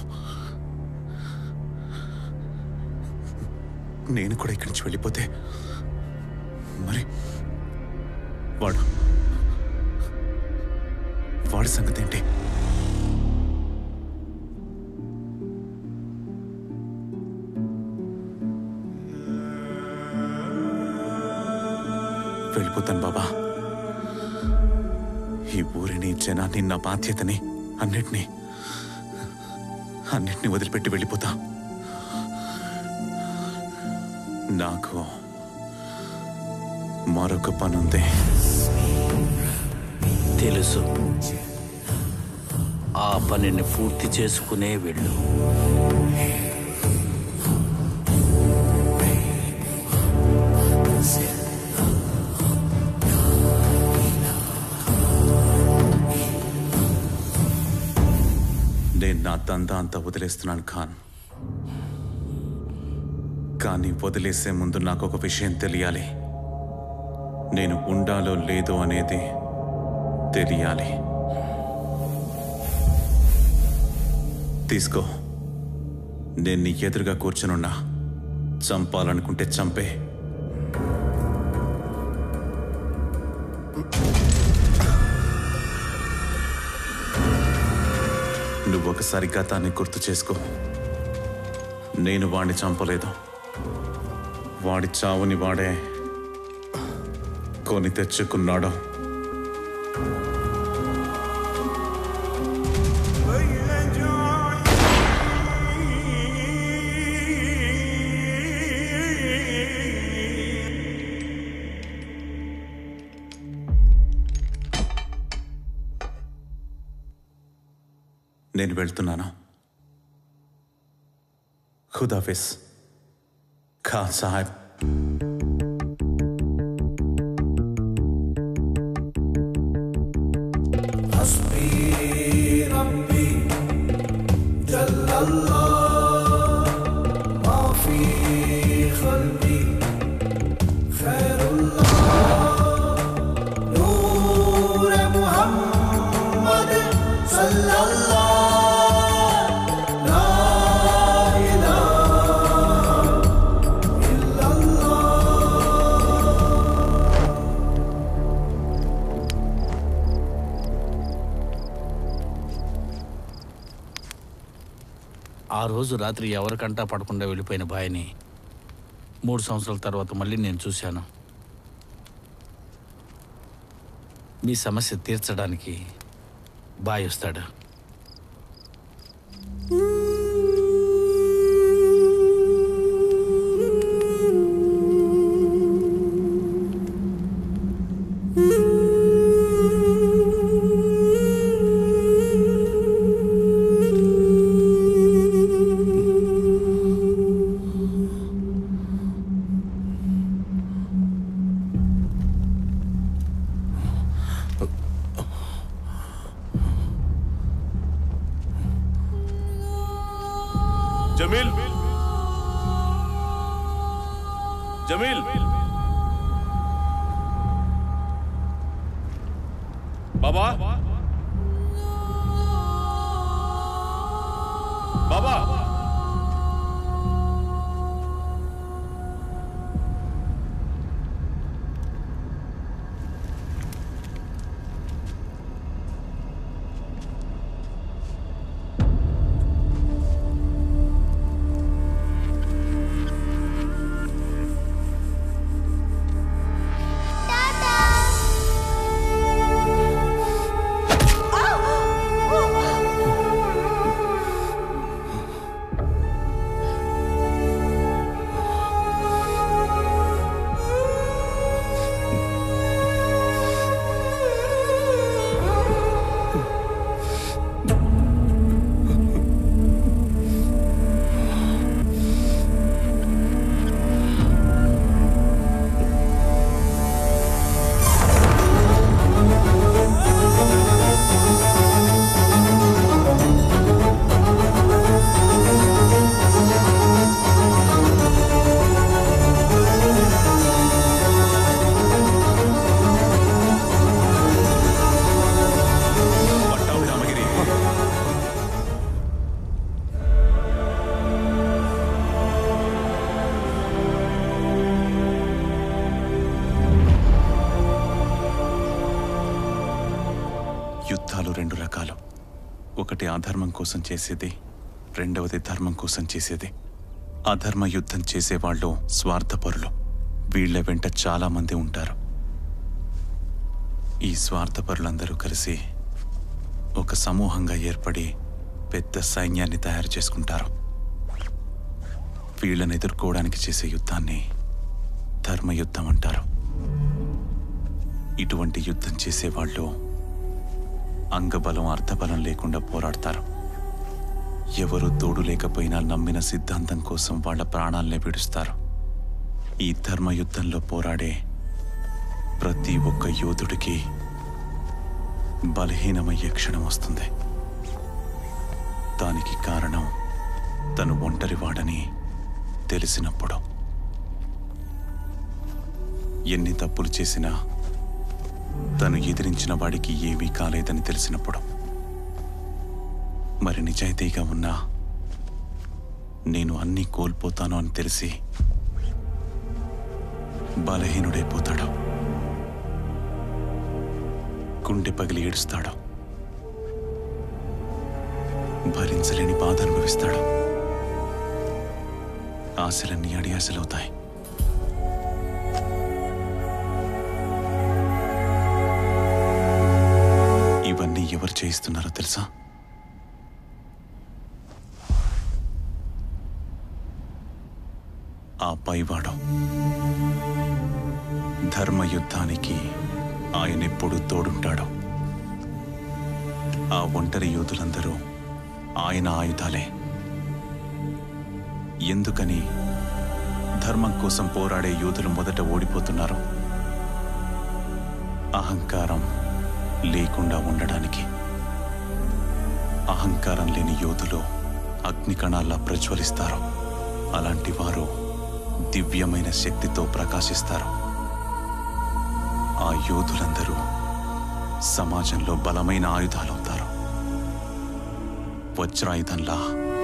నేను కూడా ఇక్కడి నుంచి వెళ్ళిపోతే మరి వాడు వాడి సంగతి ఏంటి? వెళ్ళిపోతాను బాబా. ఈ ఊరిని, జనాన్ని, నా బాధ్యతని అన్నిటినీ అన్నిటినీ వదిలిపెట్టి వెళ్ళిపోతా. నాకు మరొక పనుంది. తెలుసు. ఆ పనిని పూర్తి చేసుకునే వెళ్ళు. నేను నా దందా అంతా వదిలేస్తున్నాను ఖాన్. కానీ వదిలేసే ముందు నాకు ఒక విషయం తెలియాలి. నేను ఉండాలో లేదో అనేది తెలియాలి. తీసుకో. నేను నీ ఎదురుగా కూర్చునున్నా. చంపాలనుకుంటే చంపే. నువ్వు ఒకసారి గతాన్ని గుర్తు చేసుకో. నేను వాడిని చంపలేదు. వాడి చావుని వాడే కొని తెచ్చుకున్నాడు. నేను వెళ్తున్నాను. ఖుదాఫిజ్ ఖాన్ సాహెబ్. ఆ రోజు రాత్రి ఎవరికంటా పడకుండా వెళ్ళిపోయిన బాయ్ని మూడు సంవత్సరాల తర్వాత మళ్ళీ నేను చూశాను. మీ సమస్య తీర్చడానికి బాయ్ వస్తాడు. जमील जमील बाबा बाबा యుద్ధాలు రెండు రకాలు. ఒకటి అధర్మం కోసం చేసేది, రెండవది ధర్మం కోసం చేసేది. అధర్మ యుద్ధం చేసేవాళ్ళు స్వార్థపరులు. వీళ్ల వెంట చాలా మంది ఉంటారు. ఈ స్వార్థపరులందరూ కలిసి ఒక సమూహంగా ఏర్పడి పెద్ద సైన్యాన్ని తయారు చేసుకుంటారు. వీళ్ళని ఎదుర్కోవడానికి చేసే యుద్ధాన్ని ధర్మయుద్ధం అంటారు. ఇటువంటి యుద్ధం చేసేవాళ్ళు అంగబలం అర్థబలం లేకుండా పోరాడతారు. ఎవరు తోడు లేకపోయినా నమ్మిన సిద్ధాంతం కోసం వాళ్ళ ప్రాణాలనే విడుస్తారు. ఈ ధర్మయుద్ధంలో పోరాడే ప్రతి ఒక్క యోధుడికి బలహీనమయ్యే క్షణం వస్తుంది. దానికి కారణం తను ఒంటరివాడని తెలిసినప్పుడు. ఎన్ని తప్పులు చేసినా తను ఎదిరించిన వాడికి ఏమీ కాలేదని తెలిసినప్పుడు. మరి నిజాయితీగా ఉన్నా నేను అన్నీ కోల్పోతాను అని తెలిసి బలహీనుడైపోతాడు. గుండె పగిలి ఏడుస్తాడు. భరించలేని బాధ అనుభవిస్తాడు. ఆశలన్నీ అడియాశలవుతాయి. ఇవన్నీ ఎవరు చేయిస్తున్నారో తెలుసా? ఆ పైవాడు. ధర్మయుద్ధానికి ఆయన ఎప్పుడూ తోడుంటాడు. ఆ ఒంటరి యోధులందరూ ఆయన ఆయుధాలే. ఎందుకని ధర్మం కోసం పోరాడే యోధులు మొదట ఓడిపోతున్నారు? అహంకారం లేకుండా ఉండడానికి. అహంకారం లేని యోధులు అగ్నికణాల్లా ప్రజ్వలిస్తారు. అలాంటి వారు దివ్యమైన శక్తితో ప్రకాశిస్తారు. ఆ యోధులందరూ సమాజంలో బలమైన ఆయుధాలవుతారు. వజ్రాయుధంలా.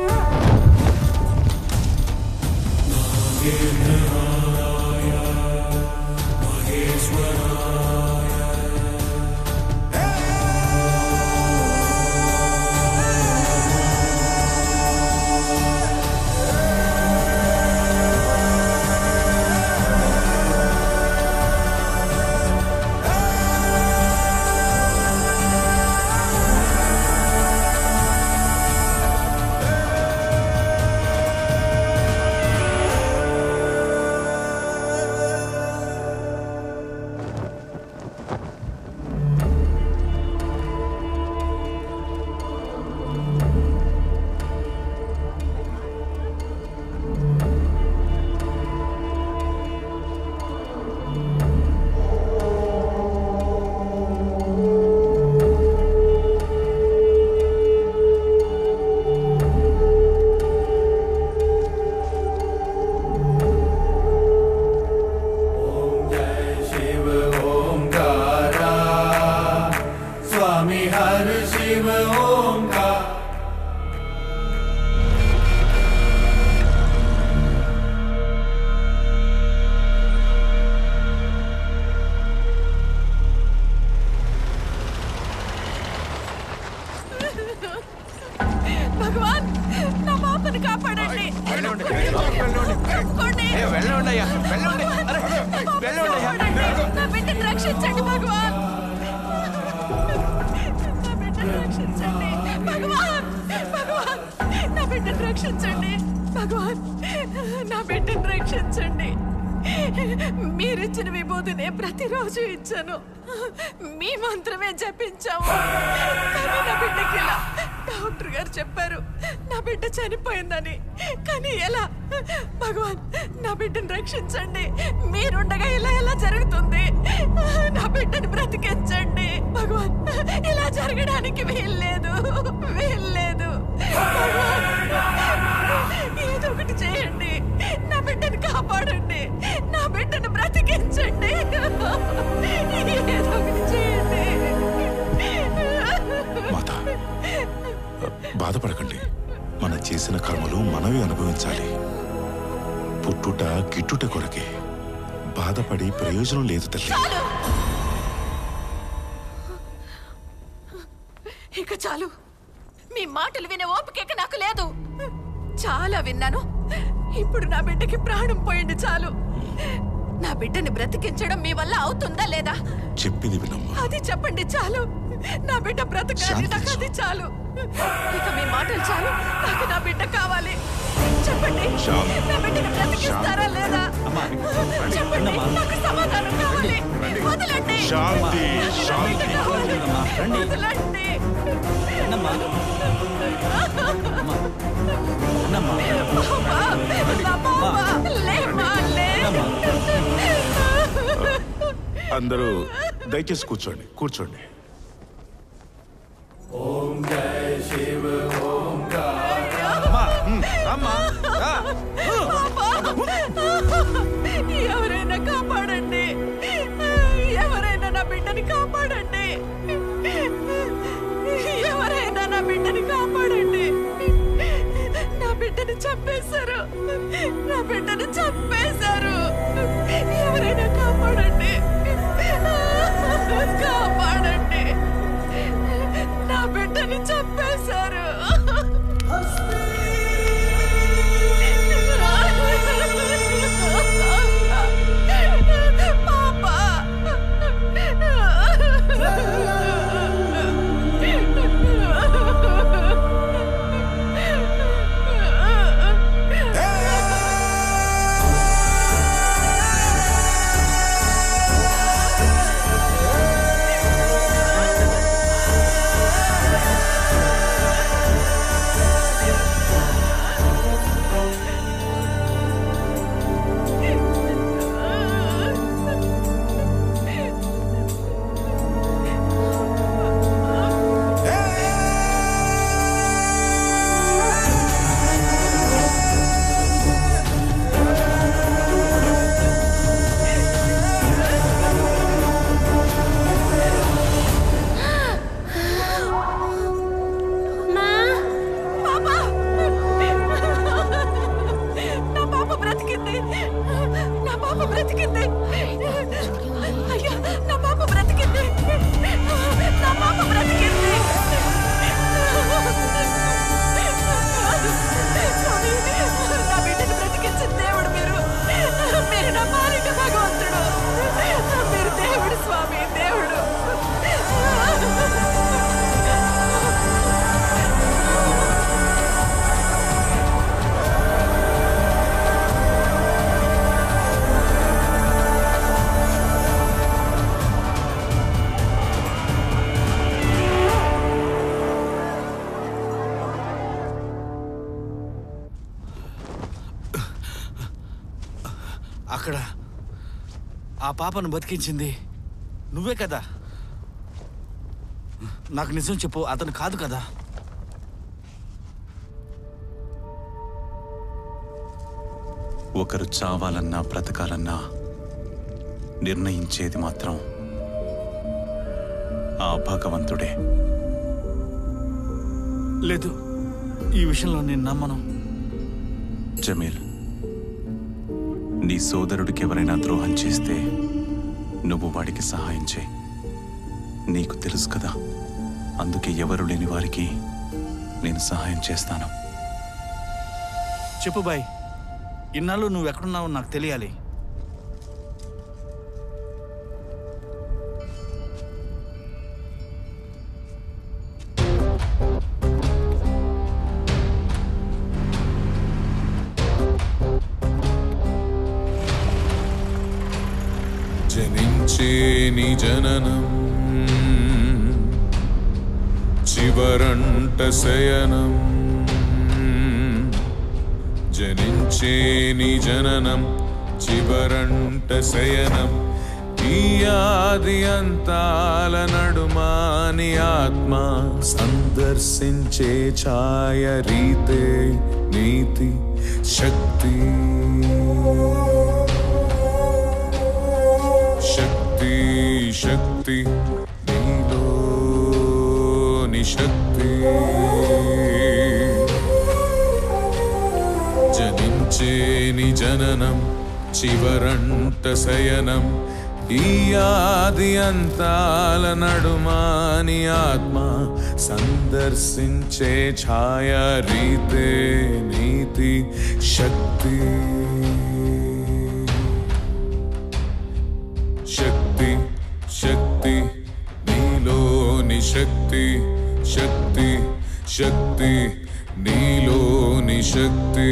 మీరిచ్చిన విభూతినే ప్రతిరోజు ఇచ్చాను. మీ మంత్రమే జపించాము. కానీ నా బిడ్డకి ఇలా డాక్టర్ గారు చెప్పారు నా బిడ్డ చనిపోయిందని. కానీ ఎలా? భగవాన్, నా బిడ్డను రక్షించండి. మీరుండగా ఇలా ఎలా జరుగుతుంది? నా బిడ్డను బ్రతికించండి భగవాన్. ఇలా జరగడానికి వీల్లేదు, వీల్లేదు. ఏదో ఒకటి చేయండి. నా బిడ్డను కాపాడండి. నా బిడ్డను బ్రతికించండి. ఏదో ఒకటి చేయండి. మాత, బాధపడకండి. మన చేసిన కర్మలు మనమే అనుభవించాలి. పుట్టుట గిట్టుట కొరకే. బాధపడి ప్రయోజనం లేదు తల్లి. ఇక చాలు. మీ మాటలు వినే ఓపిక నాకు లేదు. చాలా విన్నాను. ఇప్పుడు నా బిడ్డకి ప్రాణం పోయింది. చాలు. నా బిడ్డని బ్రతికించడం మీ వల్ల అవుతుందా లేదా? చెప్పింది వినమ్మా. అది చెప్పండి. చాలు. నా బిడ్డ బ్రతకాలి. నాకు అది చాలు. ఇక మీ మాటలు చాలు. నాకు నా బిడ్డ కావాలి. చెప్పండి, నా బిడ్డని బ్రతికిస్తారా లేదా? చెప్పండి, నాకు సమాధానం కావాలి. వదలండి. శాంతి, శాంతి. వదలండి. అందరూ దయచేసి కూర్చోండి కూర్చోండి ఓం జై శివ ఎవరైనా కాపాడండి. ఎవరైనా నా బిడ్డని కాపాడండి. ఎవరైనా నా బిడ్డని కాపాడండి. నా బిడ్డని చంపేశారు. నా బిడ్డని చంపేశారు. ఎవరైనా కాపాడండి. కాపాడండి. నా బిడ్డని చంపేశారు. అక్కడ ఆ పాపను బతికించింది నువ్వే కదా? నాకు నిజం చెప్పు, అతను కాదు కదా? ఒకరు చావాలన్నా బ్రతకాలన్నా నిర్ణయించేది మాత్రం ఆ భగవంతుడే. లేదు, ఈ విషయంలో నేను నమ్మను. జమీల్, నీ సోదరుడికి ఎవరైనా ద్రోహం చేస్తే నువ్వు వాడికి సహాయం చేయి. నీకు తెలుసు కదా, అందుకే ఎవరు లేని వారికి నేను సహాయం చేస్తాను. చెప్పు బాయ్, ఇన్నాళ్ళు నువ్వు ఎక్కడున్నావో నాకు తెలియాలి. జనించే నీ జననం చివరంట శయనం. జనించే నీ జననం చివరంట శయనం. ఈ ఆది అంతాల నడుమాని ఆత్మ సందర్శించే ఛాయ రీతే నీతి శక్తి. శక్తి శక్తి నీలోని శక్తి. జనించే నీ జననం చివరంట శయనం. ఈ ఆది అంతాల నడుమాని ఆత్మ సందర్శించే ఛాయ రీతే నీతి శక్తి శక్తి శక్తి నీలోని శక్తి శక్తి శక్తి నీలోని శక్తి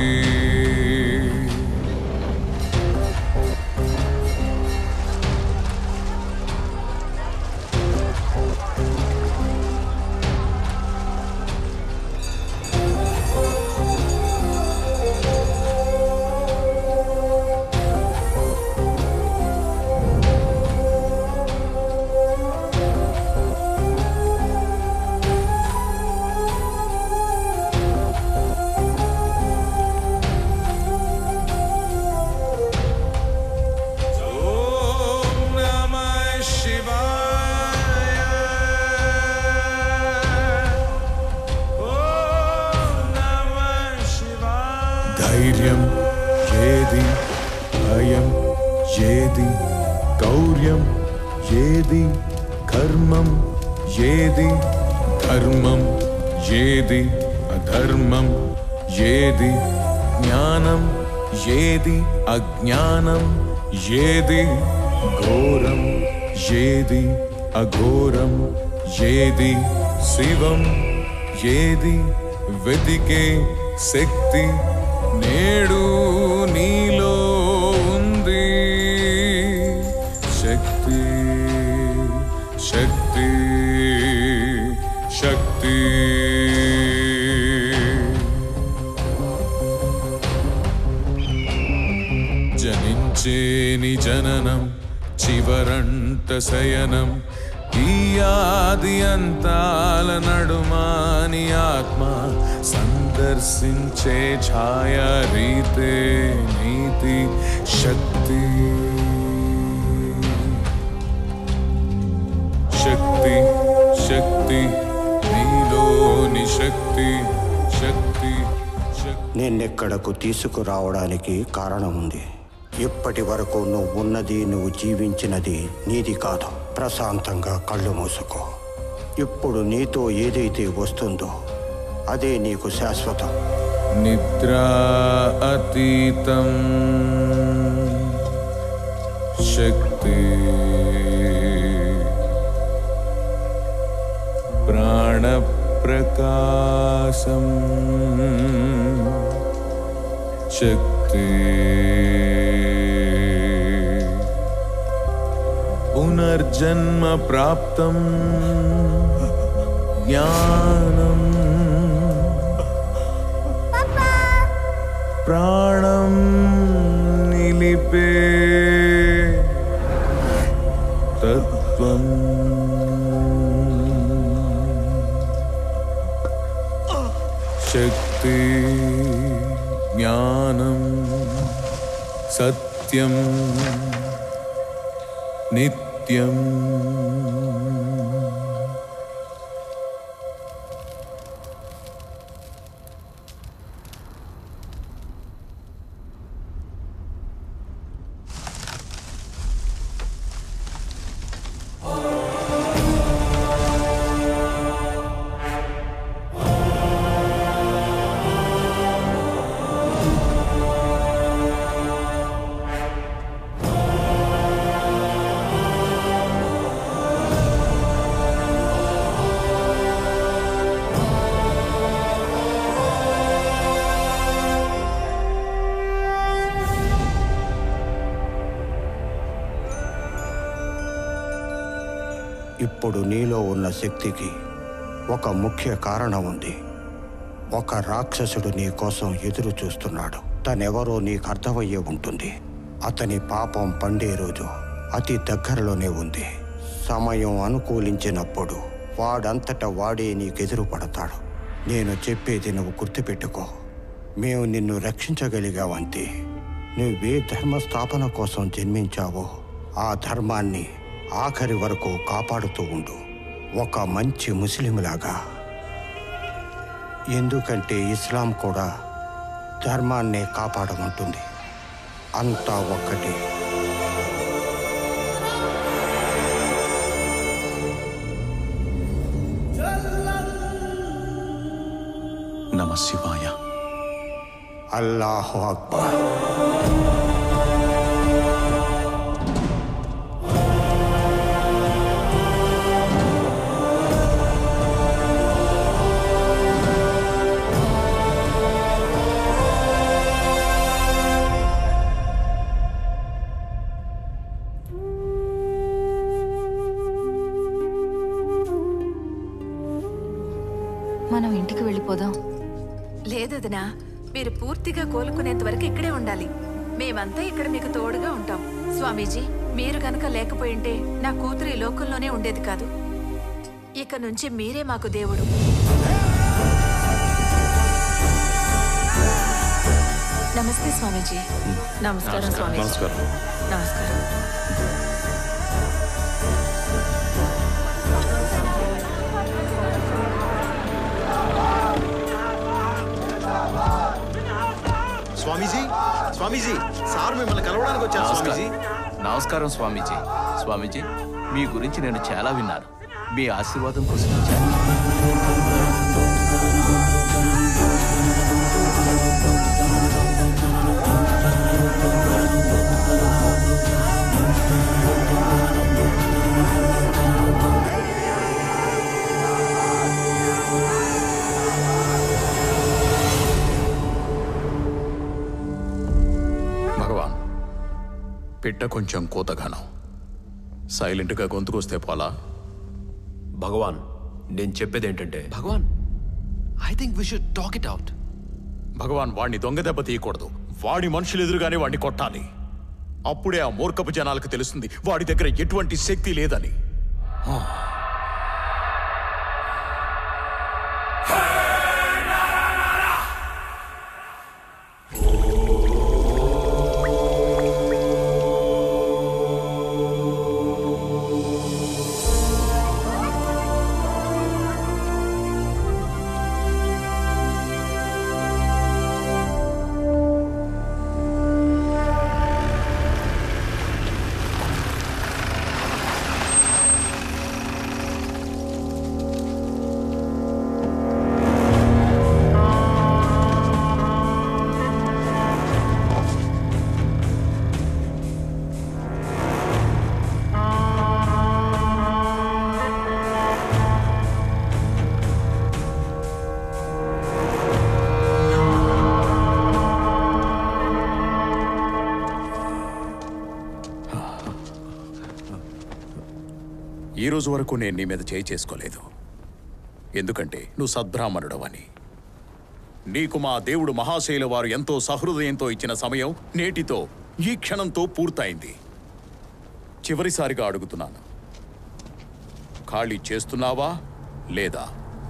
ధైర్యం ఏది భయం ఏది గౌర్యం ఏది కర్మం ఏది ధర్మం ఏది అధర్మం ఏది జ్ఞానం ఏది అజ్ఞానం ఏది ఘోరం ఏది అఘోరం ఏది శివం ఏది వెతికే శక్తి నేడు నీలో ఉంది శక్తి శక్తి శక్తి జనించేని జననం చివరంట శయనం ఈ ఆది అంతాల నడుమాని ఆత్మ సందర్శించే ఛాయ రీతే నీతి శక్తి శక్తి శక్తి నీలోని శక్తి శక్తి నిన్నెక్కడకు తీసుకురావడానికి కారణం ఉంది. ఇప్పటి వరకు నువ్వు ఉన్నది, నువ్వు జీవించినది నీది కాదు. ప్రశాంతంగా కళ్ళు మూసుకో. ఇప్పుడు నీతో ఏదైతే వస్తుందో అదే నీకు శాశ్వతం. నిద్రా అతీతం శక్తి ప్రాణ ప్రకాశం శక్తి పునర్జన్మ ప్రాప్తం జ్ఞానం ప్రాణం నిలిపే తత్వం శక్తి జ్ఞానం సత్యం నిత్యం ఇప్పుడు నీలో ఉన్న శక్తికి ఒక ముఖ్య కారణం ఉంది. ఒక రాక్షసుడు నీ కోసం ఎదురు చూస్తున్నాడు. తనెవరో నీకు అర్థమయ్యే ఉంటుంది. అతని పాపం పండే రోజు అతి దగ్గరలోనే ఉంది. సమయం అనుకూలించినప్పుడు వాడంతట వాడే నీకెదురు పడతాడు. నేను చెప్పేది నువ్వు గుర్తుపెట్టుకో. మేము నిన్ను రక్షించగలిగావంతే. నువ్వే ధర్మస్థాపన కోసం జన్మించావో ఆ ధర్మాన్ని ఆఖరి వరకు కాపాడుతూ ఉండు, ఒక మంచి ముస్లింలాగా. ఎందుకంటే ఇస్లాం కూడా ధర్మాన్నే కాపాడమంటుంది. అంతా ఒక్కటే. నమ శివాయ. అల్లాహు అక్బర్. మనం ఇంటికి వెళ్ళిపోదాం. లేదదినా, మీరు పూర్తిగా కోలుకునేంత వరకు ఇక్కడే ఉండాలి. మేమంతా ఇక్కడ మీకు తోడుగా ఉంటాం. స్వామీజీ, మీరు గనక లేకపోయింటే నా కూతురు ఈ లోకంలోనే ఉండేది కాదు. ఇక నుంచి మీరే మాకు దేవుడు. నమస్తే స్వామీజీ. నమస్కారం స్వామీజీ. నమస్కారం. నమస్కారం. స్వామీజీ, స్వామీజీ, సార్ మిమ్మల్ని కలవడానికి వచ్చారు స్వామీజీ. నమస్కారం స్వామీజీ. స్వామీజీ, మీ గురించి నేను చాలా విన్నాను. మీ ఆశీర్వాదం కోసం వచ్చాను. భగవాన్, పిట్ట కొంచెం కోతగానం, సైలెంట్గా గొంతుకొస్తే పోలా. భగవాన్, నేను చెప్పేది ఏంటంటే Bhagwan, I think we should talk it out. Bhagwan, వాడిని దొంగ దెబ్బ తీయకూడదు. వాడి మనుషులు ఎదురుగానే వాడిని కొట్టాలి. అప్పుడే ఆ మూర్ఖపు జనాలకు తెలుస్తుంది వాడి దగ్గర ఎటువంటి శక్తి లేదని. ఈ రోజు వరకు నేను నీ మీద చేయి చేసుకోలేదు, ఎందుకంటే నువ్వు సద్బ్రాహ్మణుడవని. నీకు మా దేవుడు మహాశైల వారు ఎంతో సహృదయంతో ఇచ్చిన సమయం నేటితో ఈ క్షణంతో పూర్తయింది. చివరిసారిగా అడుగుతున్నాను, ఖాళీ చేస్తున్నావా లేదా?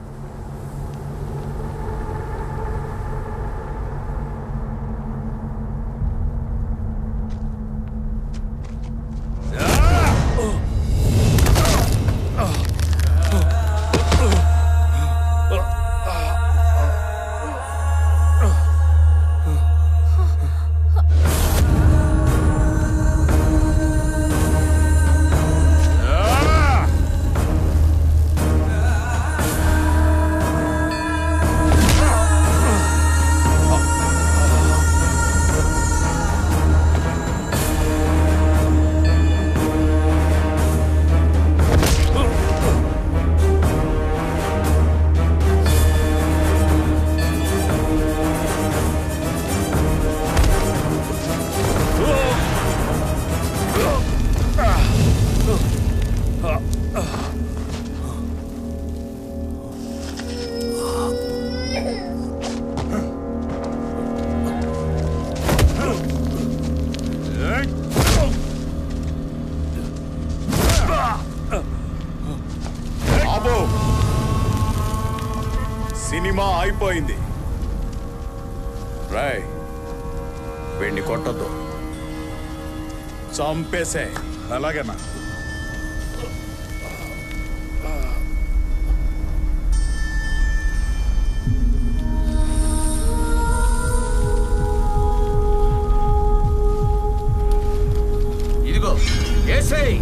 సినిమా అయిపోయింది. రాయ్, వీడిని కొట్టద్దు, చంపేసే. అలాగేనా? ఇదిగో ఏసేయ్.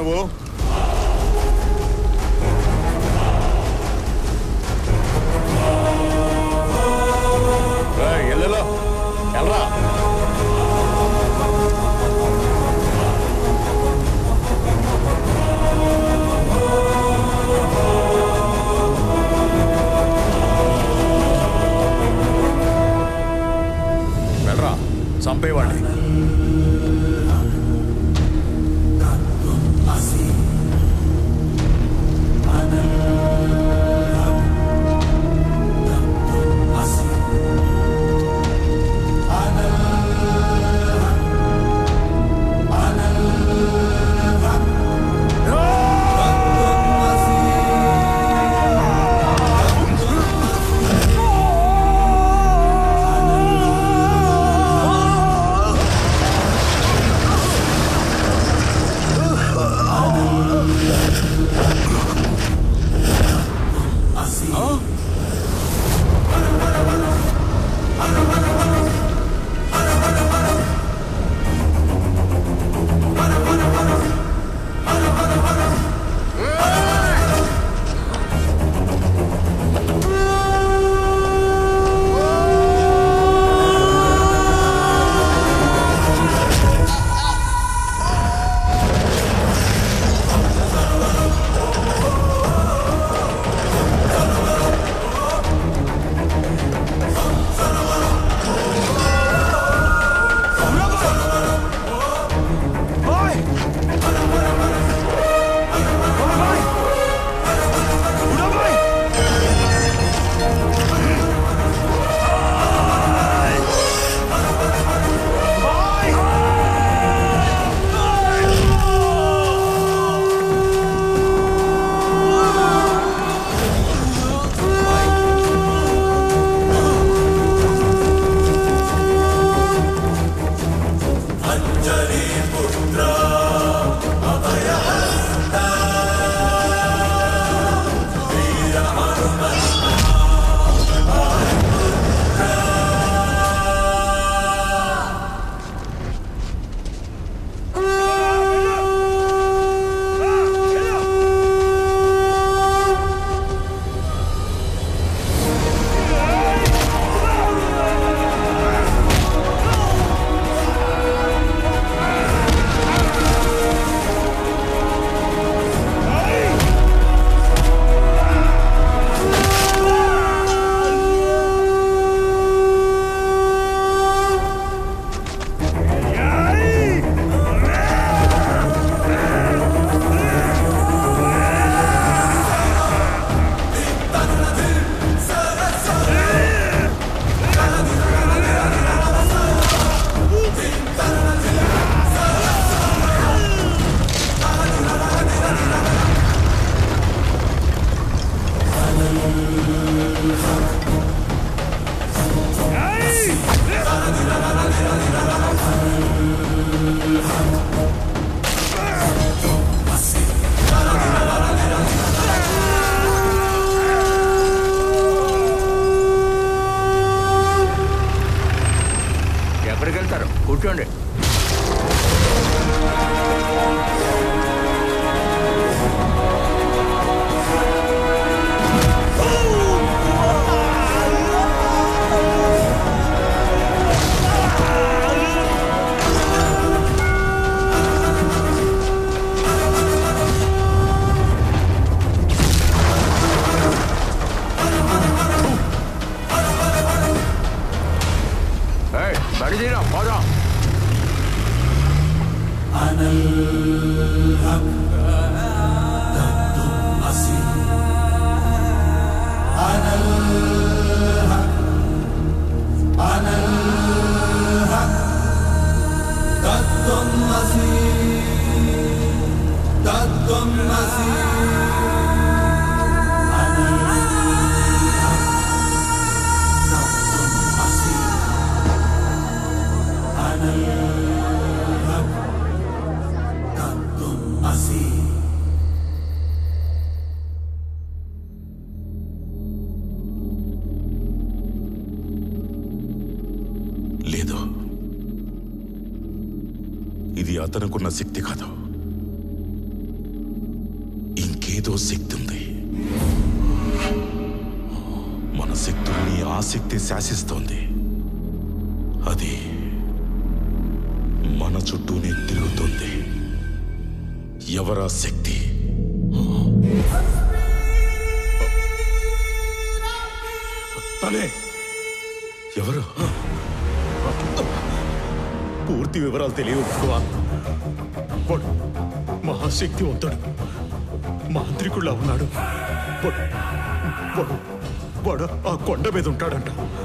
నువ్వు? ఎల్లెలో ఎల్రా. వెళ్ళరా, చంపేవాడిని. కూర్చోండి. బడిదీరా పోదాం. లేదు, ఇది అతనుకున్న శక్తి కాదు, ఏదో శక్తి ఉంది. మన శక్తుల్ని ఆ శక్తి శాసిస్తోంది. అది మన చుట్టూనే తిరుగుతుంది. ఎవరా శక్తి? తనే. ఎవరు? పూర్తి వివరాలు తెలియవు భగవాన్. వాడు మహాశక్తివంతుడు, మాంత్రికుళ్ళ ఉన్నాడు. వాడు వాడు వాడు ఆ కొండ మీద ఉంటాడంట.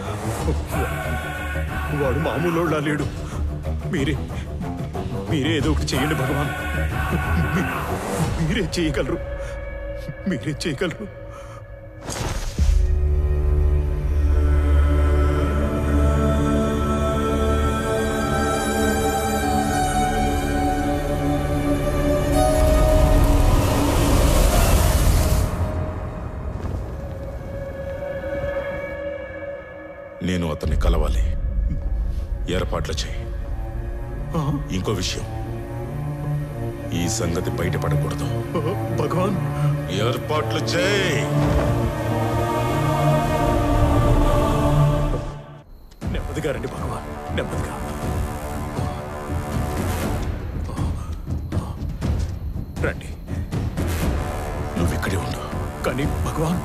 వాడు మామూలు లేడు. మీరే మీరే ఏదో ఒకటి చేయండి భగవాన్. మీరే చేయగలరు, మీరే చేయగలరు. నేను అతన్ని కలవాలి. ఏర్పాట్లు చేయి. ఇంకో విషయం, ఈ సంగతి బయటపడకూడదు. భగవాన్, ఏర్పాట్లు చేయి. నెమ్మదిగా రండి భగవాన్, నెమ్మదిగా. రండి. నువ్వు ఇక్కడే ఉండు. కానీ భగవాన్,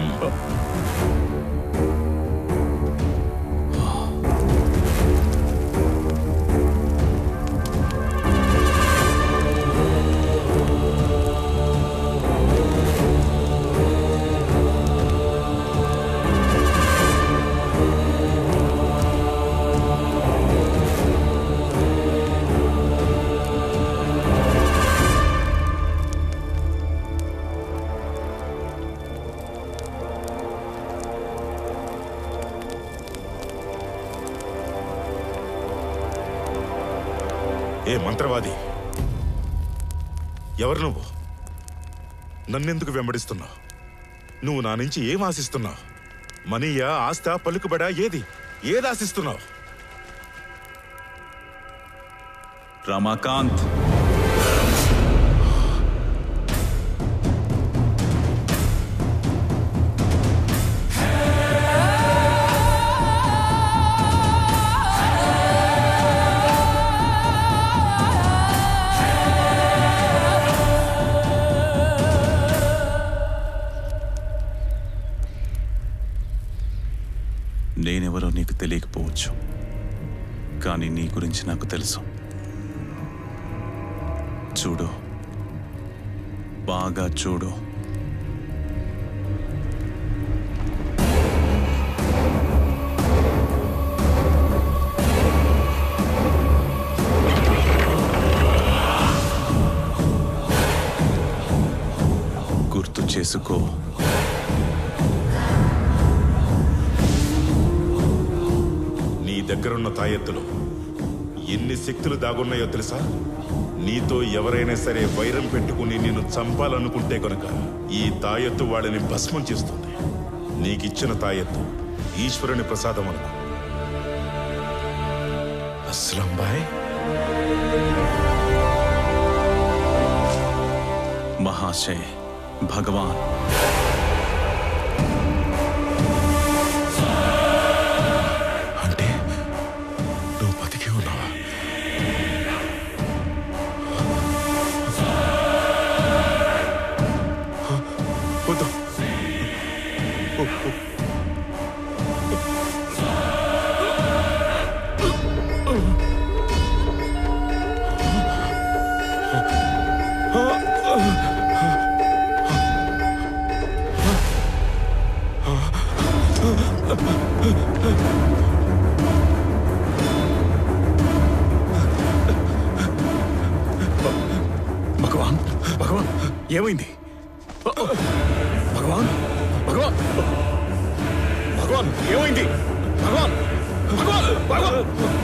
ఏ మంత్రవాది, ఎవరు నువ్వు? నన్నెందుకు వెంబడిస్తున్నావు? నువ్వు నా నుంచి ఏం ఆశిస్తున్నావు? మనీయా, ఆస్తా, పలుకుబడా? ఏది ఏది ఆశిస్తున్నావు? రమాకాంత్, నేనెవరో నీకు తెలియకపోవచ్చు, కానీ నీ గురించి నాకు తెలుసు. చూడు, బాగా చూడు. గుర్తు చేసుకో. నీ దగ్గరున్న తాయెత్తులు ఎన్ని శక్తులు దాగున్నాయో తెలుసా? నీతో ఎవరైనా సరే వైరం పెట్టుకుని నిన్ను చంపాలనుకుంటే కనుక ఈ తాయెత్తు వాళ్ళని భస్మం చేస్తుంది. నీకిచ్చిన తాయెత్తు ఈశ్వరుని ప్రసాదం అనుకో. అస్లం బాయ్. మహాశయ భగవాన్, అంటే నువ్వు బతికి ఉన్నావా? వద్దు. భగవాన్, భగవాన్, ఏమైంది? భగవాన్, భగవాన్, భగవాన్, ఏమైంది? భగవాన్, భగవాన్, భగవాన్.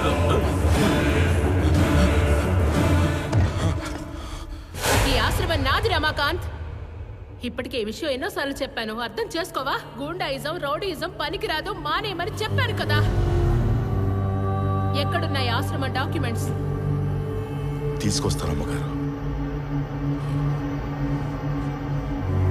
ఈ ఆశ్రమం నాది రమాకాంత్. ఇప్పటికే ఈ విషయం ఎన్నోసార్లు చెప్పాను, అర్థం చేసుకోవా? గూండాయిజం, రౌడీయిజం పనికిరాదు, మానేయమని చెప్పాను కదా. ఎక్కడున్నాయి ఆశ్రమం డాక్యుమెంట్స్? తీసుకొస్తానమ్మగారు.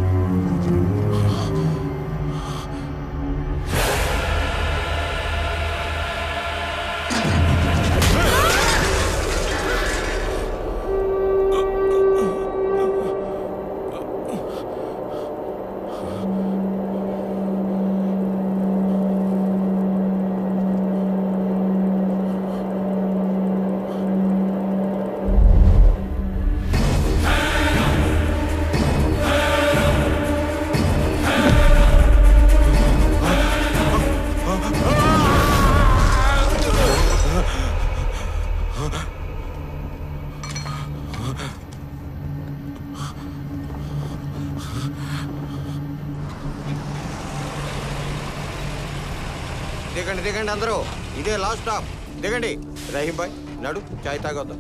దిగండి దిగండి అందరూ, ఇదే లాస్ట్ స్టాప్, దిగండి. రహీం భాయ్ నడు, చాయ్ తాగొద్దాం.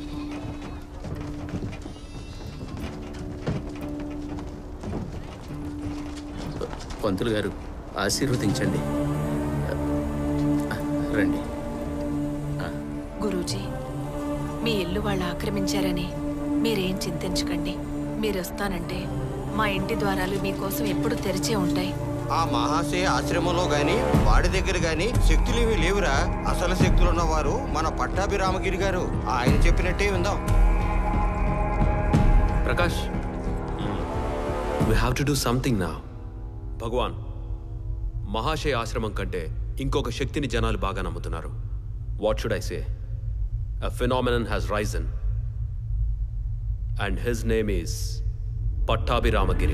పంతులు గారు ఆశీర్వదించండి. రండి. గురూజీ, మీ ఇల్లు వాళ్ళు ఆక్రమించారని మీరేం చింతించకండి. మీరు వస్తానంటే మా ఇంటి ద్వారాలు మీకోసం ఎప్పుడు తెరిచే ఉంటాయి. ఆ మహాశయ ఆశ్రమంలో గాని వాడి దగ్గర గాని శక్తులేమీ లేవురా. అసలు శక్తులున్న వారు మన పట్టాభిరామగిరి గారు. ఆయన చెప్పినట్టే విందాం. Prakash, we have to do something now. భగవాన్, మహాశయ ఆశ్రమం కంటే ఇంకొక శక్తిని జనాలు బాగా నమ్ముతున్నారు. What should I say? A phenomenon has risen and his name is Pattabhi Ramagiri.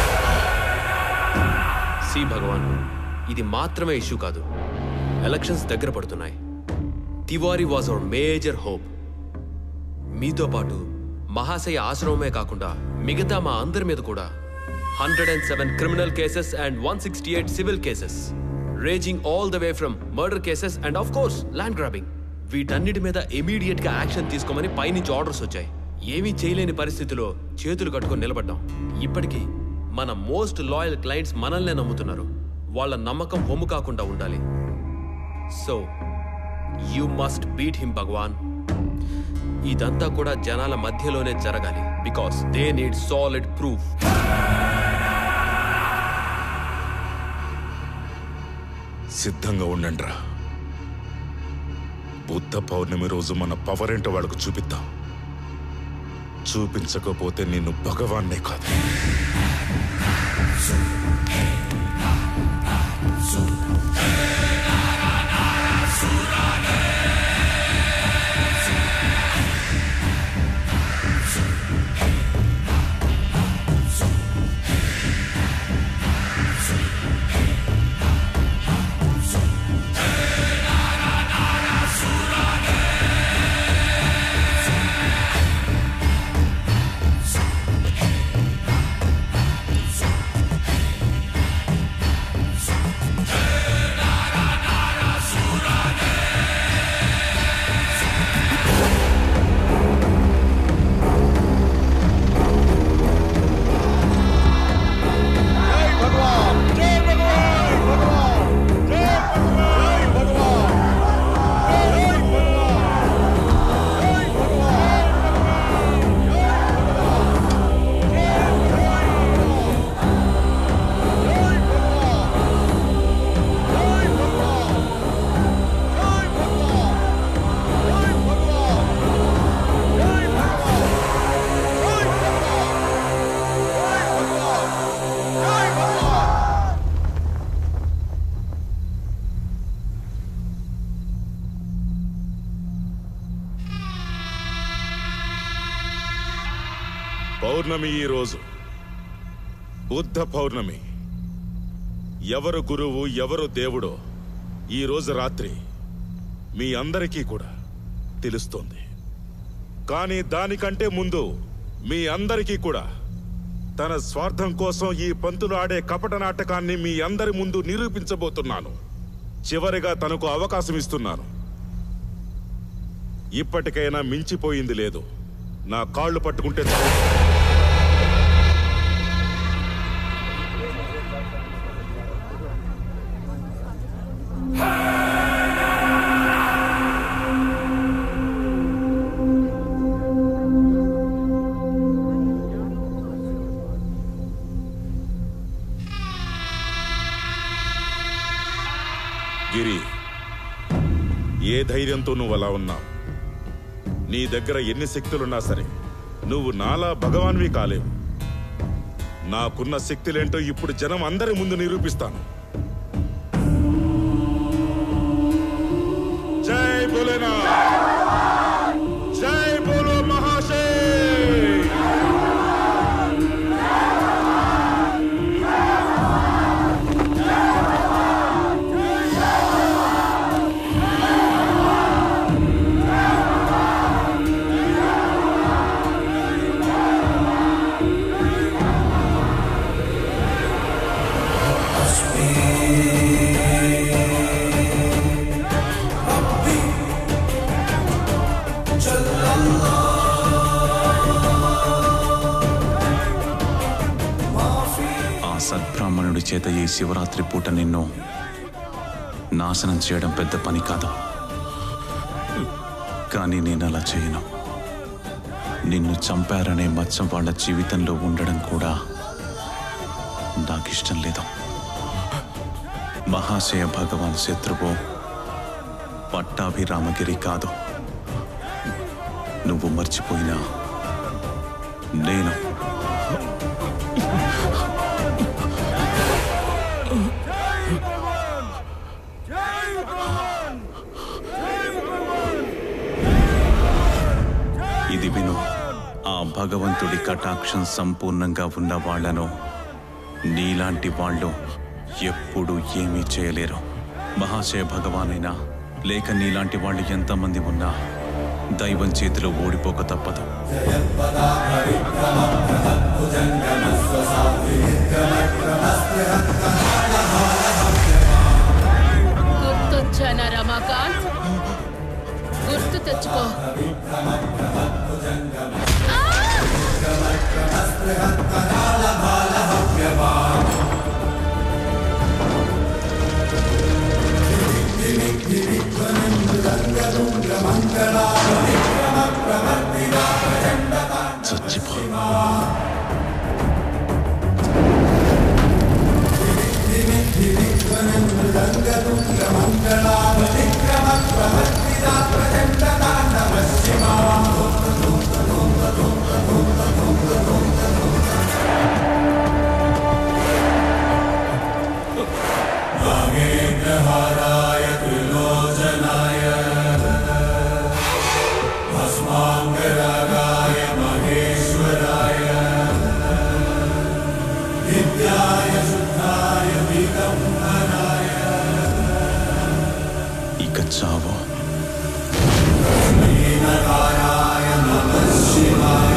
See Bhagwan, ఇది మాత్రమే ఇష్యూ కాదు. ఎలక్షన్స్ దగ్గర పడుతున్నాయి. Tiwari was our major hope. మీతో పాటు మహాశయ ఆశ్రమమే కాకుండా మిగతా మా అందరి మీద కూడా hundred and seven criminal cases and one sixty eight civil cases, ranging all the way from murder cases and of course land grabbing. వీటన్నిటి మీద ఇమీడియట్ గా యాక్షన్ తీసుకోమని పైనుంచి ఆర్డర్స్ వచ్చాయి. ఏమీ చేయలేని పరిస్థితిలో చేతులు కట్టుకొని నిలబడ్డాం. ఇప్పటికీ మన మోస్ట్ లాయల్ క్లయింట్స్ మనల్నే నమ్ముతున్నారు. వాళ్ళ నమ్మకం హొమ్ము కాకుండా ఉండాలి. So you must beat him Bhagwan. ఇదంతా కూడా జనాల మధ్యలోనే జరగాలి. Because they need solid proof. సిద్ధంగా ఉండండి రా. బుద్ధ పౌర్ణమి రోజు మన పవర్ ఏంటో వాళ్ళకు చూపిద్దాం. చూపించకపోతే నిన్ను భగవాన్నే కాదు. పౌర్ణమి ఈ రోజు, బుద్ధ పౌర్ణమి. ఎవరు గురువు ఎవరు దేవుడో ఈ రోజు రాత్రి మీ అందరికీ కూడా తెలుస్తోంది. కానీ దానికంటే ముందు మీ అందరికీ కూడా తన స్వార్థం కోసం ఈ పంతులు ఆడే కపట నాటకాన్ని మీ అందరి ముందు నిరూపించబోతున్నాను. చివరిగా తనకు అవకాశం ఇస్తున్నాను. ఇప్పటికైనా మించిపోయింది లేదు. నా కాళ్ళు పట్టుకుంటే చాలు. గిరి, ఏ ధైర్యంతో నువ్వు అలా ఉన్నావు? నీ దగ్గర ఎన్ని శక్తులున్నా సరే నువ్వు నాలా భగవాన్వి కాలేవు. నాకున్న శక్తులేంటో ఇప్పుడు జనం అందరి ముందు నిరూపిస్తాను. జై భోలేనాథ్, జై బోలో మహాశయ. Speak. అంచేత ఈ శివరాత్రి పూట నిన్ను నాశనం చేయడం పెద్ద పని కాదు. కానీ నేను అలా చేయను. నిన్ను చంపారనే మచ్చ వాళ్ళ జీవితంలో ఉండడం కూడా నాకిష్టం లేదు. మహాశయ భగవాన్ శత్రువు పట్టాభిరామగిరి కాదు. నువ్వు మర్చిపోయినా నేను ఇది విను. ఆ భగవంతుడి కటాక్షం సంపూర్ణంగా ఉన్న వాళ్లను నీలాంటి వాళ్ళు ఎప్పుడూ ఏమీ చేయలేరు. మహాశయ భగవానైనా లేక నీలాంటి వాళ్ళు ఎంతమంది ఉన్నా దైవం చేతిలో ఓడిపోక తప్పదు. గుర్తొచ్చానా రమాకాంత్? గుర్తు తెచ్చుకో. చచ్చిపో. నాగేంద్రహారాయ త్రిలోచనాయ భస్మాంగరాగాయ మహేశ్వరాయ విద్యాయ శుద్ధాయ వికంహనాయ ఇక చావు. శ్రీనకారాయ నమః శివాయ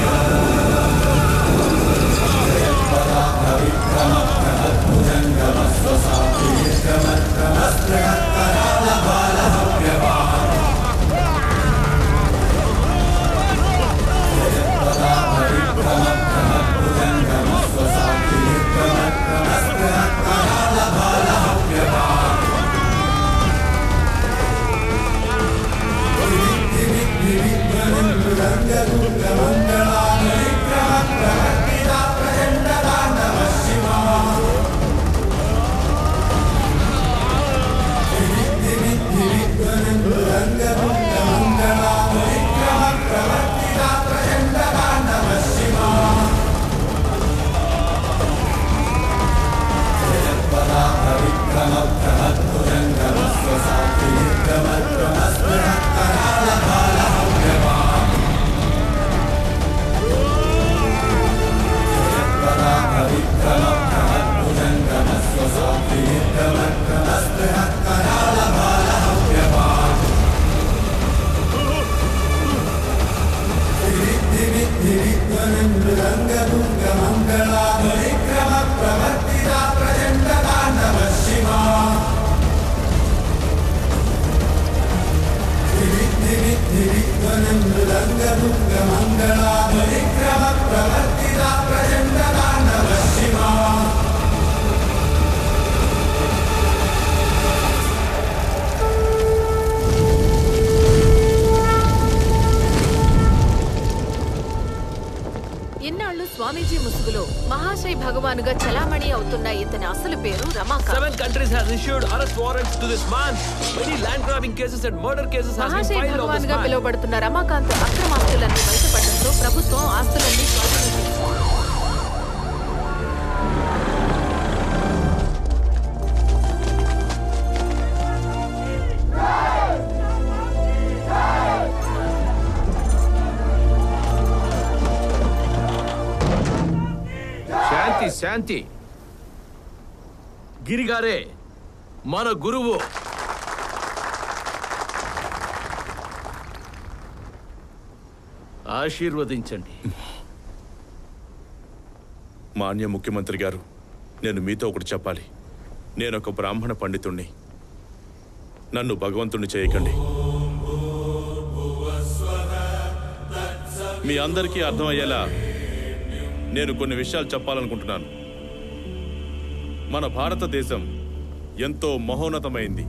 ఇన్నాళ్ళు స్వామీజీ ముసుగులో మహాశయ భగవానుగా చలామణి అవుతున్న ఇతని అసలు పేరు Ramakant. Seven countries has issued arrest warrants to this man. Many land grabbing cases and murder cases has been మహాశయ filed on this భగవానుగా man. పిలువబడుతున్న రమాకాంత్ అక్రమాస్తులన్నీ బయటపడడంతో ప్రభుత్వం ఆస్తులన్నీ స్వాధీనం చేసుకుంది. శాంతి శాంతి. గిరిగారే మన గురువు. ఆశీర్వదించండి. మాన్య ముఖ్యమంత్రి గారు, నేను మీతో ఒకటి చెప్పాలి. నేను ఒక బ్రాహ్మణ పండితుణ్ణి. నన్ను భగవంతుణ్ణి చేయకండి. మీ అందరికీ అర్థమయ్యేలా నేను కొన్ని విషయాలు చెప్పాలనుకుంటున్నాను. మన భారతదేశం ఎంతో మహోన్నతమైంది.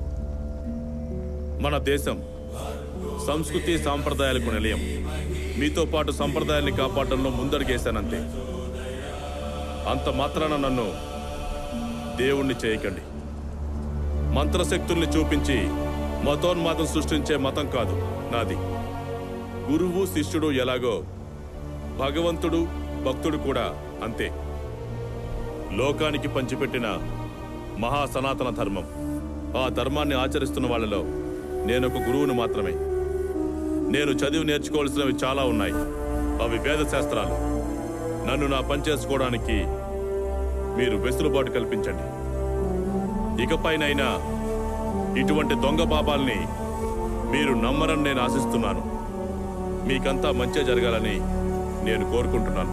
మన దేశం సంస్కృతి సాంప్రదాయాలకు నిలయం. మీతో పాటు సంప్రదాయాన్ని కాపాడడంలో ముందడుగేశానంతే. అంత మాత్రాన నన్ను దేవుణ్ణి చేయకండి. మంత్రశక్తుల్ని చూపించి మతోన్మాదం సృష్టించే మతం కాదు నాది. గురువు శిష్యుడు ఎలాగో భగవంతుడు భక్తుడు కూడా అంతే. లోకానికి పంచిపెట్టిన మహా సనాతన ధర్మం. ఆ ధర్మాన్ని ఆచరిస్తున్న వాళ్ళలో నేనొక గురువును మాత్రమే. నేను చదివి నేర్చుకోవాల్సినవి చాలా ఉన్నాయి. అవి వేద శాస్త్రాలు. నన్ను నా పని చేసుకోవడానికి మీరు వెసులుబాటు కల్పించండి. ఇకపైనైనా ఇటువంటి దొంగ బాబాల్ని మీరు నమ్మరని నేను ఆశిస్తున్నాను. మీకంతా మంచి జరగాలని నేను కోరుకుంటున్నాను.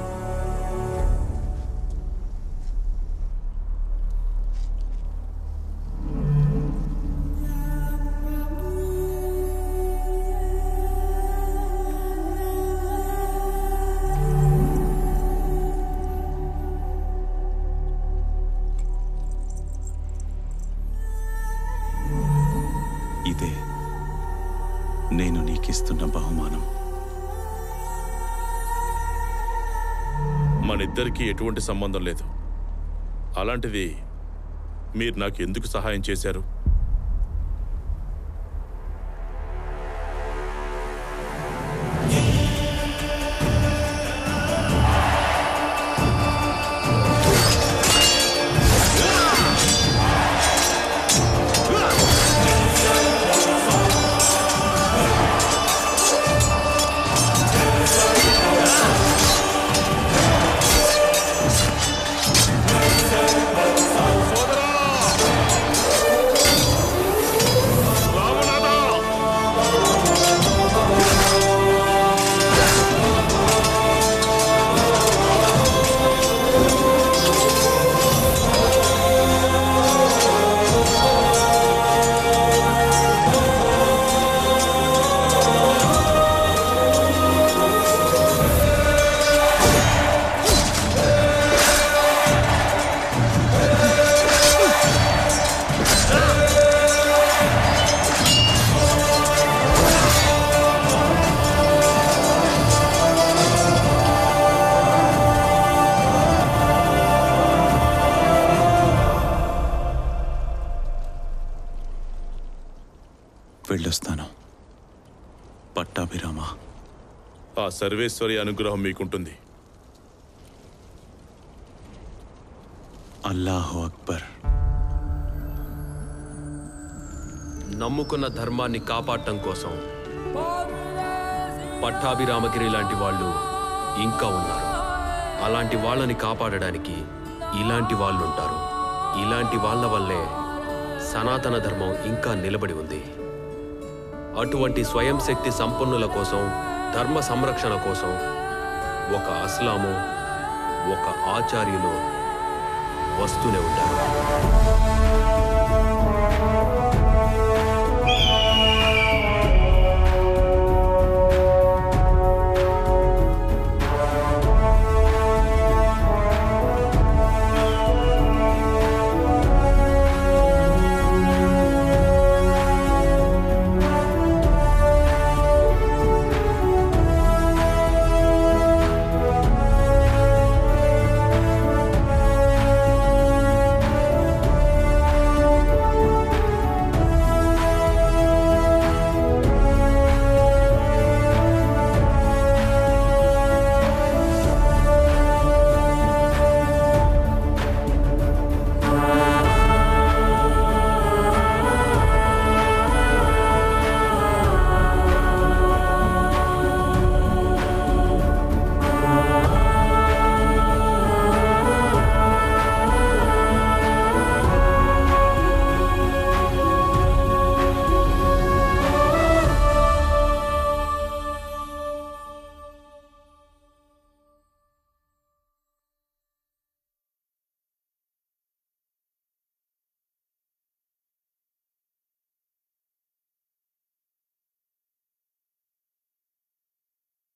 ఇదే నేను నీకిస్తున్న బహుమానం. మనిద్దరికీ ఎటువంటి సంబంధం లేదు. అలాంటిది మీరు నాకు ఎందుకు సహాయం చేశారు? వెళ్ళొస్తాను పట్టాభిరామ. ఆ సర్వేశ్వరి అనుగ్రహం మీకుంటుంది. అల్లాహు అక్బర్. నమ్ముకున్న ధర్మాన్ని కాపాడటం కోసం పట్టాభిరామగిరి లాంటి వాళ్ళు ఇంకా ఉన్నారు. అలాంటి వాళ్ళని కాపాడడానికి ఇలాంటి వాళ్ళు ఉంటారు. ఇలాంటి వాళ్ళ వల్లే సనాతన ధర్మం ఇంకా నిలబడి ఉంది. అటువంటి స్వయం శక్తి సంపన్నుల కోసం, ధర్మ సంరక్షణ కోసం ఒక అస్లాము, ఒక ఆచార్యులు వస్తూనే ఉంటారు.